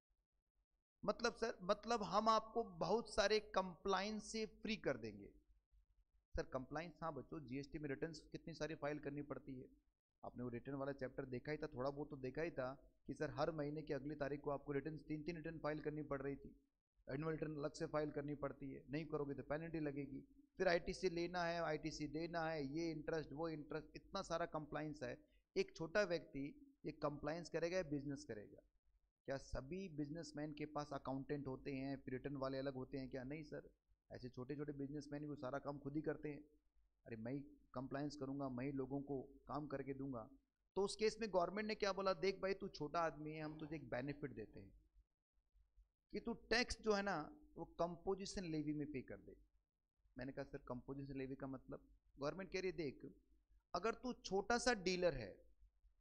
मतलब सर, मतलब हम आपको बहुत सारे कंप्लाइंस से फ्री कर देंगे। सर कंप्लाइंस, हाँ बच्चों जीएसटी में रिटर्न्स कितनी सारी फाइल करनी पड़ती है, आपने वो रिटर्न वाला चैप्टर देखा ही था, थोड़ा बहुत तो देखा ही था कि सर हर महीने की अगली तारीख को आपको रिटर्न तीन तीन रिटर्न फाइल करनी पड़ रही थी, एनुअल रिटर्न अलग से फाइल करनी पड़ती है, नहीं करोगे तो पेनल्टी लगेगी, फिर आईटीसी लेना है, आईटीसी देना है, ये इंटरेस्ट वो इंटरेस्ट, इतना सारा कंप्लाइंस है। एक छोटा व्यक्ति ये कंप्लाइंस करेगा या बिजनेस करेगा? क्या सभी बिजनेसमैन के पास अकाउंटेंट होते हैं, फिर रिटर्न वाले अलग होते हैं क्या? नहीं सर, ऐसे छोटे छोटे बिजनेसमैन भी सारा काम खुद ही करते हैं। अरे मैं ही कंप्लाइंस करूंगा, मैं ही लोगों को काम करके दूंगा। तो उस केस में गवर्नमेंट ने क्या बोला, देख भाई तू छोटा आदमी है, हम तुझे एक बेनिफिट देते हैं कि तू टैक्स जो है ना वो कंपोजिशन लेवी में पे कर दे। मैंने कहा सर कंपोजिशन लेवी का मतलब? गवर्नमेंट कह रही है देख, अगर तू छोटा सा डीलर है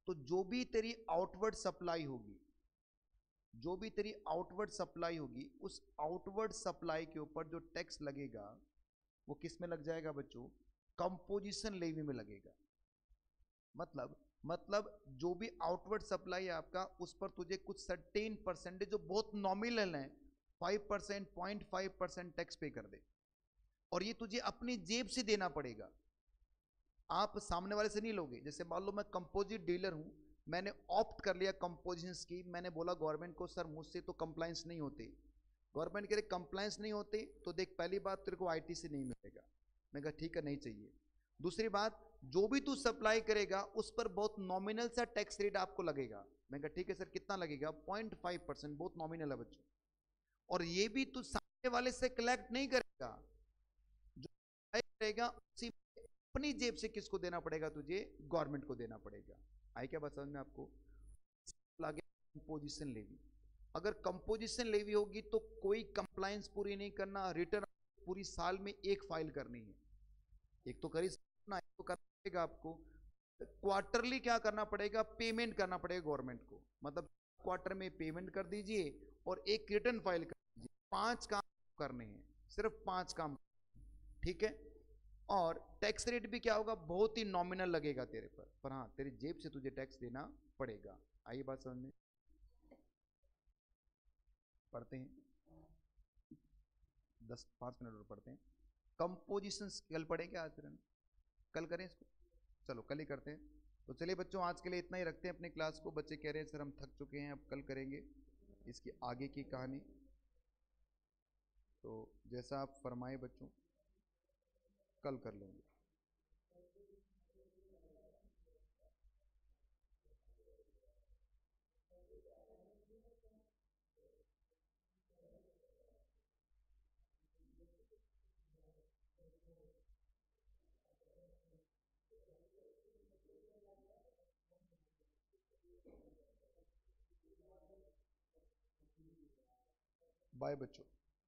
तो जो भी तेरी आउटवर्ड सप्लाई होगी, जो भी तेरी आउटवर्ड सप्लाई होगी, उस आउटवर्ड सप्लाई के ऊपर जो टैक्स लगेगा वो किस में लग जाएगा बच्चों? कंपोजिशन लेवी में लगेगा। मतलब मतलब जो भी आउटवर्ड सप्लाई है आपका, उस पर तुझे कुछ सर्टेन परसेंटेज जो बहुत नॉमिनल है, five percent point five percent tax pay कर दे, और ये तुझे अपनी जेब से देना पड़ेगा। आप सामने वाले से नहीं लोगे। जैसे मान लो मैं कंपोजिट डीलर हूं, मैंने ऑप्ट कर लिया कंपोजिशन की, मैंने बोला गवर्नमेंट को सर मुझसे तो कंप्लायंस नहीं होते, गवर्नमेंट कह रहे कंप्लायंस नहीं होते तो देख पहली बात तेरे को आईटी से नहीं मिलेगा। मैं कहा ठीक है नहीं चाहिए। दूसरी बात, जो भी तू सप्लाई करेगा उस पर बहुत नॉमिनल सा टैक्स रेट आपको लगेगा। मैं कहा ठीक है सर कितना लगेगा? पॉइंट फाइव परसेंट, बहुत नॉमिनल है बच्चों। और ये भी तू सामने वाले से कलेक्ट नहीं करेगा, जो करेगा उसी अपनी जेब से किसको देना पड़ेगा? तुझे गवर्नमेंट को देना पड़ेगा। आई क्या बात समझ में आपको? कंपोजिशन लेवी, अगर कंपोजिशन लेवी होगी तो कोई कंप्लायंस पूरी नहीं करना, रिटर्न पूरी साल में एक फाइल करनी है, एक तो करी ना, एक तो करना पड़ेगा आपको। क्वार्टरली क्या करना पड़ेगा? पेमेंट करना पड़ेगा गवर्नमेंट को। मतलब क्वार्टर में पेमेंट कर दीजिए और एक रिटर्न फाइल कर दीजिए। पांच काम करने हैं, सिर्फ पांच काम, ठीक है। और टैक्स रेट भी क्या होगा? बहुत ही नॉमिनल लगेगा तेरे पर, पर हाँ तेरी जेब से तुझे टैक्स देना पड़ेगा। आइए बात समझ में, पढ़ते हैं दस पाँच मिनट और पढ़ते हैं। कंपोजिशन कल पढ़ेंगे, आज फिर कल करें इसको, चलो कल ही करते हैं। तो चलिए बच्चों आज के लिए इतना ही रखते हैं अपनी क्लास को। बच्चे कह रहे हैं सर हम थक चुके हैं, अब कल करेंगे इसकी आगे की कहानी। तो जैसा आप फरमाए बच्चों, कल कर लेंगे। बाय बच्चों।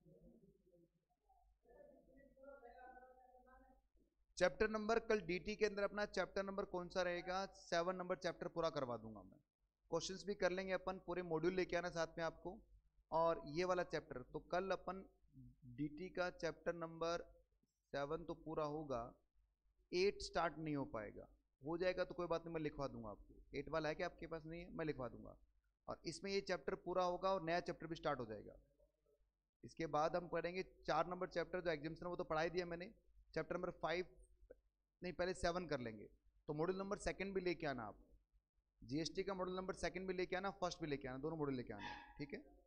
चैप्टर नंबर कल डीटी के अंदर अपना चैप्टर नंबर कौन सा रहेगा? सेवन नंबर चैप्टर पूरा करवा दूंगा मैं। क्वेश्चंस भी कर लेंगे अपन, पूरे मॉड्यूल लेके आना साथ में आपको। और ये वाला चैप्टर तो कल अपन डीटी का चैप्टर नंबर सेवन तो पूरा होगा, एट स्टार्ट नहीं हो पाएगा। हो जाएगा तो कोई बात नहीं, मैं लिखवा दूंगा आपको। एट वाला है कि आपके पास? नहीं है, मैं लिखवा दूंगा। और इसमें ये चैप्टर पूरा होगा और नया चैप्टर भी स्टार्ट हो जाएगा। इसके बाद हम पढ़ेंगे चार नंबर चैप्टर जो एग्जाम्स, वो तो पढ़ा ही दिया मैंने। चैप्टर नंबर फाइव नहीं, पहले सेवन कर लेंगे। तो मॉड्यूल नंबर सेकंड भी लेके आना आप, जीएसटी का मॉड्यूल नंबर सेकंड भी लेके आना, फर्स्ट भी लेके आना, दोनों मॉड्यूल लेके आना, ठीक है।